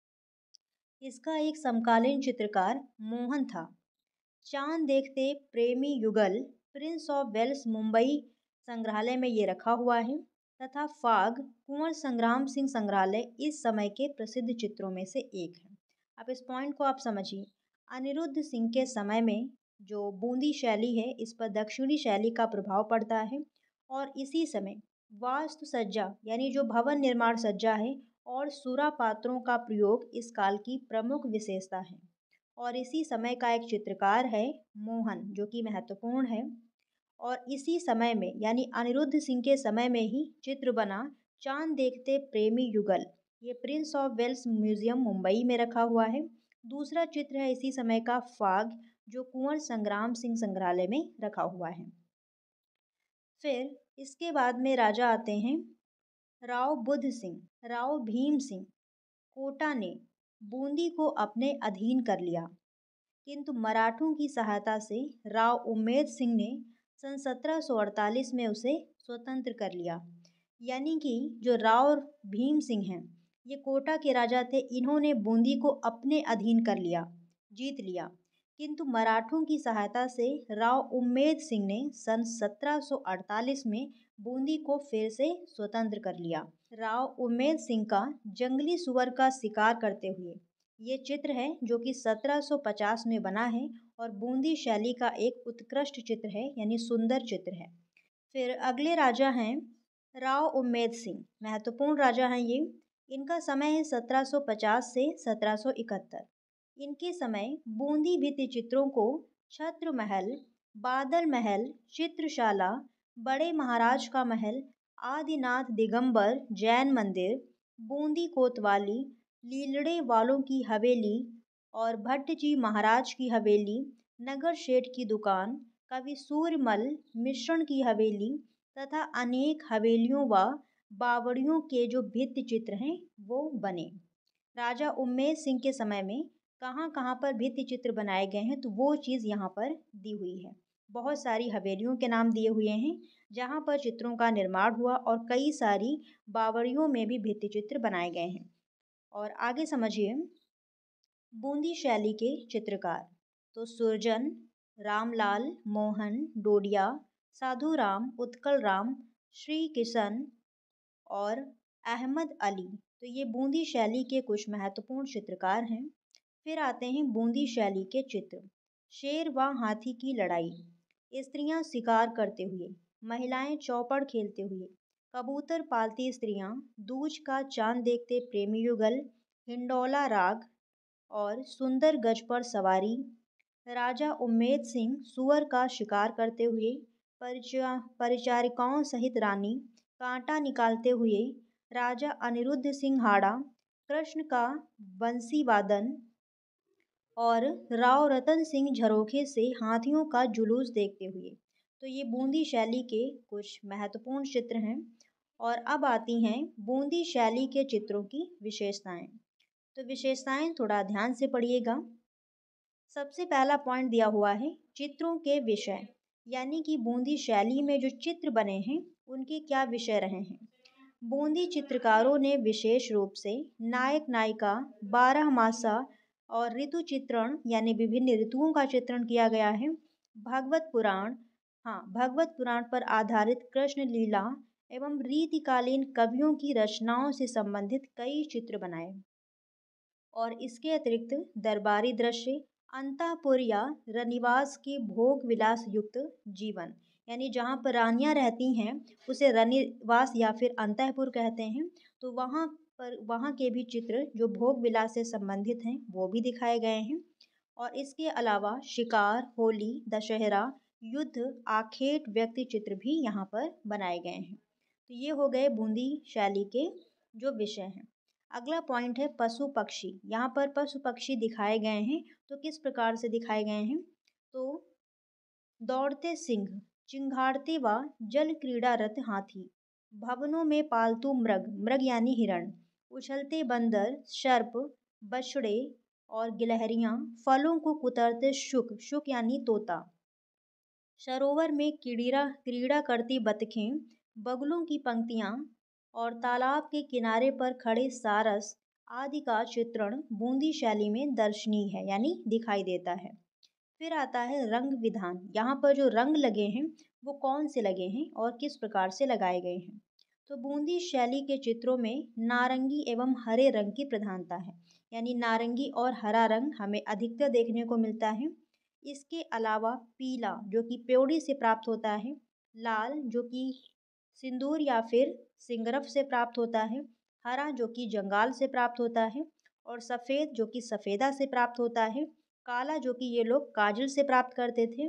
इसका एक समकालीन चित्रकार मोहन था। चांद देखते प्रेमी युगल प्रिंस ऑफ वेल्स मुंबई संग्रहालय में ये रखा हुआ है तथा फाग कुंवर संग्राम सिंह संग्रहालय इस समय के प्रसिद्ध चित्रों में से एक है। अब इस पॉइंट को आप समझिए। अनिरुद्ध सिंह के समय में जो बूंदी शैली है इस पर दक्षिणी शैली का प्रभाव पड़ता है और इसी समय वास्तु सज्जा यानी जो भवन निर्माण सज्जा है और सुरा पात्रों का प्रयोग इस काल की प्रमुख विशेषता है। और इसी समय का एक चित्रकार है मोहन, जो कि महत्वपूर्ण है। और इसी समय में यानी अनिरुद्ध सिंह के समय में ही चित्र बना चांद देखते प्रेमी युगल, ये prince of Wales museum Mumbai में रखा हुआ है। दूसरा चित्र है इसी समय का फाग, जो कुंवर संग्राम सिंह संग्रहालय में रखा हुआ है। फिर इसके बाद में राजा आते हैं राव बुद्ध सिंह। राव भीम सिंह कोटा ने बूंदी को अपने अधीन कर लिया, किंतु मराठों की सहायता से राव उम्मेद सिंह ने सन सत्रह सौ अड़तालीस में उसे स्वतंत्र कर लिया। यानी कि जो राव भीम सिंह हैं ये कोटा के राजा थे, इन्होंने बूंदी को अपने अधीन कर लिया, जीत लिया, किंतु मराठों की सहायता से राव उम्मेद सिंह ने सन सत्रह सौ अड़तालीस में बूंदी को फिर से स्वतंत्र कर लिया। राव उम्मेद सिंह का जंगली सुअर का शिकार करते हुए ये चित्र है जो कि सत्रह सौ पचास में बना है और बूंदी शैली का एक उत्कृष्ट चित्र है, यानी सुंदर चित्र है। फिर अगले राजा हैं राव उम्मेद सिंह, महत्वपूर्ण राजा हैं ये। इनका समय है सत्रह सौ पचास से सत्रह सौ इकहत्तर। इनके समय बूंदी भित्ति चित्रों को छत्र महल, बादल महल, चित्रशाला, बड़े महाराज का महल, आदिनाथ दिगंबर जैन मंदिर, बूंदी कोतवाली, लीलड़े वालों की हवेली और भट्ट जी महाराज की हवेली, नगर शेठ की दुकान, कवि सूर्यमल मिश्रण की हवेली तथा अनेक हवेलियों व बावड़ियों के जो भित्ति चित्र हैं वो बने। राजा उम्मेद सिंह के समय में कहाँ कहाँ पर भित्ति चित्र बनाए गए हैं तो वो चीज़ यहाँ पर दी हुई है। बहुत सारी हवेलियों के नाम दिए हुए हैं जहाँ पर चित्रों का निर्माण हुआ और कई सारी बावड़ियों में भी भित्ति चित्र बनाए गए हैं। और आगे समझिए बूंदी शैली के चित्रकार तो सुरजन, रामलाल, मोहन, डोडिया, साधु राम, उत्कल राम, श्री किशन और अहमद अली, तो ये बूंदी शैली के कुछ महत्वपूर्ण चित्रकार हैं। फिर आते हैं बूंदी शैली के चित्र। शेर व हाथी की लड़ाई, स्त्रियां शिकार करते हुए, महिलाएं चौपड़ खेलते हुए, कबूतर पालती स्त्रियां, दूज का चांद देखते प्रेमी युगल, हिंडोला राग और सुंदर गज पर सवारी, राजा उम्मेद सिंह सुअर का शिकार करते हुए, परिचा परिचारिकाओं सहित रानी, कांटा निकालते हुए, राजा अनिरुद्ध सिंह हाड़ा, कृष्ण का बंसी वादन और राव रतन सिंह झरोखे से हाथियों का जुलूस देखते हुए। तो ये बूंदी शैली के कुछ महत्वपूर्ण चित्र हैं। और अब आती हैं बूंदी शैली के चित्रों की विशेषताएं। तो विशेषताएं थोड़ा ध्यान से पढ़िएगा। सबसे पहला पॉइंट दिया हुआ है चित्रों के विषय, यानी कि बूंदी शैली में जो चित्र बने हैं उनके क्या विषय रहे हैं। बूंदी चित्रकारों ने विशेष रूप से नायक नायिका, बारह मासा और ऋतु चित्रण यानी विभिन्न ऋतुओं का चित्रण किया गया है। भागवत पुराण, हाँ भागवत पुराण पर आधारित कृष्ण लीला एवं रीतिकालीन कवियों की रचनाओं से संबंधित कई चित्र बनाए। और इसके अतिरिक्त दरबारी दृश्य, अंतःपुर या रनिवास के भोग विलास युक्त जीवन, यानी जहाँ पर रानियाँ रहती हैं उसे रनिवास या फिर अंतःपुर कहते हैं। तो वहाँ पर वहाँ के भी चित्र जो भोग विलास से संबंधित हैं वो भी दिखाए गए हैं। और इसके अलावा शिकार, होली, दशहरा, युद्ध, आखेट व्यक्ति चित्र भी यहाँ पर बनाए गए हैं। तो ये हो गए बूंदी शैली के जो विषय हैं। अगला पॉइंट है पशु पक्षी। यहाँ पर पशु पक्षी दिखाए गए हैं, तो किस प्रकार से दिखाए गए हैं तो दौड़ते सिंह, चिंगाड़ते व जल क्रीड़ारत हाथी, भवनों में पालतू मृग, मृग यानी हिरण, उछलते बंदर, सर्प, बछड़े और गिलहरियाँ, फलों को कुतरते शुक, शुक यानी तोता, सरोवर में क्रीड़ा क्रीड़ा करती बतखें, बगुलों की पंक्तियाँ और तालाब के किनारे पर खड़े सारस आदि का चित्रण बूंदी शैली में दर्शनीय है, यानी दिखाई देता है। फिर आता है रंग विधान। यहाँ पर जो रंग लगे हैं वो कौन से लगे हैं और किस प्रकार से लगाए गए हैं। तो बूंदी शैली के चित्रों में नारंगी एवं हरे रंग की प्रधानता है, यानी नारंगी और हरा रंग हमें अधिकतर देखने को मिलता है। इसके अलावा पीला जो कि प्योड़ी से प्राप्त होता है, लाल जो कि सिंदूर या फिर सिंगरफ से प्राप्त होता है, हरा जो कि जंगाल से प्राप्त होता है और सफ़ेद जो कि सफ़ेदा से प्राप्त होता है, काला जो कि ये लोग काजल से प्राप्त करते थे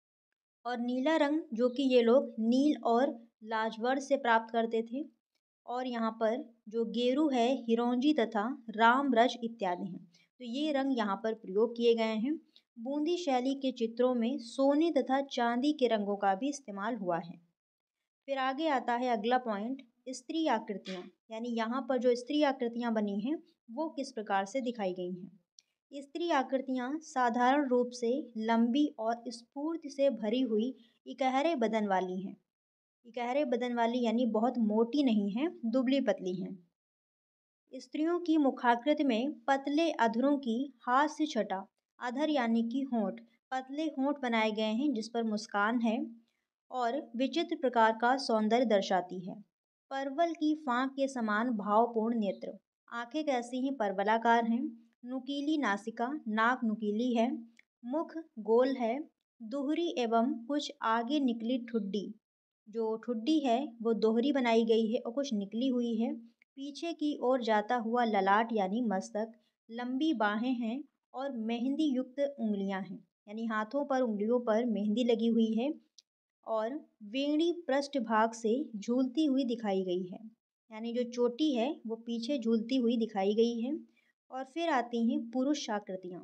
और नीला रंग जो कि ये लोग नील और लाजवर्ड से प्राप्त करते थे। और यहाँ पर जो गेरू है, हिरौंजी तथा रामरज इत्यादि हैं। तो ये रंग यहाँ पर प्रयोग किए गए हैं। बूंदी शैली के चित्रों में सोने तथा चांदी के रंगों का भी इस्तेमाल हुआ है। फिर आगे आता है अगला पॉइंट, स्त्री आकृतियाँ, यानी यहाँ पर जो स्त्री आकृतियाँ बनी हैं वो किस प्रकार से दिखाई गई हैं। स्त्री आकृतियाँ साधारण रूप से लंबी और स्फूर्ति से भरी हुई इकहरे बदन वाली हैं। इकहरे बदन वाली यानी बहुत मोटी नहीं है, दुबली पतली हैं। स्त्रियों की मुखाकृति में पतले अधरों की हास्य छटा, अधर यानी कि होंठ, पतले होंठ बनाए गए हैं जिस पर मुस्कान है और विचित्र प्रकार का सौंदर्य दर्शाती है। परवल की फांक के समान भावपूर्ण नेत्र, आंखें कैसी हैं, परवलाकार हैं। नुकीली नासिका, नाक नुकीली है। मुख गोल है। दोहरी एवं कुछ आगे निकली ठुड्डी, जो ठुड्डी है वो दोहरी बनाई गई है और कुछ निकली हुई है। पीछे की ओर जाता हुआ ललाट यानी मस्तक, लंबी बाहें हैं और मेहंदी युक्त उंगलियां हैं, यानी हाथों पर उंगलियों पर मेहंदी लगी हुई है और वेणी पृष्ठभाग से झूलती हुई दिखाई गई है, यानी जो चोटी है वो पीछे झूलती हुई दिखाई गई है। और फिर आती हैं पुरुष आकृतियाँ।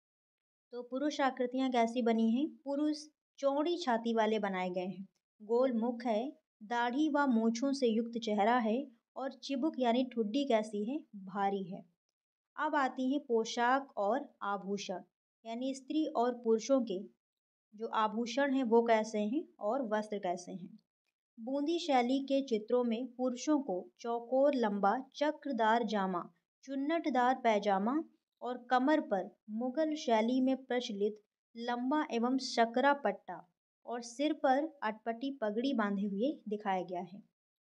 तो पुरुष आकृतियाँ कैसी बनी हैं? पुरुष चौड़ी छाती वाले बनाए गए हैं, गोल मुख है, दाढ़ी व मूछों से युक्त चेहरा है और चिबुक यानी ठुड्डी कैसी है? भारी है। अब आती हैं पोशाक और आभूषण, यानी स्त्री और पुरुषों के जो आभूषण हैं वो कैसे हैं और वस्त्र कैसे हैं। बूंदी शैली के चित्रों में पुरुषों को चौकोर लंबा चक्रदार जामा, चुन्नटदार पैजामा और कमर पर मुगल शैली में प्रचलित लंबा एवं शकरा पट्टा और सिर पर अटपटी पगड़ी बांधे हुए दिखाया गया है।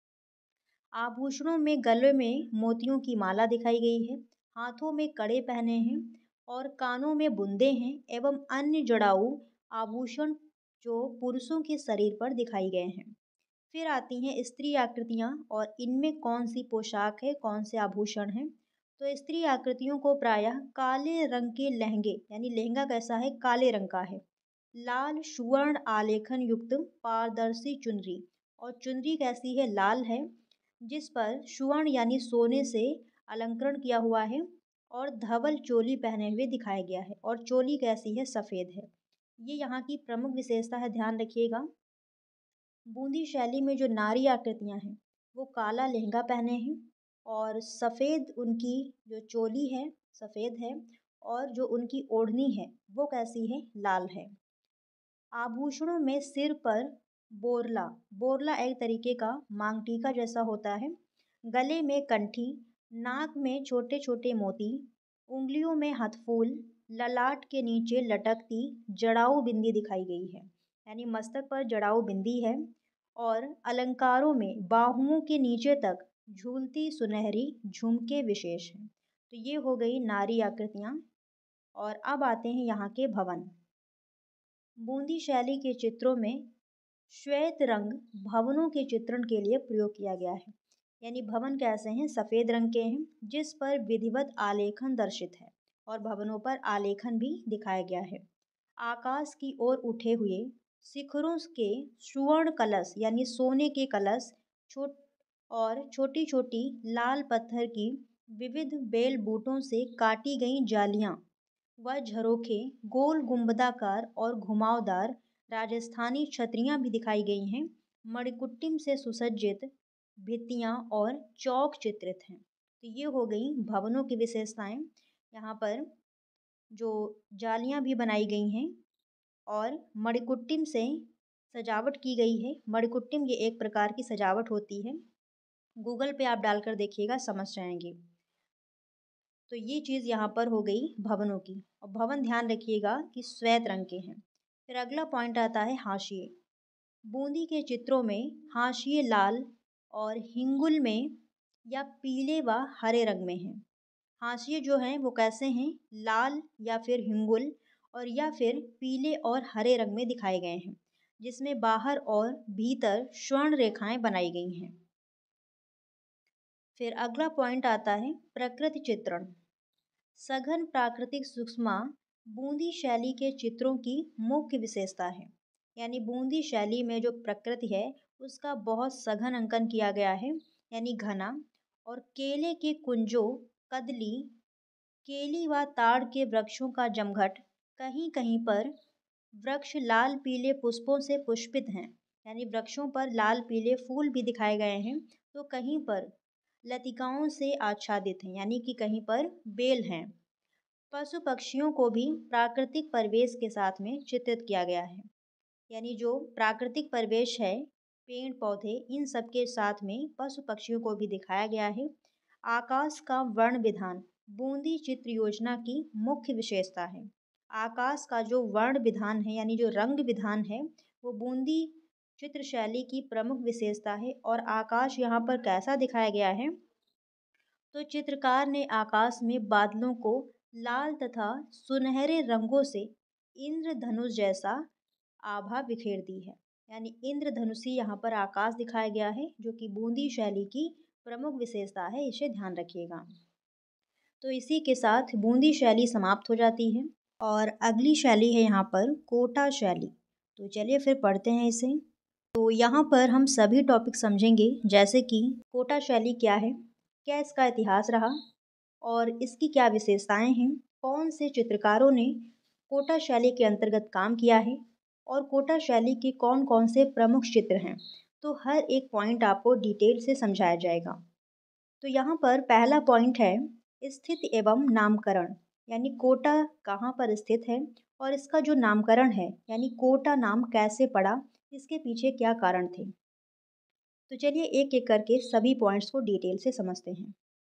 आभूषणों में गले में मोतियों की माला दिखाई गई है, हाथों में कड़े पहने हैं और कानों में बुंदे हैं एवं अन्य जड़ाऊ आभूषण जो पुरुषों के शरीर पर दिखाई गए हैं। फिर आती हैं स्त्री आकृतियाँ और इनमें कौन सी पोशाक है, कौन से आभूषण हैं। तो स्त्री आकृतियों को प्रायः काले रंग के लहंगे, यानी लहंगा कैसा है? काले रंग का है। लाल सुवर्ण आलेखन युक्त पारदर्शी चुनरी, और चुनरी कैसी है? लाल है, जिस पर सुवर्ण यानी सोने से अलंकरण किया हुआ है और धवल चोली पहने हुए दिखाया गया है और चोली कैसी है? सफ़ेद है। ये यहाँ की प्रमुख विशेषता है, ध्यान रखिएगा। बूंदी शैली में जो नारी आकृतियाँ हैं वो काला लहंगा पहने हैं और सफ़ेद उनकी जो चोली है सफ़ेद है और जो उनकी ओढ़नी है वो कैसी है? लाल है। आभूषणों में सिर पर बोरला, बोरला एक तरीके का मांग टीका जैसा होता है, गले में कंठी, नाक में छोटे छोटे मोती, उंगलियों में हथफूल, ललाट के नीचे लटकती जड़ाऊ बिंदी दिखाई गई है, यानी मस्तक पर जड़ाऊ बिंदी है और अलंकारों में बाहुओं के नीचे तक झूलती सुनहरी झुमके विशेष हैं। तो ये हो गई नारी आकृतियाँ। और अब आते हैं यहाँ के भवन। बूंदी शैली के चित्रों में श्वेत रंग भवनों के चित्रण के लिए प्रयोग किया गया है, यानी भवन कैसे हैं? सफ़ेद रंग के हैं, जिस पर विधिवत आलेखन दर्शित है और भवनों पर आलेखन भी दिखाया गया है। आकाश की ओर उठे हुए शिखरों के सुवर्ण कलश, यानी सोने के कलश, छोट और छोटी छोटी लाल पत्थर की विविध बेल बूटों से काटी गई जालियां व झरोखे, गोल गुंबदाकार और घुमावदार राजस्थानी छतरियां भी दिखाई गई हैं। मणिकुट्टिम से सुसज्जित भित्तियां और चौक चित्रित हैं। तो ये हो गई भवनों की विशेषताएं। यहाँ पर जो जालियां भी बनाई गई हैं और मणिकुट्टिम से सजावट की गई है। मणिकुट्टिम ये एक प्रकार की सजावट होती है, गूगल पे आप डालकर देखिएगा, समझ जाएंगे। तो ये चीज़ यहाँ पर हो गई भवनों की, और भवन ध्यान रखिएगा कि श्वेत रंग के हैं। फिर अगला पॉइंट आता है हाशिए। बूंदी के चित्रों में हाशिए लाल और हिंगुल में या पीले व हरे रंग में हैं। हाशिए जो हैं वो कैसे हैं? लाल या फिर हिंगुल, और या फिर पीले और हरे रंग में दिखाए गए हैं, जिसमें बाहर और भीतर स्वर्ण रेखाएं बनाई गई हैं। फिर अगला पॉइंट आता है प्रकृति चित्रण। सघन प्राकृतिक सूक्ष्मा बूंदी शैली के चित्रों की मुख्य विशेषता है। यानी बूंदी शैली में जो प्रकृति है उसका बहुत सघन अंकन किया गया है, यानी घना। और केले के कुंजों, कदली, केली व ताड़ के वृक्षों का जमघट, कहीं कहीं पर वृक्ष लाल पीले पुष्पों से पुष्पित हैं, यानी वृक्षों पर लाल पीले फूल भी दिखाए गए हैं। तो कहीं पर लतिकाओं से आच्छादित हैं, यानी कि कहीं पर बेल हैं। पशु पक्षियों को भी प्राकृतिक परिवेश के साथ में चित्रित किया गया है, यानी जो प्राकृतिक परिवेश है, पेड़ पौधे, इन सब के साथ में पशु पक्षियों को भी दिखाया गया है। आकाश का वर्ण विधान बूंदी चित्र योजना की मुख्य विशेषता है। आकाश का जो वर्ण विधान है, यानी जो रंग विधान है, वो बूंदी चित्र शैली की प्रमुख विशेषता है। और आकाश यहाँ पर कैसा दिखाया गया है, तो चित्रकार ने आकाश में बादलों को लाल तथा सुनहरे रंगों से इंद्रधनुष जैसा आभा बिखेर दी है। यानी इंद्रधनुषी यहाँ पर आकाश दिखाया गया है, जो कि बूंदी शैली की प्रमुख विशेषता है, इसे ध्यान रखिएगा। तो इसी के साथ बूंदी शैली समाप्त हो जाती है और अगली शैली है यहाँ पर कोटा शैली। तो चलिए फिर पढ़ते हैं इसे। तो यहाँ पर हम सभी टॉपिक समझेंगे, जैसे कि कोटा शैली क्या है, क्या इसका इतिहास रहा और इसकी क्या विशेषताएं हैं, कौन से चित्रकारों ने कोटा शैली के अंतर्गत काम किया है और कोटा शैली के कौन कौन से प्रमुख चित्र हैं। तो हर एक पॉइंट आपको डिटेल से समझाया जाएगा। तो यहाँ पर पहला पॉइंट है स्थिति एवं नामकरण, यानी कोटा कहाँ पर स्थित है और इसका जो नामकरण है, यानी कोटा नाम कैसे पड़ा, इसके पीछे क्या कारण थे। तो चलिए एक एक करके सभी पॉइंट्स को डिटेल से समझते हैं।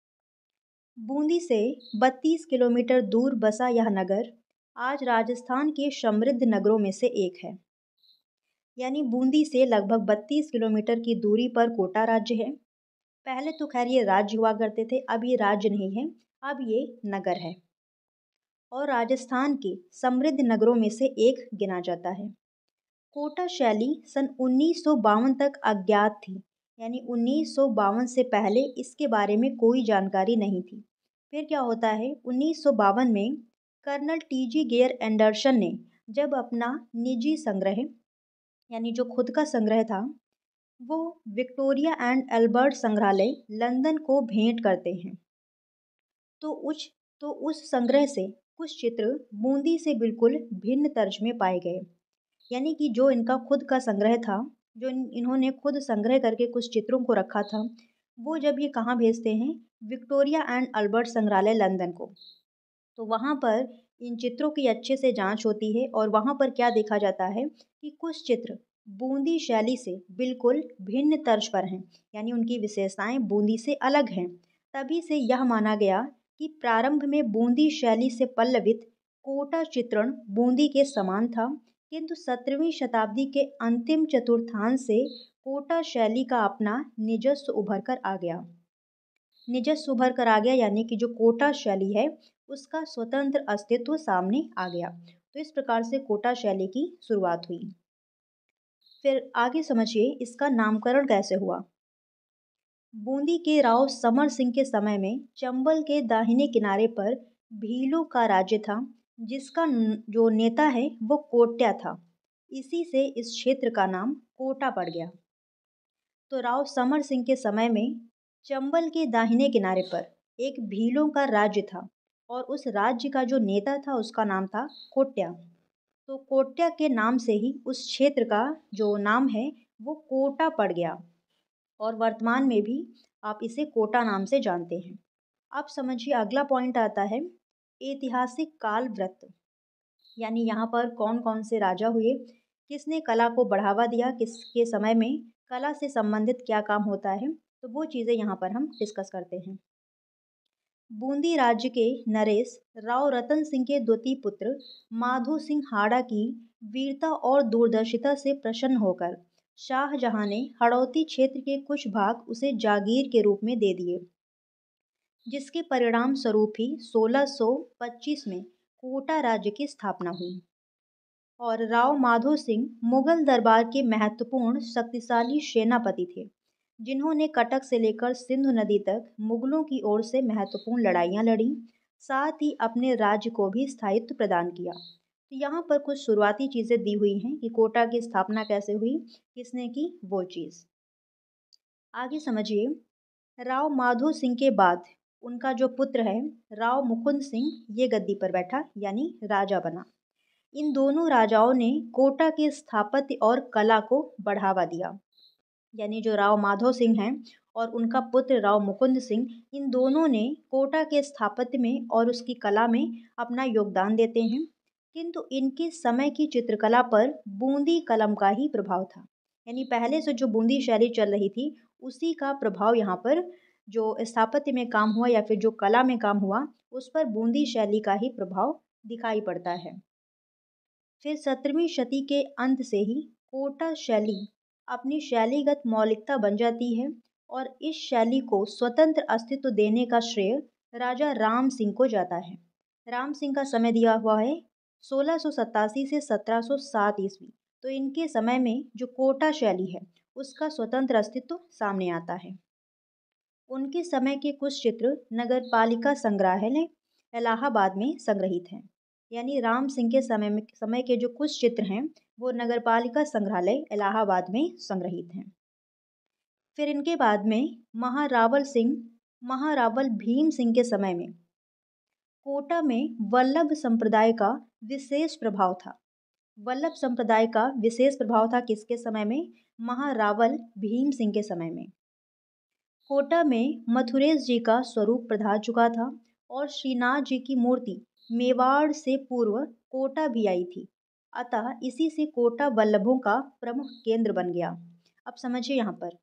बूंदी से बत्तीस किलोमीटर दूर बसा यह नगर आज राजस्थान के समृद्ध नगरों में से एक है। यानी बूंदी से लगभग बत्तीस किलोमीटर की दूरी पर कोटा राज्य है। पहले तो खैर ये राज्य हुआ करते थे, अब ये राज्य नहीं है, अब ये नगर है और राजस्थान के समृद्ध नगरों में से एक गिना जाता है। कोटा शैली सन उन्नीस सौ बावन तक अज्ञात थी, यानी उन्नीस सौ बावन से पहले इसके बारे में कोई जानकारी नहीं थी। फिर क्या होता है, उन्नीस सौ बावन में colonel T G Gayer Anderson ने जब अपना निजी संग्रह, यानी जो खुद का संग्रह था, वो विक्टोरिया एंड अल्बर्ट संग्रहालय लंदन को भेंट करते हैं, तो उस तो उस संग्रह से कुछ चित्र बूंदी से बिल्कुल भिन्न तर्ज में पाए गए। यानी कि जो इनका खुद का संग्रह था, जो इन्होंने खुद संग्रह करके कुछ चित्रों को रखा था, वो जब ये कहाँ भेजते हैं, विक्टोरिया एंड अल्बर्ट संग्रहालय लंदन को, तो वहाँ पर इन चित्रों की अच्छे से जांच होती है और वहाँ पर क्या देखा जाता है कि कुछ चित्र बूंदी शैली से बिल्कुल भिन्न तर्ज पर हैं, यानी उनकी विशेषताएं बूंदी से अलग हैं। तभी से यह माना गया कि प्रारंभ में बूंदी शैली से पल्लवित कोटा चित्रण बूंदी के समान था, किंतु सत्रहवीं शताब्दी के अंतिम चतुर्थांश से कोटा शैली का अपना निजस्व उभर कर आ गया निजस्व उभर कर आ गया यानी कि जो कोटा शैली है उसका स्वतंत्र अस्तित्व सामने आ गया। तो इस प्रकार से कोटा शैली की शुरुआत हुई। फिर आगे समझिए इसका नामकरण कैसे हुआ। बूंदी के राव समर सिंह के समय में चंबल के दाहिने किनारे पर भीलों का राज्य था, जिसका जो नेता है वो कोट्या था। इसी से इस क्षेत्र का नाम कोटा पड़ गया। तो राव समर सिंह के समय में चंबल के दाहिने किनारे पर एक भीलों का राज्य था और उस राज्य का जो नेता था उसका नाम था कोट्या। तो कोट्या के नाम से ही उस क्षेत्र का जो नाम है वो कोटा पड़ गया और वर्तमान में भी आप इसे कोटा नाम से जानते हैं। अब समझिए अगला पॉइंट आता है ऐतिहासिक काल वृत्त, यानी यहाँ पर कौन कौन से राजा हुए, किसने कला को बढ़ावा दिया, किसके समय में कला से संबंधित क्या काम होता है, तो वो चीज़ें यहाँ पर हम डिस्कस करते हैं। बूंदी राज्य के नरेश राव रतन सिंह के द्वितीय पुत्र माधो सिंह हाड़ा की वीरता और दूरदर्शिता से प्रसन्न होकर शाहजहां ने हड़ौती क्षेत्र के कुछ भाग उसे जागीर के रूप में दे दिए, जिसके परिणाम स्वरूप ही सोलह सौ पच्चीस में कोटा राज्य की स्थापना हुई और राव माधो सिंह मुगल दरबार के महत्वपूर्ण शक्तिशाली सेनापति थे, जिन्होंने कटक से लेकर सिंधु नदी तक मुगलों की ओर से महत्वपूर्ण लड़ाइयाँ लड़ी, साथ ही अपने राज्य को भी स्थायित्व प्रदान किया। तो यहाँ पर कुछ शुरुआती चीज़ें दी हुई हैं कि कोटा की स्थापना कैसे हुई, किसने की, वो चीज़। आगे समझिए, राव माधो सिंह के बाद उनका जो पुत्र है राव मुकुंद सिंह, ये गद्दी पर बैठा यानी राजा बना। इन दोनों राजाओं ने कोटा के स्थापत्य और कला को बढ़ावा दिया, यानी जो राव माधो सिंह हैं और उनका पुत्र राव मुकुंद सिंह, इन दोनों ने कोटा के स्थापत्य में और उसकी कला में अपना योगदान देते हैं। किंतु इनके समय की चित्रकला पर बूंदी कलम का ही प्रभाव था, यानी पहले से जो बूंदी शैली चल रही थी उसी का प्रभाव यहाँ पर जो स्थापत्य में काम हुआ या फिर जो कला में काम हुआ उस पर बूंदी शैली का ही प्रभाव दिखाई पड़ता है। फिर सत्रहवीं शती के अंत से ही कोटा शैली अपनी शैलीगत मौलिकता बन जाती है और इस शैली को स्वतंत्र अस्तित्व देने का श्रेय राजा राम सिंह को जाता है। राम सिंह का समय दिया हुआ है सोलह सौ सतासी से सत्रह सौ सात ईस्वी। तो इनके समय में जो कोटा शैली है उसका स्वतंत्र अस्तित्व सामने आता है। उनके समय के कुछ चित्र नगर पालिका संग्रहालय इलाहाबाद में संग्रहित हैं, यानी राम सिंह के समय में समय के जो कुछ चित्र हैं वो नगर पालिका संग्रहालय इलाहाबाद में संग्रहित हैं। फिर इनके बाद में महारावल सिंह महारावल भीम सिंह के समय में कोटा में वल्लभ संप्रदाय का विशेष प्रभाव था। वल्लभ संप्रदाय का विशेष प्रभाव था किसके समय में? महारावल भीम सिंह के समय में। कोटा में मथुरेश जी का स्वरूप प्रधान चुका था और श्रीनाथ जी की मूर्ति मेवाड़ से पूर्व कोटा भी आई थी, अतः इसी से कोटा वल्लभों का प्रमुख केंद्र बन गया। अब समझिए, यहाँ पर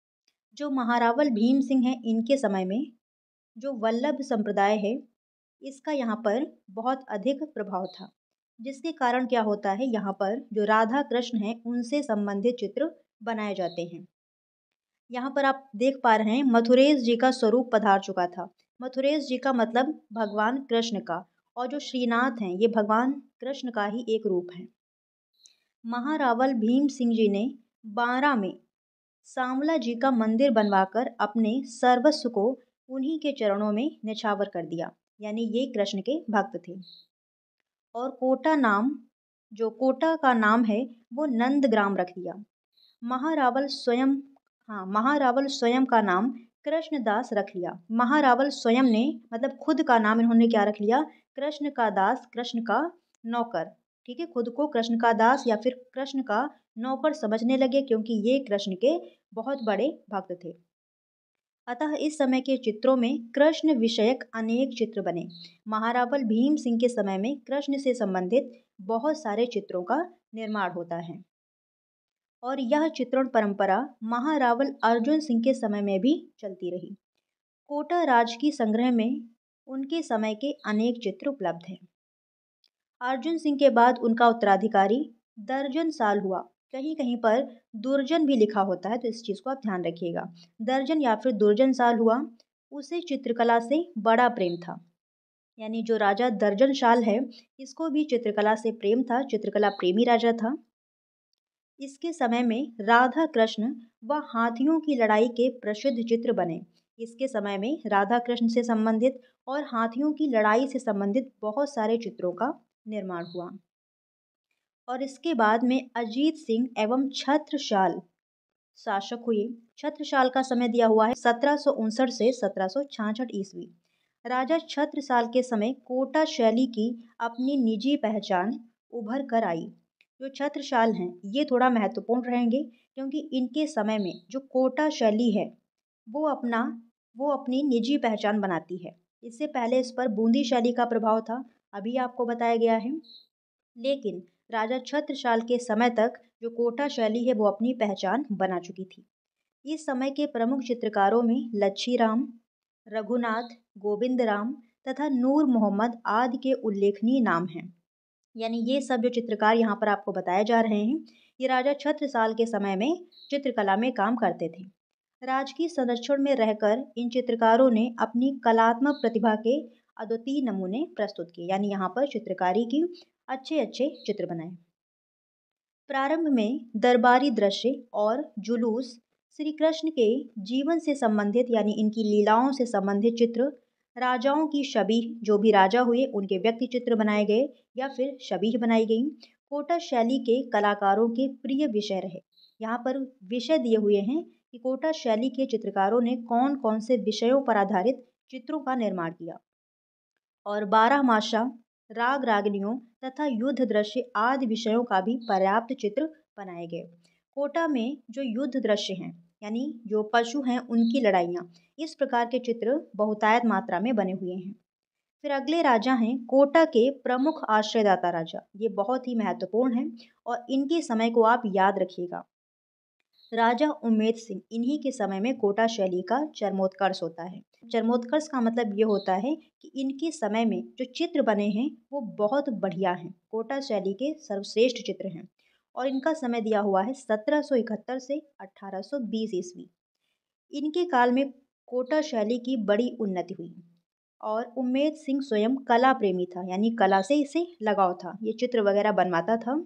जो महारावल भीम सिंह हैं इनके समय में जो वल्लभ संप्रदाय है इसका यहाँ पर बहुत अधिक प्रभाव था, जिसके कारण क्या होता है, यहाँ पर जो राधा कृष्ण हैं उनसे संबंधित चित्र बनाए जाते हैं। यहाँ पर आप देख पा रहे हैं मथुरेश जी का स्वरूप पधार चुका था। मथुरेश जी का मतलब भगवान कृष्ण का, और जो श्रीनाथ हैं ये भगवान कृष्ण का ही एक रूप है। महारावल भीम सिंह जी ने बारा में सांवला जी का मंदिर बनवाकर अपने सर्वस्व को उन्हीं के चरणों में निछावर कर दिया, यानी ये कृष्ण के भक्त थे। और कोटा नाम जो कोटा का नाम है वो नंदग्राम रख दिया। महारावल स्वयं हाँ महारावल स्वयं का नाम कृष्णदास रख लिया। महारावल स्वयं ने मतलब खुद का नाम इन्होंने क्या रख लिया? कृष्ण का दास, कृष्ण का नौकर। ठीक है, खुद को कृष्ण का दास या फिर कृष्ण का नौकर समझने लगे क्योंकि ये कृष्ण के बहुत बड़े भक्त थे। अतः इस समय के चित्रों में कृष्ण विषयक अनेक चित्र बने। महारावल भीम सिंह के समय में कृष्ण से संबंधित बहुत सारे चित्रों का निर्माण होता है और यह चित्रण परंपरा महारावल अर्जुन सिंह के समय में भी चलती रही। कोटा राज की संग्रह में उनके समय के अनेक चित्र उपलब्ध हैं। अर्जुन सिंह के बाद उनका उत्तराधिकारी दर्जन साल हुआ। कहीं कहीं पर दुर्जन भी लिखा होता है, तो इस चीज़ को आप ध्यान रखिएगा। दर्जन या फिर दुर्जन साल हुआ, उसे चित्रकला से बड़ा प्रेम था। यानी जो राजा दर्जन साल है इसको भी चित्रकला से प्रेम था, चित्रकला प्रेमी राजा था। इसके समय में राधा कृष्ण व हाथियों की लड़ाई के प्रसिद्ध चित्र बने। इसके समय में राधा कृष्ण से संबंधित और हाथियों की लड़ाई से संबंधित बहुत सारे चित्रों का निर्माण हुआ। और इसके बाद में अजीत सिंह एवं छत्रसाल शासक हुए। छत्रसाल का समय दिया हुआ है सत्रह सौ उनसठ से सत्रह सौ छियासठ ईस्वी। राजा छत्रसाल के समय कोटा शैली की अपनी निजी पहचान उभर कर आई। जो छत्रसाल हैं ये थोड़ा महत्वपूर्ण रहेंगे क्योंकि इनके समय में जो कोटा शैली है वो अपना वो अपनी निजी पहचान बनाती है। इससे पहले इस पर बूंदी शैली का प्रभाव था, अभी आपको बताया गया है। लेकिन राजा छत्रसाल के समय तक जो कोटा शैली है वो अपनी पहचान बना चुकी थी। इस समय के प्रमुख चित्रकारों में लच्छी राम, रघुनाथ, गोविंद राम तथा नूर मोहम्मद आदि के उल्लेखनीय नाम हैं। यानी ये सब जो चित्रकार यहाँ पर आपको बताए जा रहे हैं ये राजा छत्रसाल के समय में चित्रकला में काम करते थे। राजकीय संरक्षण में रहकर इन चित्रकारों ने अपनी कलात्मक प्रतिभा के अद्वितीय नमूने प्रस्तुत किए, यानी यहाँ पर चित्रकारी की अच्छे अच्छे चित्र बनाए। प्रारंभ में दरबारी दृश्य और जुलूस, श्री कृष्ण के जीवन से संबंधित यानी इनकी लीलाओं से संबंधित चित्र, राजाओं की छवि, जो भी राजा हुए उनके व्यक्ति चित्र बनाए गए या फिर छवि बनाई गई, कोटा शैली के कलाकारों के प्रिय विषय रहे। यहाँ पर विषय दिए हुए हैं कि कोटा शैली के चित्रकारों ने कौन कौन से विषयों पर आधारित चित्रों का निर्माण किया। और बारह मासा, राग रागनियों तथा युद्ध दृश्य आदि विषयों का भी पर्याप्त चित्र बनाए गए। कोटा में जो युद्ध दृश्य हैं यानी जो पशु हैं उनकी लड़ाइयाँ, इस प्रकार के चित्र बहुतायत मात्रा में बने हुए हैं। फिर अगले राजा हैं कोटा के प्रमुख आश्रयदाता राजा। ये बहुत ही महत्वपूर्ण हैं और इनके समय को आप याद रखिएगा। राजा उम्मेद सिंह, इन्हीं के समय में कोटा शैली का चरमोत्कर्ष होता है। चरमोत्कर्ष का मतलब ये होता है कि इनके समय में जो चित्र बने हैं वो बहुत बढ़िया हैं, कोटा शैली के सर्वश्रेष्ठ चित्र हैं। और इनका समय दिया हुआ है सत्रह सौ इकहत्तर से अठारह सौ बीस ईस्वी। इनके काल में कोटा शैली की बड़ी उन्नति हुई और उम्मेद सिंह स्वयं कला प्रेमी था, यानी कला से इसे लगाव था, ये चित्र वगैरह बनवाता था।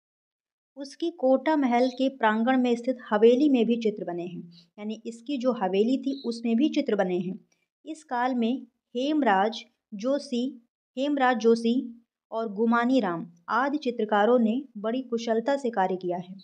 उसकी कोटा महल के प्रांगण में स्थित हवेली में भी चित्र बने हैं, यानी इसकी जो हवेली थी उसमें भी चित्र बने हैं। इस काल में हेमराज जोशी हेमराज जोशी और गुमानी राम आदि चित्रकारों ने बड़ी कुशलता से कार्य किया है।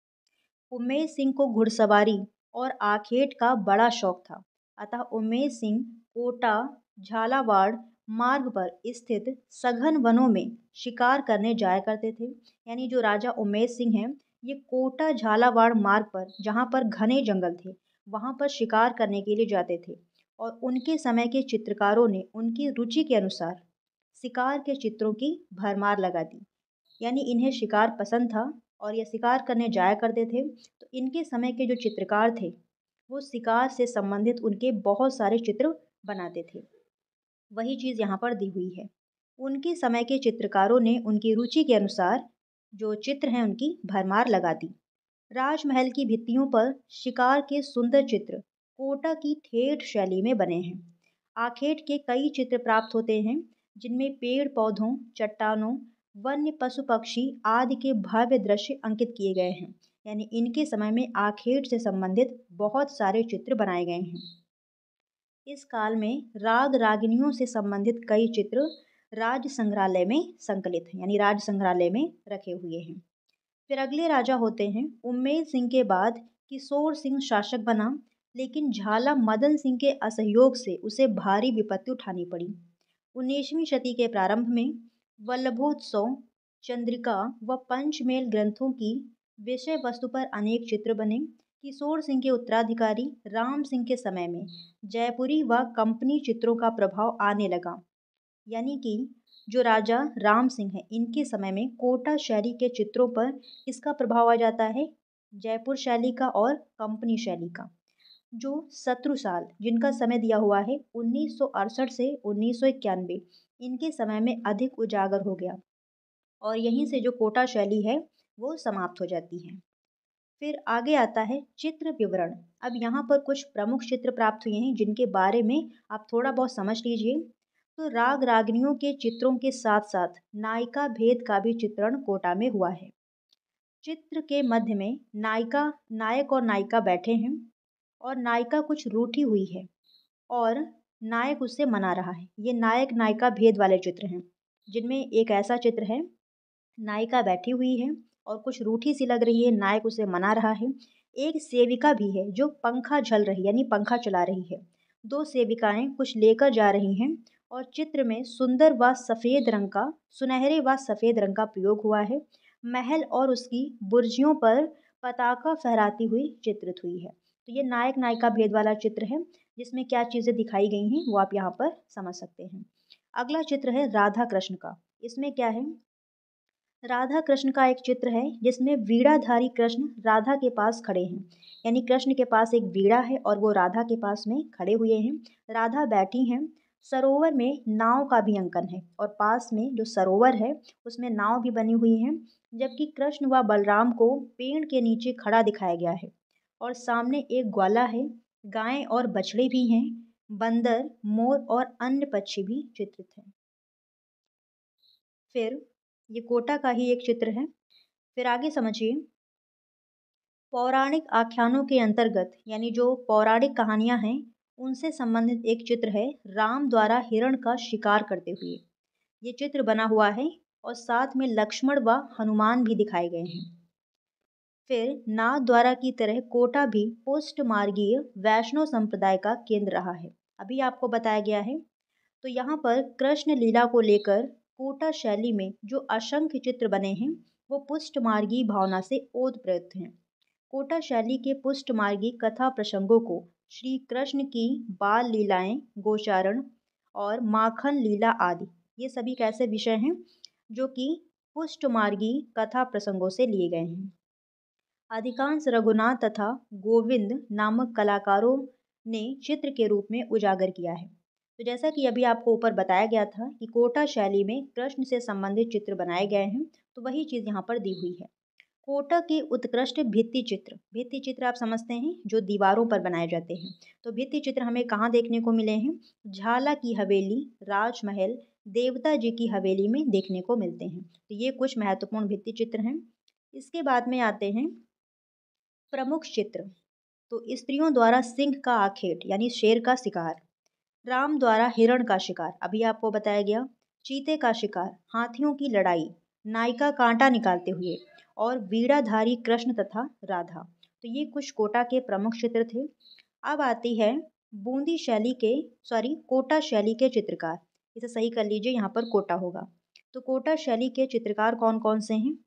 उमेश सिंह को घुड़सवारी और आखेट का बड़ा शौक था, अतः उमेश सिंह कोटा झालावाड़ मार्ग पर स्थित सघन वनों में शिकार करने जाया करते थे। यानी जो राजा उमेश सिंह हैं ये कोटा झालावाड़ मार्ग पर, जहाँ पर घने जंगल थे, वहाँ पर शिकार करने के लिए जाते थे। और उनके समय के चित्रकारों ने उनकी रुचि के अनुसार शिकार के चित्रों की भरमार लगा दी, यानी इन्हें शिकार पसंद था और ये शिकार करने जाया करते थे। तो इनके समय के जो चित्रकार थे वो शिकार से संबंधित उनके बहुत सारे चित्र बनाते थे। वही चीज़ यहाँ पर दी हुई है। उनके समय के चित्रकारों ने उनकी रुचि के अनुसार जो चित्र हैं उनकी भरमार लगा दी। राजमहल की भित्तियों पर शिकार के सुंदर चित्र कोटा की ठेठ शैली में बने हैं। आखेट के कई चित्र प्राप्त होते हैं जिनमें पेड़ पौधों, चट्टानों, वन्य पशु पक्षी आदि के भव्य दृश्य अंकित किए गए हैं। यानी इनके समय में आखेट से संबंधित बहुत सारे चित्र बनाए गए हैं। इस काल में राग रागिनियों से संबंधित कई चित्र राज संग्रहालय में संकलित हैं, यानी राज संग्रहालय में रखे हुए हैं। फिर अगले राजा होते हैं उम्मेद सिंह के बाद किशोर सिंह शासक बना, लेकिन झाला मदन सिंह के असहयोग से उसे भारी विपत्ति उठानी पड़ी। उन्नीसवीं शती के प्रारंभ में वल्लभोत्सव, चंद्रिका व पंचमेल ग्रंथों की विषय वस्तु पर अनेक चित्र बने। किशोर सिंह के उत्तराधिकारी राम सिंह के समय में जयपुरी व कंपनी चित्रों का प्रभाव आने लगा, यानी कि जो राजा राम सिंह है इनके समय में कोटा शैली के चित्रों पर इसका प्रभाव आ जाता है, जयपुर शैली का और कंपनी शैली का। जो शत्रु साल जिनका समय दिया हुआ है उन्नीस सौ अड़सठ से उन्नीस सौ इक्यानवे, इनके समय में अधिक उजागर हो गया और यहीं से जो कोटा शैली है वो समाप्त हो जाती है। फिर आगे आता है चित्र विवरण। अब यहाँ पर कुछ प्रमुख चित्र प्राप्त हुए हैं जिनके बारे में आप थोड़ा बहुत समझ लीजिए। तो राग रागनियों के चित्रों के साथ साथ नायिका भेद का भी चित्रण कोटा में हुआ है। चित्र के मध्य में नायिका नायक और नायिका बैठे हैं और नायिका कुछ रूठी हुई है और नायक उससे मना रहा है। ये नायक नायिका भेद वाले चित्र हैं जिनमें एक ऐसा चित्र है नायिका बैठी हुई है और कुछ रूठी सी लग रही है, नायक उसे मना रहा है। एक सेविका भी है जो पंखा झल रही यानी पंखा चला रही है। दो सेविकाएं कुछ लेकर जा रही हैं और चित्र में सुंदर व सफ़ेद रंग का सुनहरे व सफ़ेद रंग का प्रयोग हुआ है। महल और उसकी बुर्जियों पर पताका फहराती हुई चित्रित हुई है। तो ये नायक नायिका भेद वाला चित्र है जिसमें क्या चीज़ें दिखाई गई हैं वो आप यहाँ पर समझ सकते हैं। अगला चित्र है राधा कृष्ण का। इसमें क्या है, राधा कृष्ण का एक चित्र है जिसमें वीणाधारी कृष्ण राधा के पास खड़े हैं, यानी कृष्ण के पास एक वीणा है और वो राधा के पास में खड़े हुए हैं। राधा बैठी हैं। सरोवर में नाव का भी अंकन है और पास में जो सरोवर है उसमें नाव भी बनी हुई है, जबकि कृष्ण व बलराम को पेड़ के नीचे खड़ा दिखाया गया है और सामने एक ग्वाला है, गायें और बछड़े भी हैं। बंदर, मोर और अन्य पक्षी भी चित्रित हैं। फिर ये कोटा का ही एक चित्र है। फिर आगे समझिए, पौराणिक आख्यानों के अंतर्गत यानी जो पौराणिक कहानियां हैं उनसे संबंधित एक चित्र है राम द्वारा हिरण का शिकार करते हुए। ये चित्र बना हुआ है और साथ में लक्ष्मण व हनुमान भी दिखाए गए हैं। फिर नाथ द्वारा की तरह कोटा भी पुष्ट मार्गीय वैष्णव संप्रदाय का केंद्र रहा है। अभी आपको बताया गया है। तो यहाँ पर कृष्ण लीला को लेकर कोटा शैली में जो असंख्य चित्र बने हैं वो पुष्ट मार्गी भावना से ओतप्रोत हैं। कोटा शैली के पुष्ट मार्गी कथा प्रसंगों को श्री कृष्ण की बाल लीलाएं, गोचारण और माखन लीला आदि ये सभी कैसे विषय हैं जो कि पुष्ट मार्गी कथा प्रसंगों से लिए गए हैं। अधिकांश रघुनाथ तथा गोविंद नामक कलाकारों ने चित्र के रूप में उजागर किया है। तो जैसा कि अभी आपको ऊपर बताया गया था कि कोटा शैली में कृष्ण से संबंधित चित्र बनाए गए हैं, तो वही चीज़ यहाँ पर दी हुई है। कोटा के उत्कृष्ट भित्ति चित्र, भित्ति चित्र आप समझते हैं जो दीवारों पर बनाए जाते हैं। तो भित्ति चित्र हमें कहाँ देखने को मिले हैं? झाला की हवेली, राजमहल, देवता जी की हवेली में देखने को मिलते हैं। तो ये कुछ महत्वपूर्ण भित्ति चित्र हैं। इसके बाद में आते हैं प्रमुख चित्र। तो स्त्रियों द्वारा सिंह का आखेट यानी शेर का शिकार, राम द्वारा हिरण का शिकार अभी आपको बताया गया, चीते का शिकार, हाथियों की लड़ाई, नायिका कांटा निकालते हुए और वीणाधारी कृष्ण तथा राधा। तो ये कुछ कोटा के प्रमुख चित्र थे। अब आती है बूंदी शैली के सॉरी कोटा शैली के चित्रकार। इसे सही कर लीजिए, यहाँ पर कोटा होगा। तो कोटा शैली के चित्रकार कौन कौन से हैं?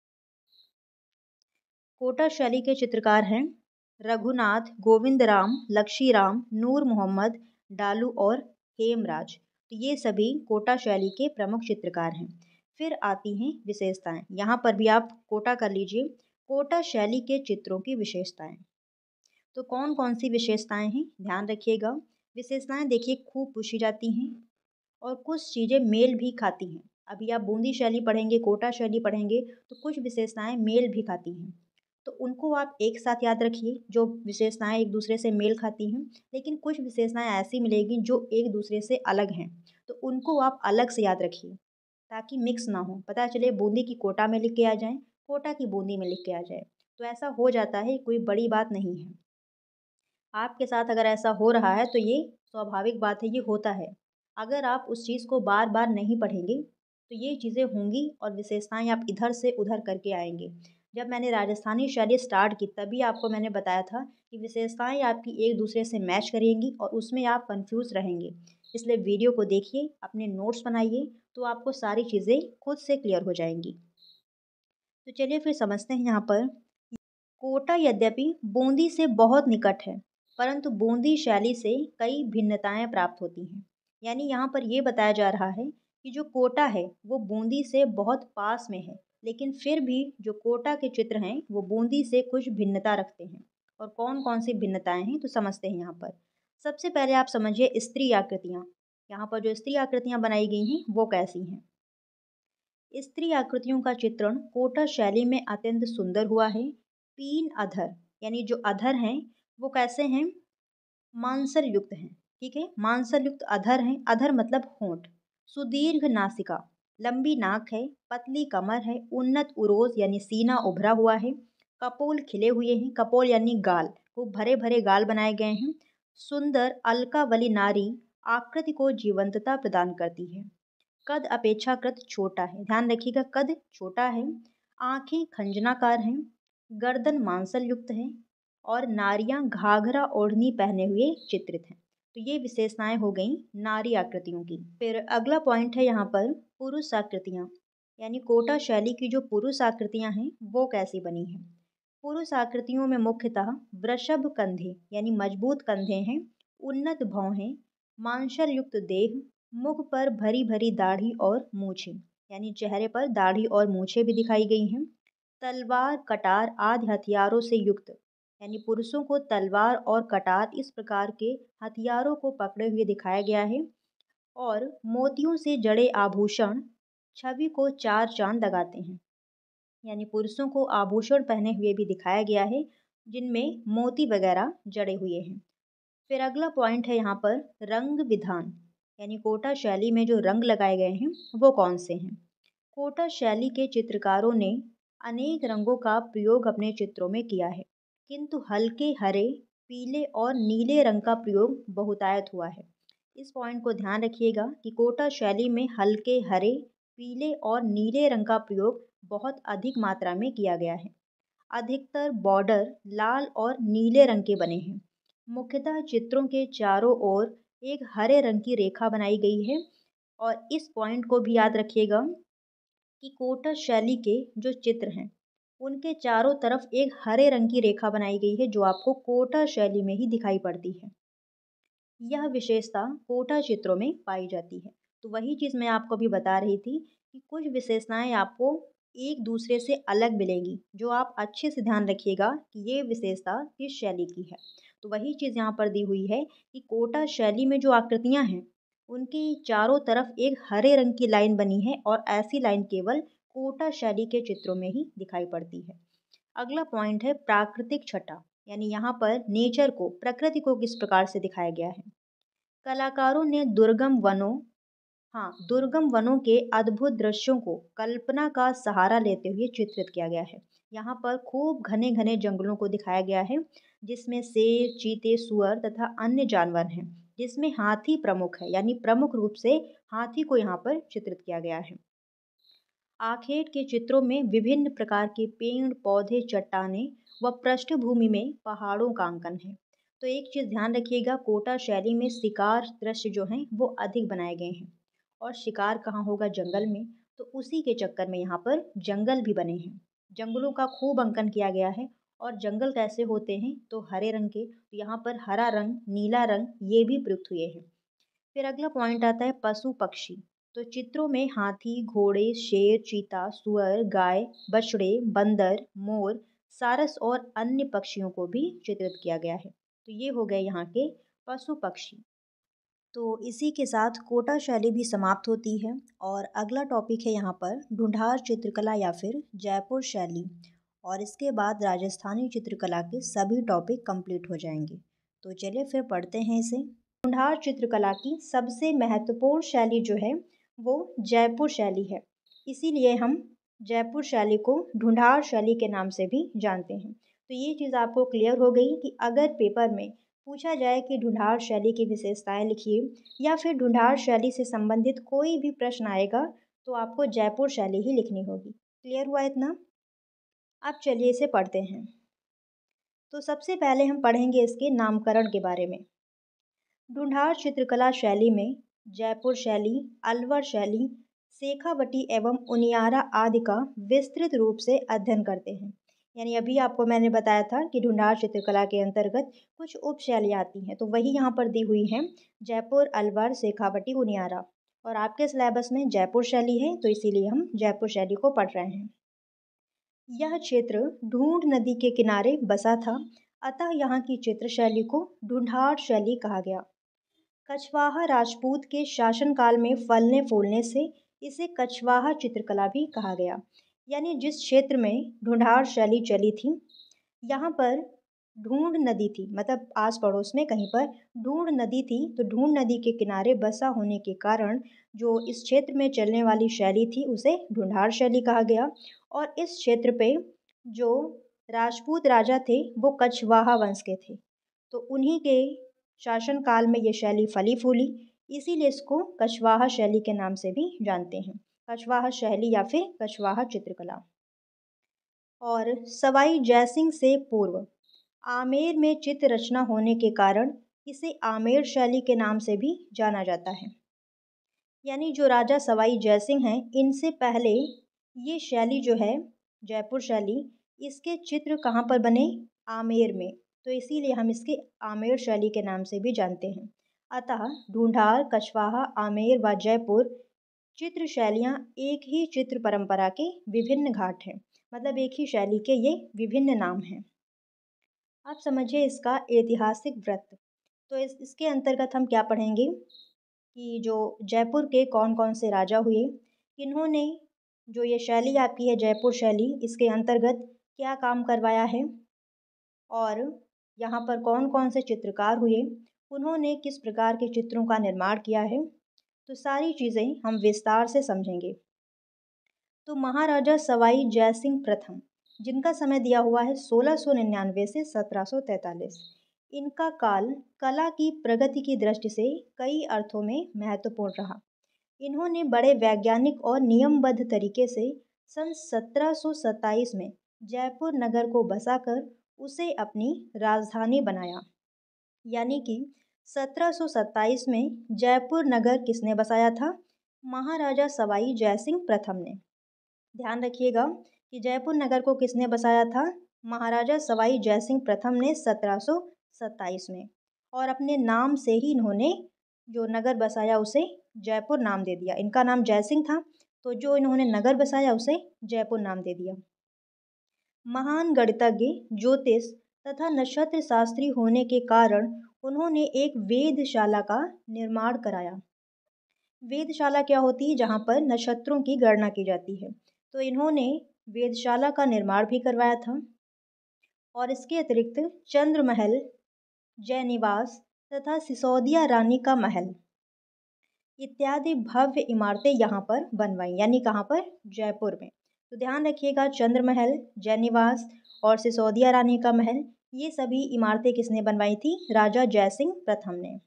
कोटा शैली के चित्रकार हैं रघुनाथ, गोविंद राम, लक्ष्मी राम, नूर मोहम्मद, डालू और हेमराज। तो ये सभी कोटा शैली के प्रमुख चित्रकार हैं। फिर आती हैं विशेषताएं। यहाँ पर भी आप कोटा कर लीजिए, कोटा शैली के चित्रों की विशेषताएं। तो कौन कौन सी विशेषताएं हैं ध्यान रखिएगा। विशेषताएं देखिए खूब पूछी जाती हैं और कुछ चीज़ें मेल भी खाती हैं। अभी आप बूंदी शैली पढ़ेंगे, कोटा शैली पढ़ेंगे तो कुछ विशेषताएं मेल भी खाती हैं। तो उनको आप एक साथ याद रखिए जो विशेषताएं एक दूसरे से मेल खाती हैं। लेकिन कुछ विशेषताएं ऐसी मिलेगी जो एक दूसरे से अलग हैं, तो उनको आप अलग से याद रखिए ताकि मिक्स ना हो। पता चले बूंदी की कोटा में लिख के आ जाए, कोटा की बूंदी में लिख के आ जाए, तो ऐसा हो जाता है, कोई बड़ी बात नहीं है। आपके साथ अगर ऐसा हो रहा है तो ये स्वाभाविक बात है, ये होता है। अगर आप उस चीज़ को बार बार नहीं पढ़ेंगे तो ये चीज़ें होंगी और विशेषताएं आप इधर से उधर करके आएंगे। जब मैंने राजस्थानी शैली स्टार्ट की तभी आपको मैंने बताया था कि विशेषताएं आपकी एक दूसरे से मैच करेंगी और उसमें आप कंफ्यूज रहेंगे। इसलिए वीडियो को देखिए, अपने नोट्स बनाइए, तो आपको सारी चीज़ें खुद से क्लियर हो जाएंगी। तो चलिए फिर समझते हैं यहाँ पर। कोटा यद्यपि बूंदी से बहुत निकट है परंतु बूंदी शैली से कई भिन्नताएं प्राप्त होती हैं। यानी यहाँ पर ये बताया जा रहा है कि जो कोटा है वो बूंदी से बहुत पास में है, लेकिन फिर भी जो कोटा के चित्र हैं वो बूंदी से कुछ भिन्नता रखते हैं। और कौन कौन सी भिन्नताएं हैं तो समझते हैं यहाँ पर। सबसे पहले आप समझिए स्त्री आकृतियाँ। यहाँ पर जो स्त्री आकृतियाँ बनाई गई हैं वो कैसी हैं? स्त्री आकृतियों का चित्रण कोटा शैली में अत्यंत सुंदर हुआ है। तीन अधर यानी जो अधर हैं वो कैसे हैं? मांसल युक्त हैं। ठीक है, मांसल युक्त अधर हैं। अधर मतलब होंठ। सुदीर्घ नासिका, लंबी नाक है, पतली कमर है, उन्नत उरोज यानी सीना उभरा हुआ है, कपोल खिले हुए हैं, कपोल यानी गाल, वो भरे भरे गाल बनाए गए हैं। सुंदर अलकावली नारी आकृति को जीवंतता प्रदान करती है। कद अपेक्षाकृत छोटा है, ध्यान रखिएगा कद छोटा है। आंखें खंजनाकार हैं, गर्दन मांसल युक्त है और नारियां घाघरा ओढ़नी पहने हुए चित्रित हैं। तो ये विशेषताएं हो गई नारी आकृतियों की। फिर अगला पॉइंट है यहाँ पर पुरुष आकृतियाँ। यानी कोटा शैली की जो पुरुष आकृतियाँ हैं वो कैसी बनी हैं? पुरुष आकृतियों में मुख्यतः वृषभ कंधे यानी मजबूत कंधे हैं, उन्नत भौं हैं, मांसल युक्त देह, मुख पर भरी भरी दाढ़ी और मूछें यानी चेहरे पर दाढ़ी और मूछें भी दिखाई गई हैं। तलवार कटार आदि हथियारों से युक्त यानी पुरुषों को तलवार और कटार इस प्रकार के हथियारों को पकड़े हुए दिखाया गया है। और मोतियों से जड़े आभूषण छवि को चार चांद लगाते हैं। यानी पुरुषों को आभूषण पहने हुए भी दिखाया गया है जिनमें मोती वगैरह जड़े हुए हैं। फिर अगला पॉइंट है यहाँ पर रंग विधान, यानी कोटा शैली में जो रंग लगाए गए हैं वो कौन से हैं। कोटा शैली के चित्रकारों ने अनेक रंगों का प्रयोग अपने चित्रों में किया है, किंतु हल्के हरे, पीले और नीले रंग का प्रयोग बहुतायत हुआ है। इस पॉइंट को ध्यान रखिएगा कि कोटा शैली में हल्के हरे, पीले और नीले रंग का प्रयोग बहुत अधिक मात्रा में किया गया है। अधिकतर बॉर्डर लाल और नीले रंग के बने हैं। मुख्यतः चित्रों के चारों ओर एक हरे रंग की रेखा बनाई गई है। और इस पॉइंट को भी याद रखिएगा कि कोटा शैली के जो चित्र हैं उनके चारों तरफ एक हरे रंग की रेखा बनाई गई है, जो आपको कोटा शैली में ही दिखाई पड़ती है। यह विशेषता कोटा चित्रों में पाई जाती है। तो वही चीज़ मैं आपको अभी बता रही थी कि कुछ विशेषताएं आपको एक दूसरे से अलग मिलेंगी, जो आप अच्छे से ध्यान रखिएगा कि ये विशेषता किस शैली की है। तो वही चीज़ यहाँ पर दी हुई है कि कोटा शैली में जो आकृतियाँ हैं उनकी चारों तरफ एक हरे रंग की लाइन बनी है, और ऐसी लाइन केवल कोटा शैली के चित्रों में ही दिखाई पड़ती है। अगला पॉइंट है प्राकृतिक छटा, यानी यहाँ पर नेचर को, प्रकृति को किस प्रकार से दिखाया गया है। कलाकारों ने दुर्गम वनों हाँ दुर्गम वनों के अद्भुत दृश्यों को कल्पना का सहारा लेते हुए चित्रित किया गया है। यहाँ पर खूब घने घने जंगलों को दिखाया गया है, जिसमें शेर, चीते, सुअर तथा अन्य जानवर हैं, जिसमें हाथी प्रमुख है, यानी प्रमुख रूप से हाथी को यहाँ पर चित्रित किया गया है। आखेट के चित्रों में विभिन्न प्रकार के पेड़, पौधे, चट्टानें व पृष्ठभूमि में पहाड़ों का अंकन है। तो एक चीज़ ध्यान रखिएगा, कोटा शैली में शिकार दृश्य जो हैं वो अधिक बनाए गए हैं, और शिकार कहाँ होगा, जंगल में। तो उसी के चक्कर में यहाँ पर जंगल भी बने हैं, जंगलों का खूब अंकन किया गया है। और जंगल कैसे होते हैं, तो हरे रंग के, तो यहाँ पर हरा रंग, नीला रंग ये भी प्रयुक्त हुए हैं। फिर अगला पॉइंट आता है पशु पक्षी। तो चित्रों में हाथी, घोड़े, शेर, चीता, सुअर, गाय, बछड़े, बंदर, मोर, सारस और अन्य पक्षियों को भी चित्रित किया गया है। तो ये हो गए यहाँ के पशु पक्षी। तो इसी के साथ कोटा शैली भी समाप्त होती है, और अगला टॉपिक है यहाँ पर ढूंढार चित्रकला या फिर जयपुर शैली। और इसके बाद राजस्थानी चित्रकला के सभी टॉपिक कंप्लीट हो जाएंगे। तो चलिए फिर पढ़ते हैं इसे। ढूंढार चित्रकला की सबसे महत्वपूर्ण शैली जो है वो जयपुर शैली है। इसीलिए हम जयपुर शैली को ढूंढार शैली के नाम से भी जानते हैं। तो ये चीज़ आपको क्लियर हो गई कि अगर पेपर में पूछा जाए कि ढूंढार शैली की विशेषताएं लिखिए, या फिर ढूंढार शैली से संबंधित कोई भी प्रश्न आएगा, तो आपको जयपुर शैली ही लिखनी होगी। क्लियर हुआ इतना? अब चलिए इसे पढ़ते हैं। तो सबसे पहले हम पढ़ेंगे इसके नामकरण के बारे में। ढूंढार चित्रकला शैली में जयपुर शैली, अलवर शैली, शेखावटी एवं उनियारा आदि का विस्तृत रूप से अध्ययन करते हैं। यानी अभी आपको मैंने बताया था कि ढूंढार चित्रकला के अंतर्गत कुछ उप शैलियाँ आती हैं, तो वही यहाँ पर दी हुई हैं, जयपुर, अलवर, शेखावटी, उनियारा। और आपके सिलेबस में जयपुर शैली है, तो इसीलिए हम जयपुर शैली को पढ़ रहे हैं। यह क्षेत्र ढूंढ नदी के किनारे बसा था, अतः यहाँ की चित्र शैली को ढूंढार शैली कहा गया। कछवाहा राजपूत के शासनकाल में फलने फूलने से इसे कछवाहा चित्रकला भी कहा गया। यानी जिस क्षेत्र में ढूंढार शैली चली थी, यहाँ पर ढूंढ नदी थी, मतलब आस पड़ोस में कहीं पर ढूंढ नदी थी, तो ढूंढ नदी के किनारे बसा होने के कारण जो इस क्षेत्र में चलने वाली शैली थी उसे ढूंढार शैली कहा गया। और इस क्षेत्र पे जो राजपूत राजा थे वो कछवाहा वंश के थे, तो उन्हीं के शासन काल में ये शैली फली फूली, इसीलिए इसको कछवाहा शैली के नाम से भी जानते हैं, कछवाहा शैली या फिर कछवाहा चित्रकला। और सवाई जयसिंह से पूर्व आमेर में चित्र रचना होने के कारण इसे आमेर शैली के नाम से भी जाना जाता है। यानी जो राजा सवाई जयसिंह हैं, इनसे पहले ये शैली जो है जयपुर शैली, इसके चित्र कहाँ पर बने, आमेर में, तो इसीलिए हम इसके आमेर शैली के नाम से भी जानते हैं। अतः ढूंढार, कछवाहा, आमेर व जयपुर चित्र शैलियाँ एक ही चित्र परंपरा के विभिन्न घाट हैं, मतलब एक ही शैली के ये विभिन्न नाम हैं। आप समझिए इसका ऐतिहासिक वृत्त। तो इस इसके अंतर्गत हम क्या पढ़ेंगे कि जो जयपुर के कौन कौन से राजा हुए, इन्होंने जो ये शैली आपकी है जयपुर शैली, इसके अंतर्गत क्या काम करवाया है, और यहाँ पर कौन कौन से चित्रकार हुए, उन्होंने किस प्रकार के चित्रों का निर्माण किया है, तो सारी चीज़ें हम विस्तार से समझेंगे। तो महाराजा सवाई जयसिंह प्रथम, जिनका समय दिया हुआ है सोलह सौ निन्यानवे से सत्रह सौ तैंतालीस, इनका काल कला की प्रगति की दृष्टि से कई अर्थों में महत्वपूर्ण रहा। इन्होंने बड़े वैज्ञानिक और नियमबद्ध तरीके से सन सत्रह सौ सत्ताईस में जयपुर नगर को बसाकर उसे अपनी राजधानी बनाया। यानी कि सत्रह सौ सत्ताईस में जयपुर नगर किसने बसाया था? महाराजा सवाई जयसिंह प्रथम ने। ध्यान रखिएगा कि जयपुर नगर को किसने बसाया था? महाराजा सवाई जयसिंह प्रथम ने सत्रह सौ सत्ताईस में, और अपने नाम से ही इन्होंने जो नगर बसाया उसे जयपुर नाम दे दिया। इनका नाम जयसिंह था, तो जो इन्होंने नगर बसाया उसे जयपुर नाम दे दिया। महान गणितज्ञ, ज्योतिष तथा नक्षत्र शास्त्री होने के कारण उन्होंने एक वेधशाला का निर्माण कराया। वेधशाला क्या होती है? जहाँ पर नक्षत्रों की गणना की जाती है। तो इन्होंने वेधशाला का निर्माण भी करवाया था। और इसके अतिरिक्त चंद्र महल, जय निवास तथा सिसोदिया रानी का महल इत्यादि भव्य इमारतें यहाँ पर बनवाई। यानी कहाँ पर? जयपुर में। तो ध्यान रखिएगा, चंद्र महल, जय निवास और सिसोदिया रानी का महल, ये सभी इमारतें किसने बनवाई थी? राजा जयसिंह प्रथम ने।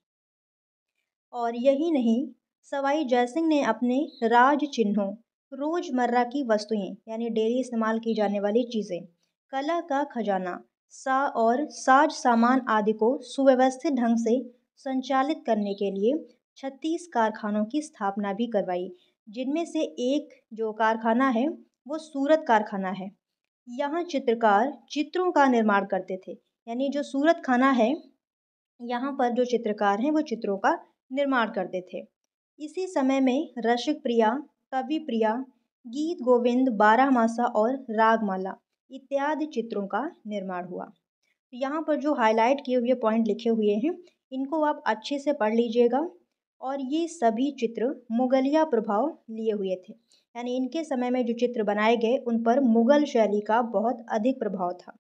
और यही नहीं, सवाई जयसिंह ने अपने राज चिन्हों, रोजमर्रा की वस्तुएं यानी डेली इस्तेमाल की जाने वाली चीज़ें, कला का खजाना, सा और साज सामान आदि को सुव्यवस्थित ढंग से संचालित करने के लिए छत्तीस कारखानों की स्थापना भी करवाई, जिनमें से एक जो कारखाना है वो सूरत कारखाना है। यहाँ चित्रकार चित्रों का निर्माण करते थे। यानी जो सूरत खाना है, यहाँ पर जो चित्रकार हैं वो चित्रों का निर्माण करते थे। इसी समय में रसिक प्रिया, कवि प्रिया, गीत गोविंद, बारहमासा और रागमाला इत्यादि चित्रों का निर्माण हुआ। यहाँ पर जो हाईलाइट किए हुए पॉइंट लिखे हुए हैं, इनको आप अच्छे से पढ़ लीजिएगा। और ये सभी चित्र मुगलिया प्रभाव लिए हुए थे। यानी इनके समय में जो चित्र बनाए गए उन पर मुगल शैली का बहुत अधिक प्रभाव था।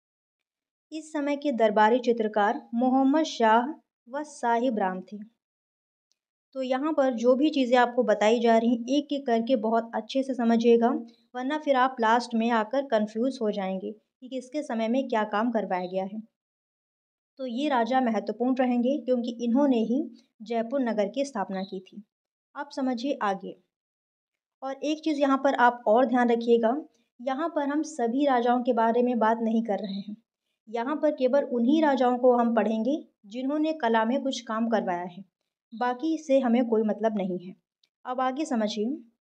इस समय के दरबारी चित्रकार मोहम्मद शाह व साहिब राम थे। तो यहाँ पर जो भी चीज़ें आपको बताई जा रही हैं, एक एक करके बहुत अच्छे से समझिएगा, वरना फिर आप लास्ट में आकर कंफ्यूज हो जाएंगे कि किसके समय में क्या काम करवाया गया है। तो ये राजा महत्वपूर्ण रहेंगे क्योंकि इन्होंने ही जयपुर नगर की स्थापना की थी। आप समझिए आगे। और एक चीज़ यहाँ पर आप और ध्यान रखिएगा, यहाँ पर हम सभी राजाओं के बारे में बात नहीं कर रहे हैं। यहाँ पर केवल उन्हीं राजाओं को हम पढ़ेंगे जिन्होंने कला में कुछ काम करवाया है, बाकी से हमें कोई मतलब नहीं है। अब आगे समझिए।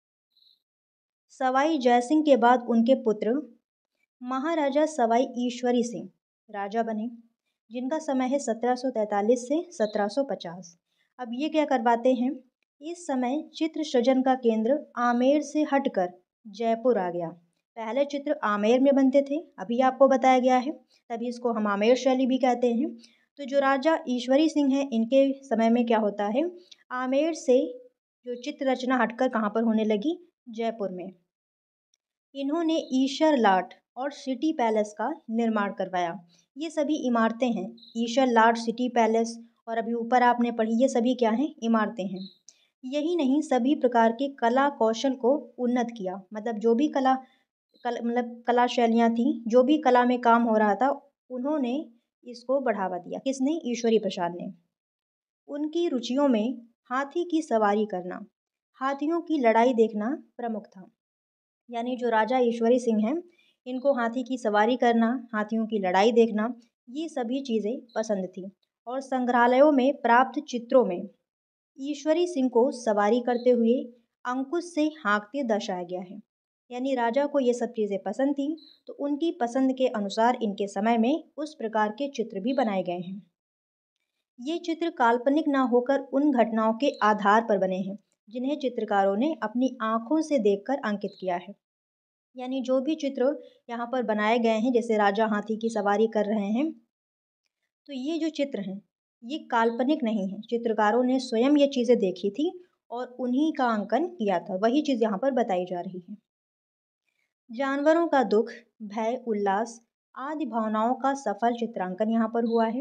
सवाई जयसिंह के बाद उनके पुत्र महाराजा सवाई ईश्वरी सिंह राजा बने, जिनका समय है सत्रह सौ तैंतालीस से सत्रह सौ पचास। अब ये क्या करवाते हैं? इस समय चित्र सृजन का केंद्र आमेर से हटकर जयपुर आ गया। पहले चित्र आमेर में बनते थे, अभी आपको बताया गया है, तभी इसको हम आमेर शैली भी कहते हैं। तो जो राजा ईश्वरी सिंह हैं, इनके समय में क्या होता है, आमेर से जो चित्र रचना हटकर कहाँ पर होने लगी? जयपुर में। इन्होंने ईशर लाट और सिटी पैलेस का निर्माण करवाया। ये सभी इमारतें हैं, ईशर लाट, सिटी पैलेस और अभी ऊपर आपने पढ़ी, ये सभी क्या हैं? इमारतें हैं। यही नहीं, सभी प्रकार के कला कौशल को उन्नत किया। मतलब जो भी कला कल मतलब कला शैलियाँ थी, जो भी कला में काम हो रहा था, उन्होंने इसको बढ़ावा दिया। किसने? ईश्वरी प्रसाद ने। उनकी रुचियों में हाथी की सवारी करना, हाथियों की लड़ाई देखना प्रमुख था। यानी जो राजा ईश्वरी सिंह हैं, इनको हाथी की सवारी करना, हाथियों की लड़ाई देखना, ये सभी चीज़ें पसंद थी। और संग्रहालयों में प्राप्त चित्रों में ईश्वरी सिंह को सवारी करते हुए अंकुश से हाँकते दर्शाया गया है। यानी राजा को ये सब चीज़ें पसंद थी, तो उनकी पसंद के अनुसार इनके समय में उस प्रकार के चित्र भी बनाए गए हैं। ये चित्र काल्पनिक ना होकर उन घटनाओं के आधार पर बने हैं जिन्हें चित्रकारों ने अपनी आंखों से देखकर अंकित किया है। यानी जो भी चित्र यहाँ पर बनाए गए हैं, जैसे राजा हाथी की सवारी कर रहे हैं, तो ये जो चित्र हैं ये काल्पनिक नहीं है। चित्रकारों ने स्वयं ये चीज़ें देखी थी और उन्हीं का अंकन किया था। वही चीज़ यहाँ पर बताई जा रही है। जानवरों का दुख, भय, उल्लास आदि भावनाओं का सफल चित्रांकन यहाँ पर हुआ है।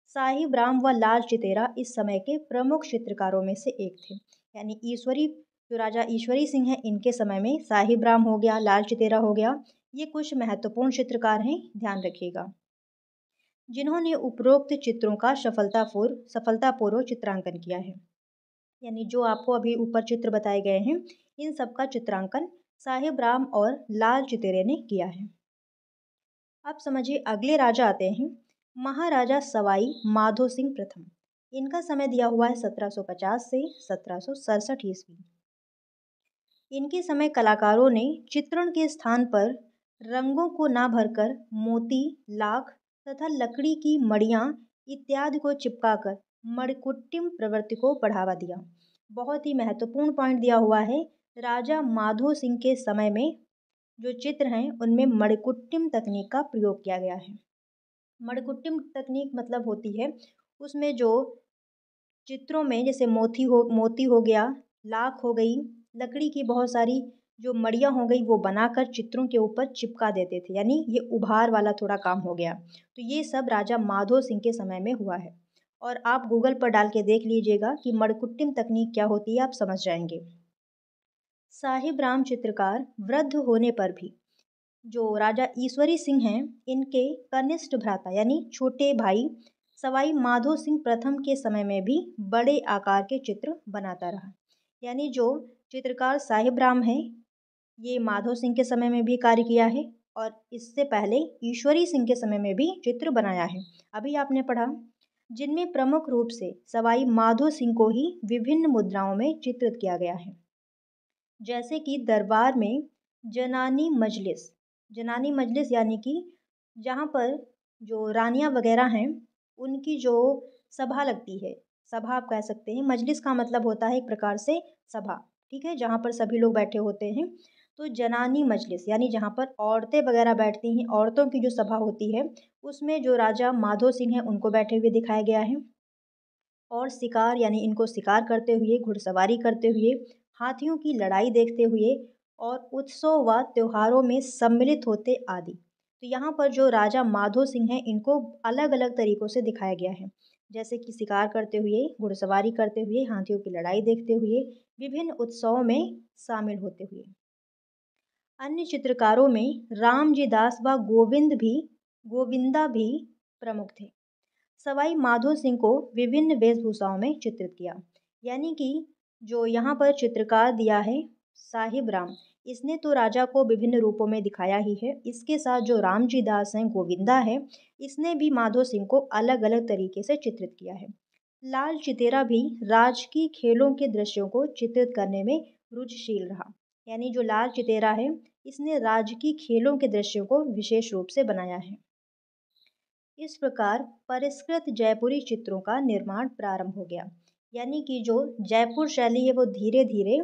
साहिब राम व लाल चितेरा इस समय के प्रमुख चित्रकारों में से एक थे। यानी ईश्वरी जो राजा ईश्वरी सिंह हैं इनके समय में साहिब राम हो गया, लाल चितेरा हो गया, ये कुछ महत्वपूर्ण चित्रकार हैं, ध्यान रखिएगा, जिन्होंने उपरोक्त चित्रों का सफलतापूर्व सफलतापूर्वक चित्रांकन किया है। यानी जो आपको अभी ऊपर चित्र बताए गए हैं इन सब का चित्रांकन साहिब राम और लाल चितेरे ने किया है। अब समझिए अगले राजा आते हैं महाराजा सवाई माधो सिंह प्रथम। इनका समय दिया हुआ है सत्रह सौ पचास से सत्रह सौ सड़सठ ईस्वी। इनके समय कलाकारों ने चित्रण के स्थान पर रंगों को ना भरकर मोती, लाख तथा लकड़ी की मड़ियाँ इत्यादि को चिपकाकर मणिकुट्टिम प्रवृत्ति को बढ़ावा दिया। बहुत ही महत्वपूर्ण पॉइंट दिया हुआ है, राजा माधो सिंह के समय में जो चित्र हैं उनमें मणिकुट्टिम तकनीक का प्रयोग किया गया है। मणिकुट्टिम तकनीक मतलब होती है उसमें जो चित्रों में जैसे मोती हो मोती हो गया, लाख हो गई, लकड़ी की बहुत सारी जो मड़ियाँ हो गई वो बनाकर चित्रों के ऊपर चिपका देते थे। यानी ये उभार वाला थोड़ा काम हो गया। तो ये सब राजा माधो सिंह के समय में हुआ है और आप गूगल पर डाल के देख लीजिएगा कि मणिकुट्टिम तकनीक क्या होती है, आप समझ जाएंगे। साहिब राम चित्रकार वृद्ध होने पर भी जो राजा ईश्वरी सिंह हैं इनके कनिष्ठ भ्राता यानी छोटे भाई सवाई माधो सिंह प्रथम के समय में भी बड़े आकार के चित्र बनाता रहा। यानी जो चित्रकार साहिब राम हैं ये माधो सिंह के समय में भी कार्य किया है और इससे पहले ईश्वरी सिंह के समय में भी चित्र बनाया है। अभी आपने पढ़ा जिनमें प्रमुख रूप से सवाई माधो सिंह को ही विभिन्न मुद्राओं में चित्रित किया गया है, जैसे कि दरबार में जनानी मजलिस। जनानी मजलिस यानी कि जहाँ पर जो रानियाँ वगैरह हैं उनकी जो सभा लगती है, सभा आप कह सकते हैं, मजलिस का मतलब होता है एक प्रकार से सभा, ठीक है, जहाँ पर सभी लोग बैठे होते हैं। तो जनानी मजलिस यानी जहाँ पर औरतें वगैरह बैठती हैं, औरतों की जो सभा होती है उसमें जो राजा माधो सिंह हैं उनको बैठे हुए दिखाया गया है। और शिकार यानी इनको शिकार करते हुए, घुड़सवारी करते हुए, हाथियों की लड़ाई देखते हुए और उत्सव व त्योहारों में सम्मिलित होते आदि। तो यहाँ पर जो राजा माधो सिंह हैं इनको अलग अलग तरीक़ों से दिखाया गया है, जैसे कि शिकार करते हुए, घुड़सवारी करते हुए, हाथियों की लड़ाई देखते हुए, विभिन्न उत्सवों में शामिल होते हुए। अन्य चित्रकारों में रामजी दास व गोविंद भी गोविंदा भी प्रमुख थे। सवाई माधो सिंह को विभिन्न वेशभूषाओं में चित्रित किया। यानी कि जो यहाँ पर चित्रकार दिया है साहिब राम, इसने तो राजा को विभिन्न रूपों में दिखाया ही है, इसके साथ जो रामजी दास हैं, गोविंदा है, इसने भी माधो सिंह को अलग अलग तरीके से चित्रित किया है। लाल चितेरा भी राजकीय खेलों के दृश्यों को चित्रित करने में रुचिशील रहा। यानी जो लाल चितेरा है इसने राजकीय खेलों के दृश्यों को विशेष रूप से बनाया है। इस प्रकार परिष्कृत जयपुरी चित्रों का निर्माण प्रारंभ हो गया। यानी कि जो जयपुर शैली है वो धीरे धीरे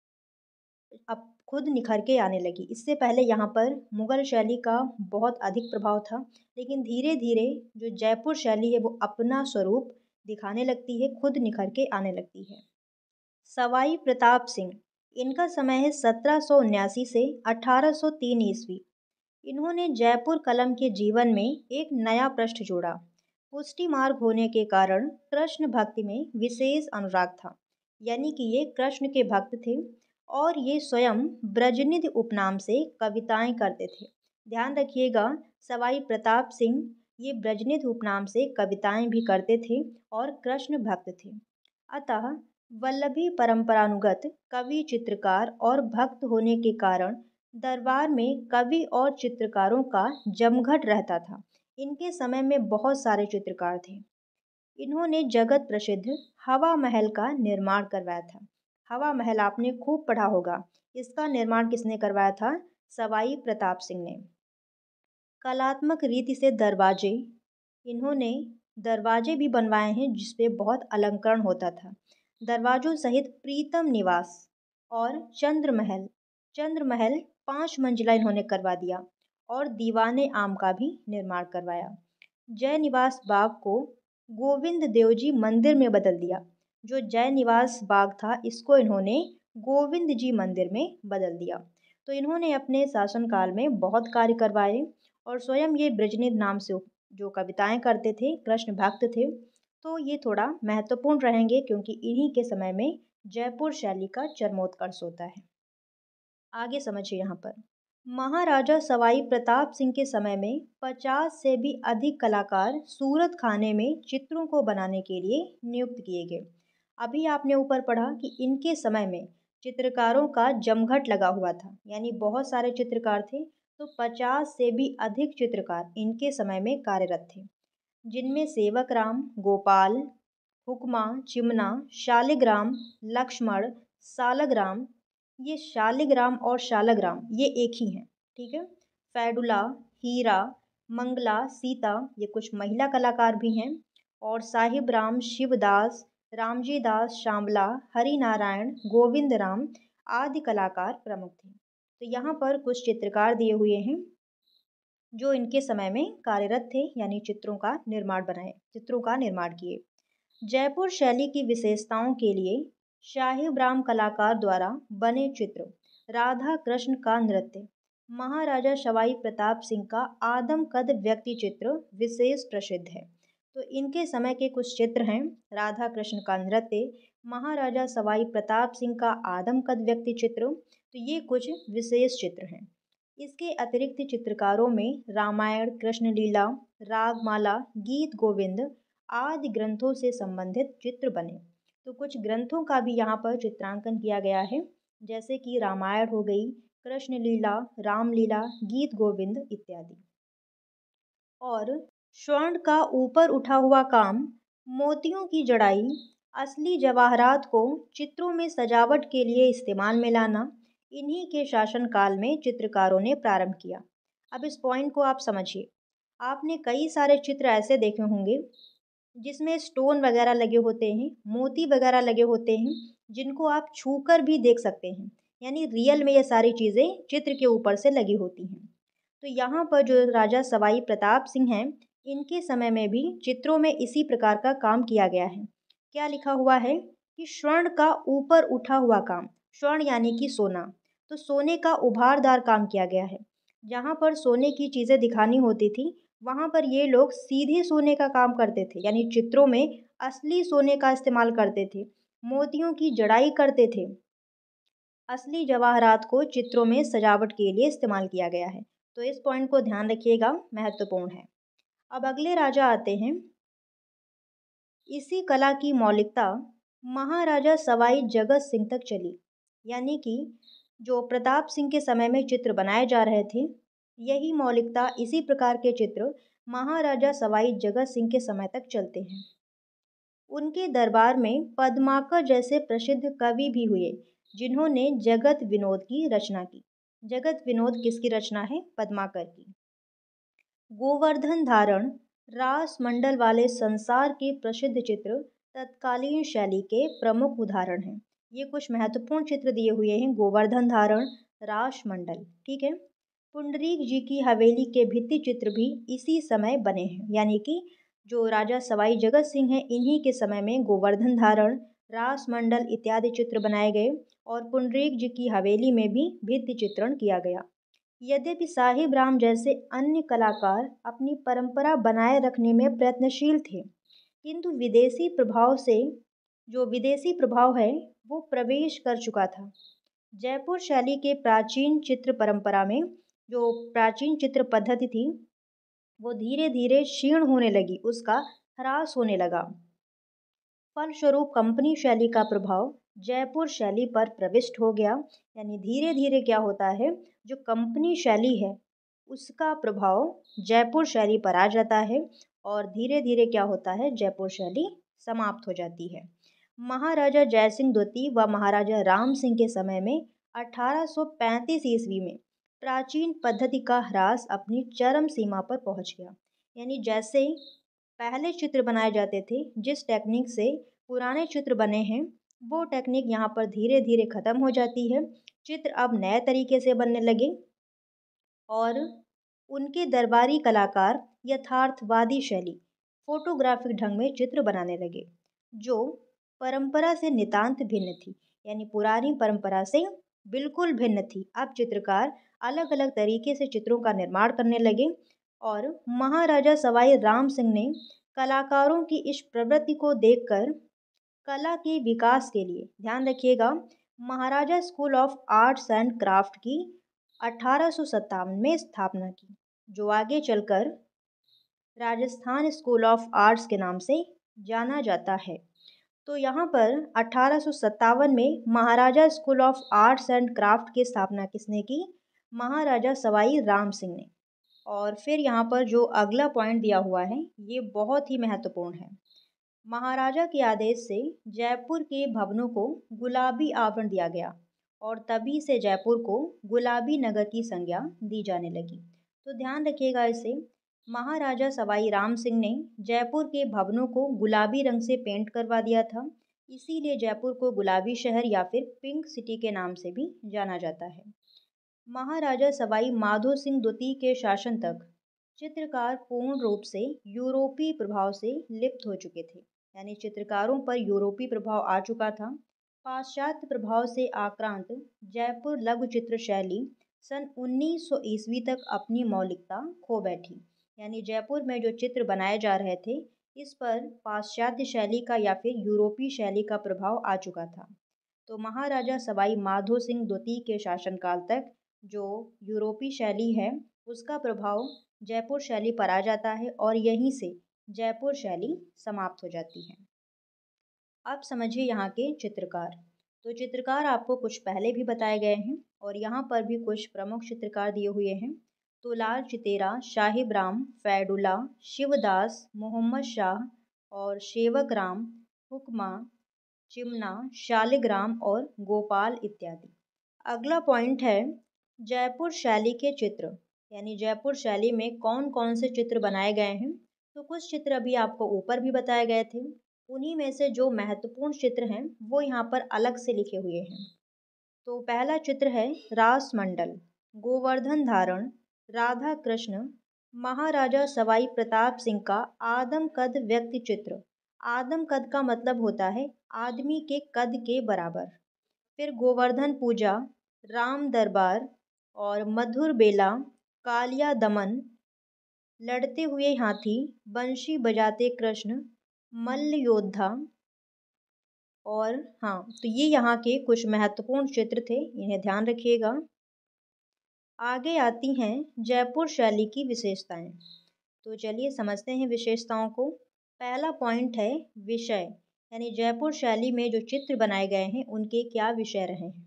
अब खुद निखर के आने लगी। इससे पहले यहाँ पर मुगल शैली का बहुत अधिक प्रभाव था, लेकिन धीरे धीरे जो जयपुर शैली है वो अपना स्वरूप दिखाने लगती है, खुद निखर के आने लगती है। सवाई प्रताप सिंह, इनका समय है सत्रह सौ उन्यासी से अठारह सौ तीन ईस्वी। इन्होंने जयपुर कलम के जीवन में एक नया पृष्ठ जोड़ा। पुष्टि मार्ग होने के कारण कृष्ण भक्ति में विशेष अनुराग था। यानी कि ये कृष्ण के भक्त थे और ये स्वयं ब्रजनिधि उपनाम से कविताएं करते थे। ध्यान रखिएगा, सवाई प्रताप सिंह ये ब्रजनिधि उपनाम से कविताएं भी करते थे और कृष्ण भक्त थे। अतः वल्लभी परंपरानुगत कवि, चित्रकार और भक्त होने के कारण दरबार में कवि और चित्रकारों का जमघट रहता था। इनके समय में बहुत सारे चित्रकार थे। इन्होंने जगत प्रसिद्ध हवा महल का निर्माण करवाया था। हवा महल आपने खूब पढ़ा होगा, इसका निर्माण किसने करवाया था? सवाई प्रताप सिंह ने। कलात्मक रीति से दरवाजे, इन्होंने दरवाजे भी बनवाए हैं जिसपे बहुत अलंकरण होता था। दरवाजों सहित प्रीतम निवास और चंद्र महल चंद्र महल पाँच मंजिला इन्होंने करवा दिया और दीवाने आम का भी निर्माण करवाया। जय निवास बाग को गोविंद देवजी मंदिर में बदल दिया। जो जय निवास बाग था इसको इन्होंने गोविंद जी मंदिर में बदल दिया। तो इन्होंने अपने शासनकाल में बहुत कार्य करवाए और स्वयं ये ब्रजनिधि नाम से जो कविताएं करते थे, कृष्ण भक्त थे, तो ये थोड़ा महत्वपूर्ण रहेंगे क्योंकि इन्हीं के समय में जयपुर शैली का चरमोत्कर्ष होता है। आगे समझिए यहाँ पर, महाराजा सवाई प्रताप सिंह के समय में पचास से भी अधिक कलाकार सूरत खाने में चित्रों को बनाने के लिए नियुक्त किए गए। अभी आपने ऊपर पढ़ा कि इनके समय में चित्रकारों का जमघट लगा हुआ था, यानी बहुत सारे चित्रकार थे, तो पचास से भी अधिक चित्रकार इनके समय में कार्यरत थे, जिनमें सेवक राम, गोपाल, हुक्मा, चिमना, शालिग्राम, लक्ष्मण, सालग्राम, ये शालिग्राम और शालग्राम ये एक ही हैं, ठीक है। फैडुला, हीरा, मंगला, सीता ये कुछ महिला कलाकार भी हैं, और साहिब राम, शिवदास, रामजी दास, श्यामला, हरि नारायण, गोविंद राम आदि कलाकार प्रमुख थे। तो यहाँ पर कुछ चित्रकार दिए हुए हैं जो इनके समय में कार्यरत थे, यानी चित्रों का निर्माण बनाए चित्रों का निर्माण किए। जयपुर शैली की विशेषताओं के लिए शाही ब्राह्म कलाकार द्वारा बने चित्र, राधा कृष्ण का नृत्य, महाराजा सवाई प्रताप सिंह का आदमकद व्यक्ति चित्र विशेष प्रसिद्ध है। तो इनके समय के कुछ चित्र हैं, राधा कृष्ण का नृत्य, महाराजा सवाई प्रताप सिंह का आदमकद व्यक्ति चित्र, तो ये कुछ विशेष चित्र हैं। इसके अतिरिक्त चित्रकारों में रामायण, कृष्ण लीला, रागमाला, गीत गोविंद आदि ग्रंथों से संबंधित चित्र बने। तो कुछ ग्रंथों का भी यहाँ पर चित्रांकन किया गया है, जैसे कि रामायण हो गई, कृष्ण लीला, रामलीला, गीत गोविंद इत्यादि। और स्वर्ण का ऊपर उठा हुआ काम, मोतियों की जड़ाई, असली जवाहरात को चित्रों में सजावट के लिए इस्तेमाल में लाना इन्हीं के शासनकाल में चित्रकारों ने प्रारंभ किया। अब इस पॉइंट को आप समझिए। आपने कई सारे चित्र ऐसे देखे होंगे जिसमें स्टोन वगैरह लगे होते हैं, मोती वगैरह लगे होते हैं, जिनको आप छूकर भी देख सकते हैं, यानी रियल में ये सारी चीज़ें चित्र के ऊपर से लगी होती हैं। तो यहाँ पर जो राजा सवाई प्रताप सिंह हैं, इनके समय में भी चित्रों में इसी प्रकार का काम किया गया है। क्या लिखा हुआ है कि स्वर्ण का ऊपर उठा हुआ काम, स्वर्ण यानी कि सोना, तो सोने का उभारदार काम किया गया है। जहाँ पर सोने की चीज़ें दिखानी होती थी, वहाँ पर ये लोग सीधे सोने का काम करते थे, यानी चित्रों में असली सोने का इस्तेमाल करते थे, मोतियों की जड़ाई करते थे। असली जवाहरात को चित्रों में सजावट के लिए इस्तेमाल किया गया है। तो इस पॉइंट को ध्यान रखिएगा, महत्वपूर्ण है। अब अगले राजा आते हैं। इसी कला की मौलिकता महाराजा सवाई जगत सिंह तक चली, यानी कि जो प्रताप सिंह के समय में चित्र बनाए जा रहे थे, यही मौलिकता, इसी प्रकार के चित्र महाराजा सवाई जगत सिंह के समय तक चलते हैं। उनके दरबार में पद्माकर जैसे प्रसिद्ध कवि भी हुए, जिन्होंने जगत विनोद की रचना की। जगत विनोद किसकी रचना है? पद्माकर की। गोवर्धन धारण, रास मंडल वाले संसार के प्रसिद्ध चित्र तत्कालीन शैली के प्रमुख उदाहरण हैं। ये कुछ महत्वपूर्ण चित्र दिए हुए हैं, गोवर्धन धारण, रास मंडल, ठीक है। पुंडरीक जी की हवेली के भित्ति चित्र भी इसी समय बने हैं, यानी कि जो राजा सवाई जगत सिंह हैं, इन्हीं के समय में गोवर्धन धारण, रास मंडल इत्यादि चित्र बनाए गए, और पुंडरीक जी की हवेली में भी भित्ति चित्रण किया गया। यद्यपि साहिब राम जैसे अन्य कलाकार अपनी परंपरा बनाए रखने में प्रयत्नशील थे, किंतु विदेशी प्रभाव से जो विदेशी प्रभाव है वो प्रवेश कर चुका था। जयपुर शैली के प्राचीन चित्र परंपरा में जो प्राचीन चित्र पद्धति थी वो धीरे धीरे क्षीण होने लगी, उसका ह्रास होने लगा। फलस्वरूप कंपनी शैली का प्रभाव जयपुर शैली पर प्रविष्ट हो गया, यानी धीरे धीरे क्या होता है, जो कंपनी शैली है उसका प्रभाव जयपुर शैली पर आ जाता है, और धीरे धीरे क्या होता है, जयपुर शैली समाप्त हो जाती है। महाराजा जयसिंह द्वितीय व महाराजा राम सिंह के समय में अठारह सौ पैंतीस ईस्वी में प्राचीन पद्धति का ह्रास अपनी चरम सीमा पर पहुंच गया, यानी जैसे पहले चित्र बनाए जाते थे, जिस टेक्निक से पुराने चित्र बने हैं, वो टेक्निक यहाँ पर धीरे धीरे ख़त्म हो जाती है। चित्र अब नए तरीके से बनने लगे, और उनके दरबारी कलाकार यथार्थवादी शैली, फोटोग्राफिक ढंग में चित्र बनाने लगे, जो परंपरा से नितांत भिन्न थी, यानी पुरानी परंपरा से बिल्कुल भिन्न थी। अब चित्रकार अलग अलग तरीके से चित्रों का निर्माण करने लगे, और महाराजा सवाई राम सिंह ने कलाकारों की इस प्रवृत्ति को देखकर कला के विकास के लिए, ध्यान रखिएगा, Maharaja school of arts and craft की अठारह सौ सत्तावन में स्थापना की, जो आगे चलकर राजस्थान स्कूल ऑफ आर्ट्स के नाम से जाना जाता है। तो यहाँ पर अठारह सौ सत्तावन में Maharaja school of arts and craft की स्थापना किसने की? महाराजा सवाई राम सिंह ने। और फिर यहाँ पर जो अगला पॉइंट दिया हुआ है ये बहुत ही महत्वपूर्ण है। महाराजा के आदेश से जयपुर के भवनों को गुलाबी आवरण दिया गया और तभी से जयपुर को गुलाबी नगर की संज्ञा दी जाने लगी। तो ध्यान रखिएगा इसे, महाराजा सवाई राम सिंह ने जयपुर के भवनों को गुलाबी रंग से पेंट करवा दिया था, इसीलिए जयपुर को गुलाबी शहर या फिर पिंक सिटी के नाम से भी जाना जाता है। महाराजा सवाई माधो सिंह द्वितीय के शासन तक चित्रकार पूर्ण रूप से यूरोपीय प्रभाव से लिप्त हो चुके थे, यानी चित्रकारों पर यूरोपीय प्रभाव आ चुका था। पाश्चात्य प्रभाव से आक्रांत जयपुर लघु चित्र शैली सन उन्नीस सौ ईस्वी तक अपनी मौलिकता खो बैठी, यानी जयपुर में जो चित्र बनाए जा रहे थे इस पर पाश्चात्य शैली का या फिर यूरोपीय शैली का प्रभाव आ चुका था। तो महाराजा सवाई माधो सिंह द्वितीय के शासनकाल तक जो यूरोपीय शैली है उसका प्रभाव जयपुर शैली पर आ जाता है और यहीं से जयपुर शैली समाप्त हो जाती है। अब समझिए यहाँ के चित्रकार। तो चित्रकार आपको कुछ पहले भी बताए गए हैं और यहाँ पर भी कुछ प्रमुख चित्रकार दिए हुए हैं। तो लाल चितेरा, साहिब राम, फैडुल्ला, शिवदास, मोहम्मद शाह और सेवक राम, हुक्मा, चिमना, शालिग्राम और गोपाल इत्यादि। अगला पॉइंट है जयपुर शैली के चित्र, यानी जयपुर शैली में कौन कौन से चित्र बनाए गए हैं। तो कुछ चित्र अभी आपको ऊपर भी बताए गए थे, उन्हीं में से जो महत्वपूर्ण चित्र हैं वो यहाँ पर अलग से लिखे हुए हैं। तो पहला चित्र है रास मंडल, गोवर्धन धारण, राधा कृष्ण, महाराजा सवाई प्रताप सिंह का आदम कद व्यक्ति चित्र। आदम कद का मतलब होता है आदमी के कद के बराबर। फिर गोवर्धन पूजा, राम दरबार और मधुर बेला, कालिया दमन, लड़ते हुए हाथी, बंशी बजाते कृष्ण, मल्ल योद्धा। और हाँ, तो ये यहाँ के कुछ महत्वपूर्ण चित्र थे, इन्हें ध्यान रखिएगा। आगे आती हैं जयपुर शैली की विशेषताएं। तो चलिए समझते हैं विशेषताओं को। पहला पॉइंट है विषय, यानी जयपुर शैली में जो चित्र बनाए गए हैं उनके क्या विषय रहे हैं।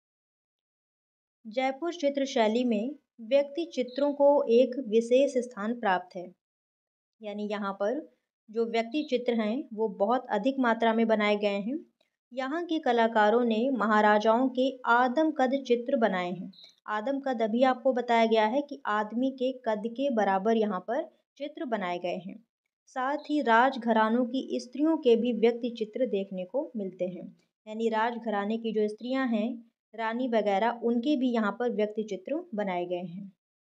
जयपुर चित्र शैली में व्यक्ति चित्रों को एक विशेष स्थान प्राप्त है, यानी यहाँ पर जो व्यक्ति चित्र हैं वो बहुत अधिक मात्रा में बनाए गए हैं। यहाँ के कलाकारों ने महाराजाओं के आदम कद चित्र बनाए हैं। आदम कद अभी आपको बताया गया है कि आदमी के कद के बराबर यहाँ पर चित्र बनाए गए हैं। साथ ही राजघरानों की स्त्रियों के भी व्यक्ति चित्र देखने को मिलते हैं, यानी राजघराने की जो स्त्रियां हैं, रानी वगैरह, उनके भी यहाँ पर व्यक्ति चित्र बनाए गए हैं।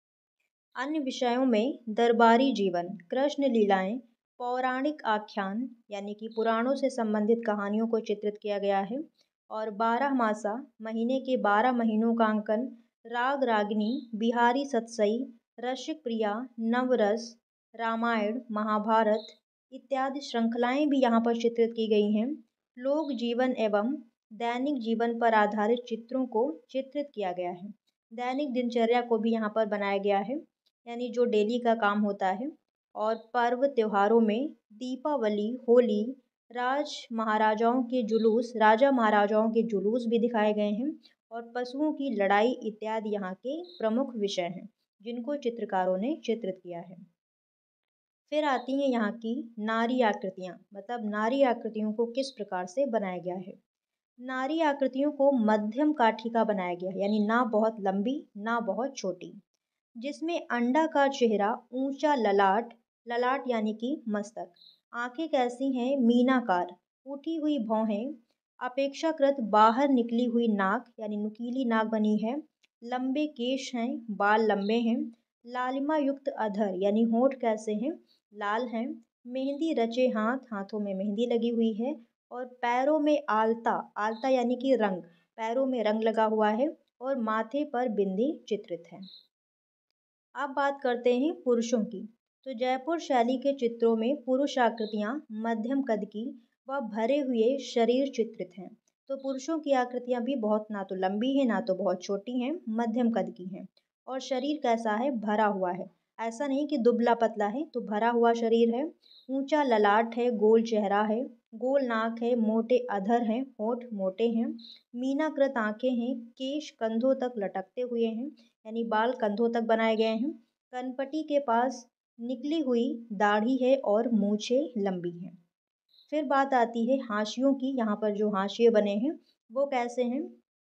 अन्य विषयों में दरबारी जीवन, कृष्ण लीलाएं, पौराणिक आख्यान यानी कि पुराणों से संबंधित कहानियों को चित्रित किया गया है। और बारह मासा, महीने के बारह महीनों का अंकन, राग रागिनी, बिहारी सतसई, रसिक प्रिया, नवरस, रामायण, महाभारत इत्यादि श्रृंखलाएं भी यहाँ पर चित्रित की गई हैं। लोक जीवन एवं दैनिक जीवन पर आधारित चित्रों को चित्रित किया गया है। दैनिक दिनचर्या को भी यहाँ पर बनाया गया है, यानी जो डेली का काम होता है। और पर्व त्योहारों में दीपावली, होली, राज महाराजाओं के जुलूस, राजा महाराजाओं के जुलूस भी दिखाए गए हैं। और पशुओं की लड़ाई इत्यादि यहाँ के प्रमुख विषय हैं जिनको चित्रकारों ने चित्रित किया है। फिर आती हैं यहाँ की नारी आकृतियाँ, मतलब नारी आकृतियों को किस प्रकार से बनाया गया है। नारी आकृतियों को मध्यम काठिका बनाया गया है, यानी ना बहुत लंबी ना बहुत छोटी, जिसमें अंडाकार चेहरा, ऊंचा ललाट, ललाट यानी कि मस्तक, आंखें कैसी हैं, मीनाकार, उठी हुई भौहें, अपेक्षाकृत बाहर निकली हुई नाक यानी नुकीली नाक बनी है, लंबे केश हैं, बाल लंबे हैं, लालिमा युक्त अधर यानी होंठ कैसे हैं, लाल हैं, मेहंदी रचे हाथ, हाथों में मेहंदी लगी हुई है, और पैरों में आलता, आलता यानी कि रंग, पैरों में रंग लगा हुआ है, और माथे पर बिंदी चित्रित है। अब बात करते हैं पुरुषों की। तो जयपुर शैली के चित्रों में पुरुष आकृतियाँ मध्यम कद की व भरे हुए शरीर चित्रित हैं। तो पुरुषों की आकृतियाँ भी बहुत ना तो लंबी हैं ना तो बहुत छोटी हैं, मध्यम कद की हैं। और शरीर कैसा है? भरा हुआ है। ऐसा नहीं कि दुबला पतला है, तो भरा हुआ शरीर है। ऊंचा ललाट है, गोल चेहरा है, गोल नाक है, मोटे अधर हैं, होंठ मोटे हैं, मीनाकृत आंखें हैं, केश कंधों तक लटकते हुए हैं, यानी बाल कंधों तक बनाए गए हैं। कनपटी के पास निकली हुई दाढ़ी है और मूछें लंबी हैं। फिर बात आती है हाशियों की। यहाँ पर जो हाशिए बने हैं वो कैसे हैं?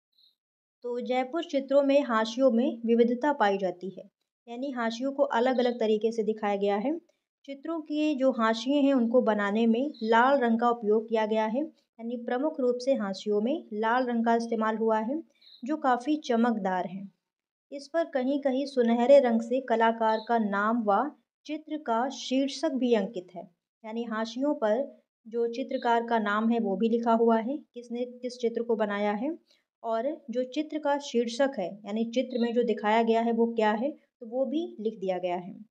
तो जयपुर चित्रों में हाशियों में विविधता पाई जाती है, यानी हाशियों को अलग अलग तरीके से दिखाया गया है। चित्रों के जो हाशिए हैं उनको बनाने में लाल रंग का उपयोग किया गया है, यानी प्रमुख रूप से हाशियों में लाल रंग का इस्तेमाल हुआ है, जो काफ़ी चमकदार है। इस पर कहीं कहीं सुनहरे रंग से कलाकार का नाम व चित्र का शीर्षक भी अंकित है, यानी हाशियों पर जो चित्रकार का नाम है वो भी लिखा हुआ है, किसने किस चित्र को बनाया है। और जो चित्र का शीर्षक है, यानी चित्र में जो दिखाया गया है वो क्या है, तो वो भी लिख दिया गया है।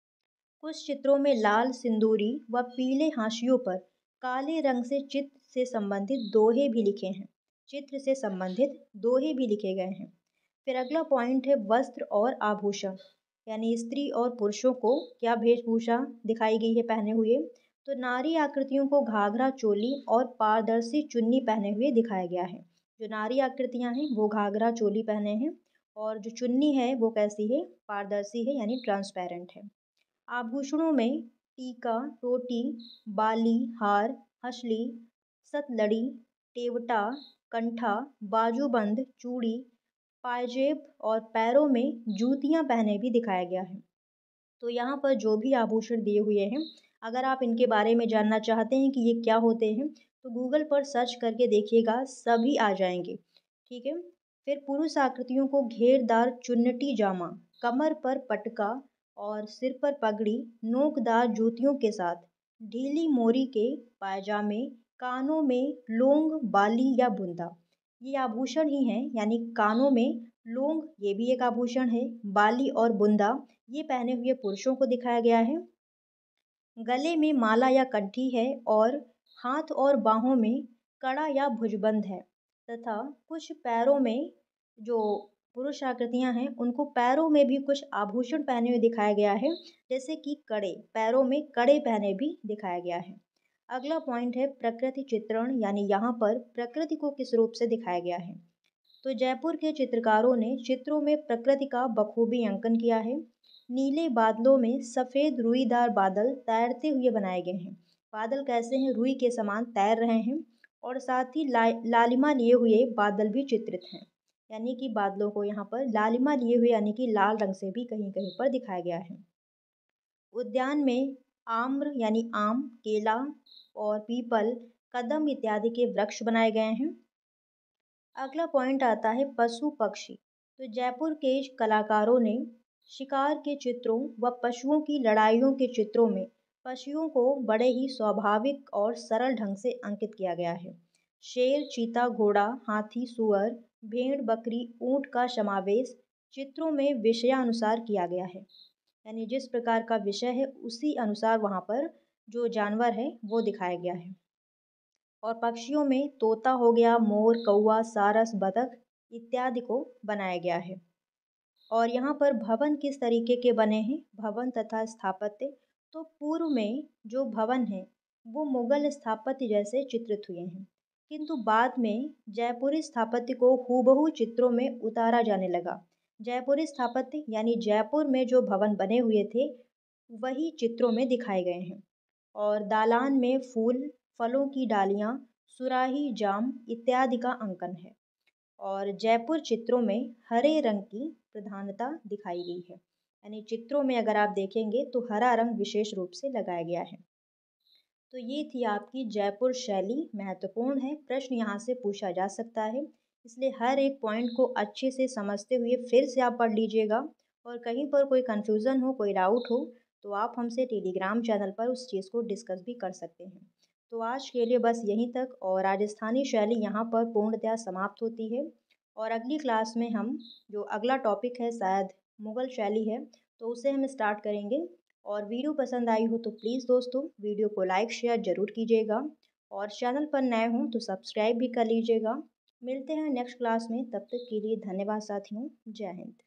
कुछ चित्रों में लाल सिंदूरी व पीले हाशियों पर काले रंग से चित्र से संबंधित दोहे भी लिखे हैं। चित्र से संबंधित दोहे भी लिखे गए हैं। फिर अगला पॉइंट है वस्त्र और आभूषण, यानी स्त्री और पुरुषों को क्या वेशभूषा दिखाई गई है पहने हुए। तो नारी आकृतियों को घाघरा चोली और पारदर्शी चुन्नी पहने हुए दिखाया गया है। जो नारी आकृतियां हैं वो घाघरा चोली पहने हैं, और जो चुन्नी है वो कैसी है? पारदर्शी है, यानी ट्रांसपेरेंट है। आभूषणों में टीका, टोटी, बाली, हार, हसली, सतलड़ी, टेवटा, कंठा, बाजूबंद, चूड़ी, पायजेब और पैरों में जूतियां पहने भी दिखाया गया है। तो यहाँ पर जो भी आभूषण दिए हुए हैं, अगर आप इनके बारे में जानना चाहते हैं कि ये क्या होते हैं, तो गूगल पर सर्च करके देखिएगा, सभी आ जाएंगे। ठीक है। फिर पुरुष आकृतियों को घेरदार चुन्नटी जामा, कमर पर पटका और सिर पर पगड़ी, नोकदार जूतियों के साथ ढीली मोरी के पायजामे, कानों में लोंग, बाली या बुंदा, ये आभूषण ही हैं, यानी कानों में लोंग ये भी एक आभूषण है, बाली और बुंदा ये पहने हुए पुरुषों को दिखाया गया है। गले में माला या कंठी है और हाथ और बाहों में कड़ा या भुजबंद है, तथा कुछ पैरों में जो पुरुष आकृतियां हैं उनको पैरों में भी कुछ आभूषण पहने हुए दिखाया गया है, जैसे कि कड़े, पैरों में कड़े पहने भी दिखाया गया है। अगला पॉइंट है प्रकृति चित्रण, यानी यहाँ पर प्रकृति को किस रूप से दिखाया गया है। तो जयपुर के चित्रकारों ने चित्रों में प्रकृति का बखूबी अंकन किया है। नीले बादलों में सफ़ेद रुईदार बादल तैरते हुए बनाए गए हैं। बादल कैसे हैं? रुई के समान तैर रहे हैं। और साथ ही ला, लालिमा लिए हुए बादल भी चित्रित हैं, यानी कि बादलों को यहाँ पर लालिमा लिए हुए यानी कि लाल रंग से भी कहीं कहीं पर दिखाया गया है। उद्यान में आम्र यानी आम, केला और पीपल, कदम इत्यादि के वृक्ष बनाए गए हैं। अगला पॉइंट आता है पशु पक्षी। तो जयपुर के कलाकारों ने शिकार के चित्रों व पशुओं की लड़ाइयों के चित्रों में पशुओं को बड़े ही स्वाभाविक और सरल ढंग से अंकित किया गया है। शेर, चीता, घोड़ा, हाथी, सुअर, भेड़, बकरी, ऊंट का समावेश चित्रों में विषयानुसार किया गया है, यानी जिस प्रकार का विषय है उसी अनुसार वहाँ पर जो जानवर है वो दिखाया गया है। और पक्षियों में तोता हो गया, मोर, कौवा, सारस, बतख इत्यादि को बनाया गया है। और यहाँ पर भवन किस तरीके के बने हैं? भवन तथा स्थापत्य, तो पूर्व में जो भवन है वो मुगल स्थापत्य जैसे चित्रित हुए हैं, किंतु बाद में जयपुरी स्थापत्य को हूबहू चित्रों में उतारा जाने लगा। जयपुरी स्थापत्य यानी जयपुर में जो भवन बने हुए थे वही चित्रों में दिखाए गए हैं। और दालान में फूल, फलों की डालियाँ, सुराही, जाम इत्यादि का अंकन है। और जयपुर चित्रों में हरे रंग की प्रधानता दिखाई गई है, यानी चित्रों में अगर आप देखेंगे तो हरा रंग विशेष रूप से लगाया गया है। तो ये थी आपकी जयपुर शैली, महत्वपूर्ण है, प्रश्न यहाँ से पूछा जा सकता है, इसलिए हर एक पॉइंट को अच्छे से समझते हुए फिर से आप पढ़ लीजिएगा। और कहीं पर कोई कन्फ्यूज़न हो, कोई डाउट हो, तो आप हमसे टेलीग्राम चैनल पर उस चीज़ को डिस्कस भी कर सकते हैं। तो आज के लिए बस यहीं तक, और राजस्थानी शैली यहाँ पर पूर्णतः समाप्त होती है। और अगली क्लास में हम जो अगला टॉपिक है शायद मुग़ल शैली है, तो उसे हम स्टार्ट करेंगे। और वीडियो पसंद आई हो तो प्लीज़ दोस्तों वीडियो को लाइक शेयर ज़रूर कीजिएगा, और चैनल पर नए हों तो सब्सक्राइब भी कर लीजिएगा। मिलते हैं नेक्स्ट क्लास में, तब तक के लिए धन्यवाद साथियों। जय हिंद।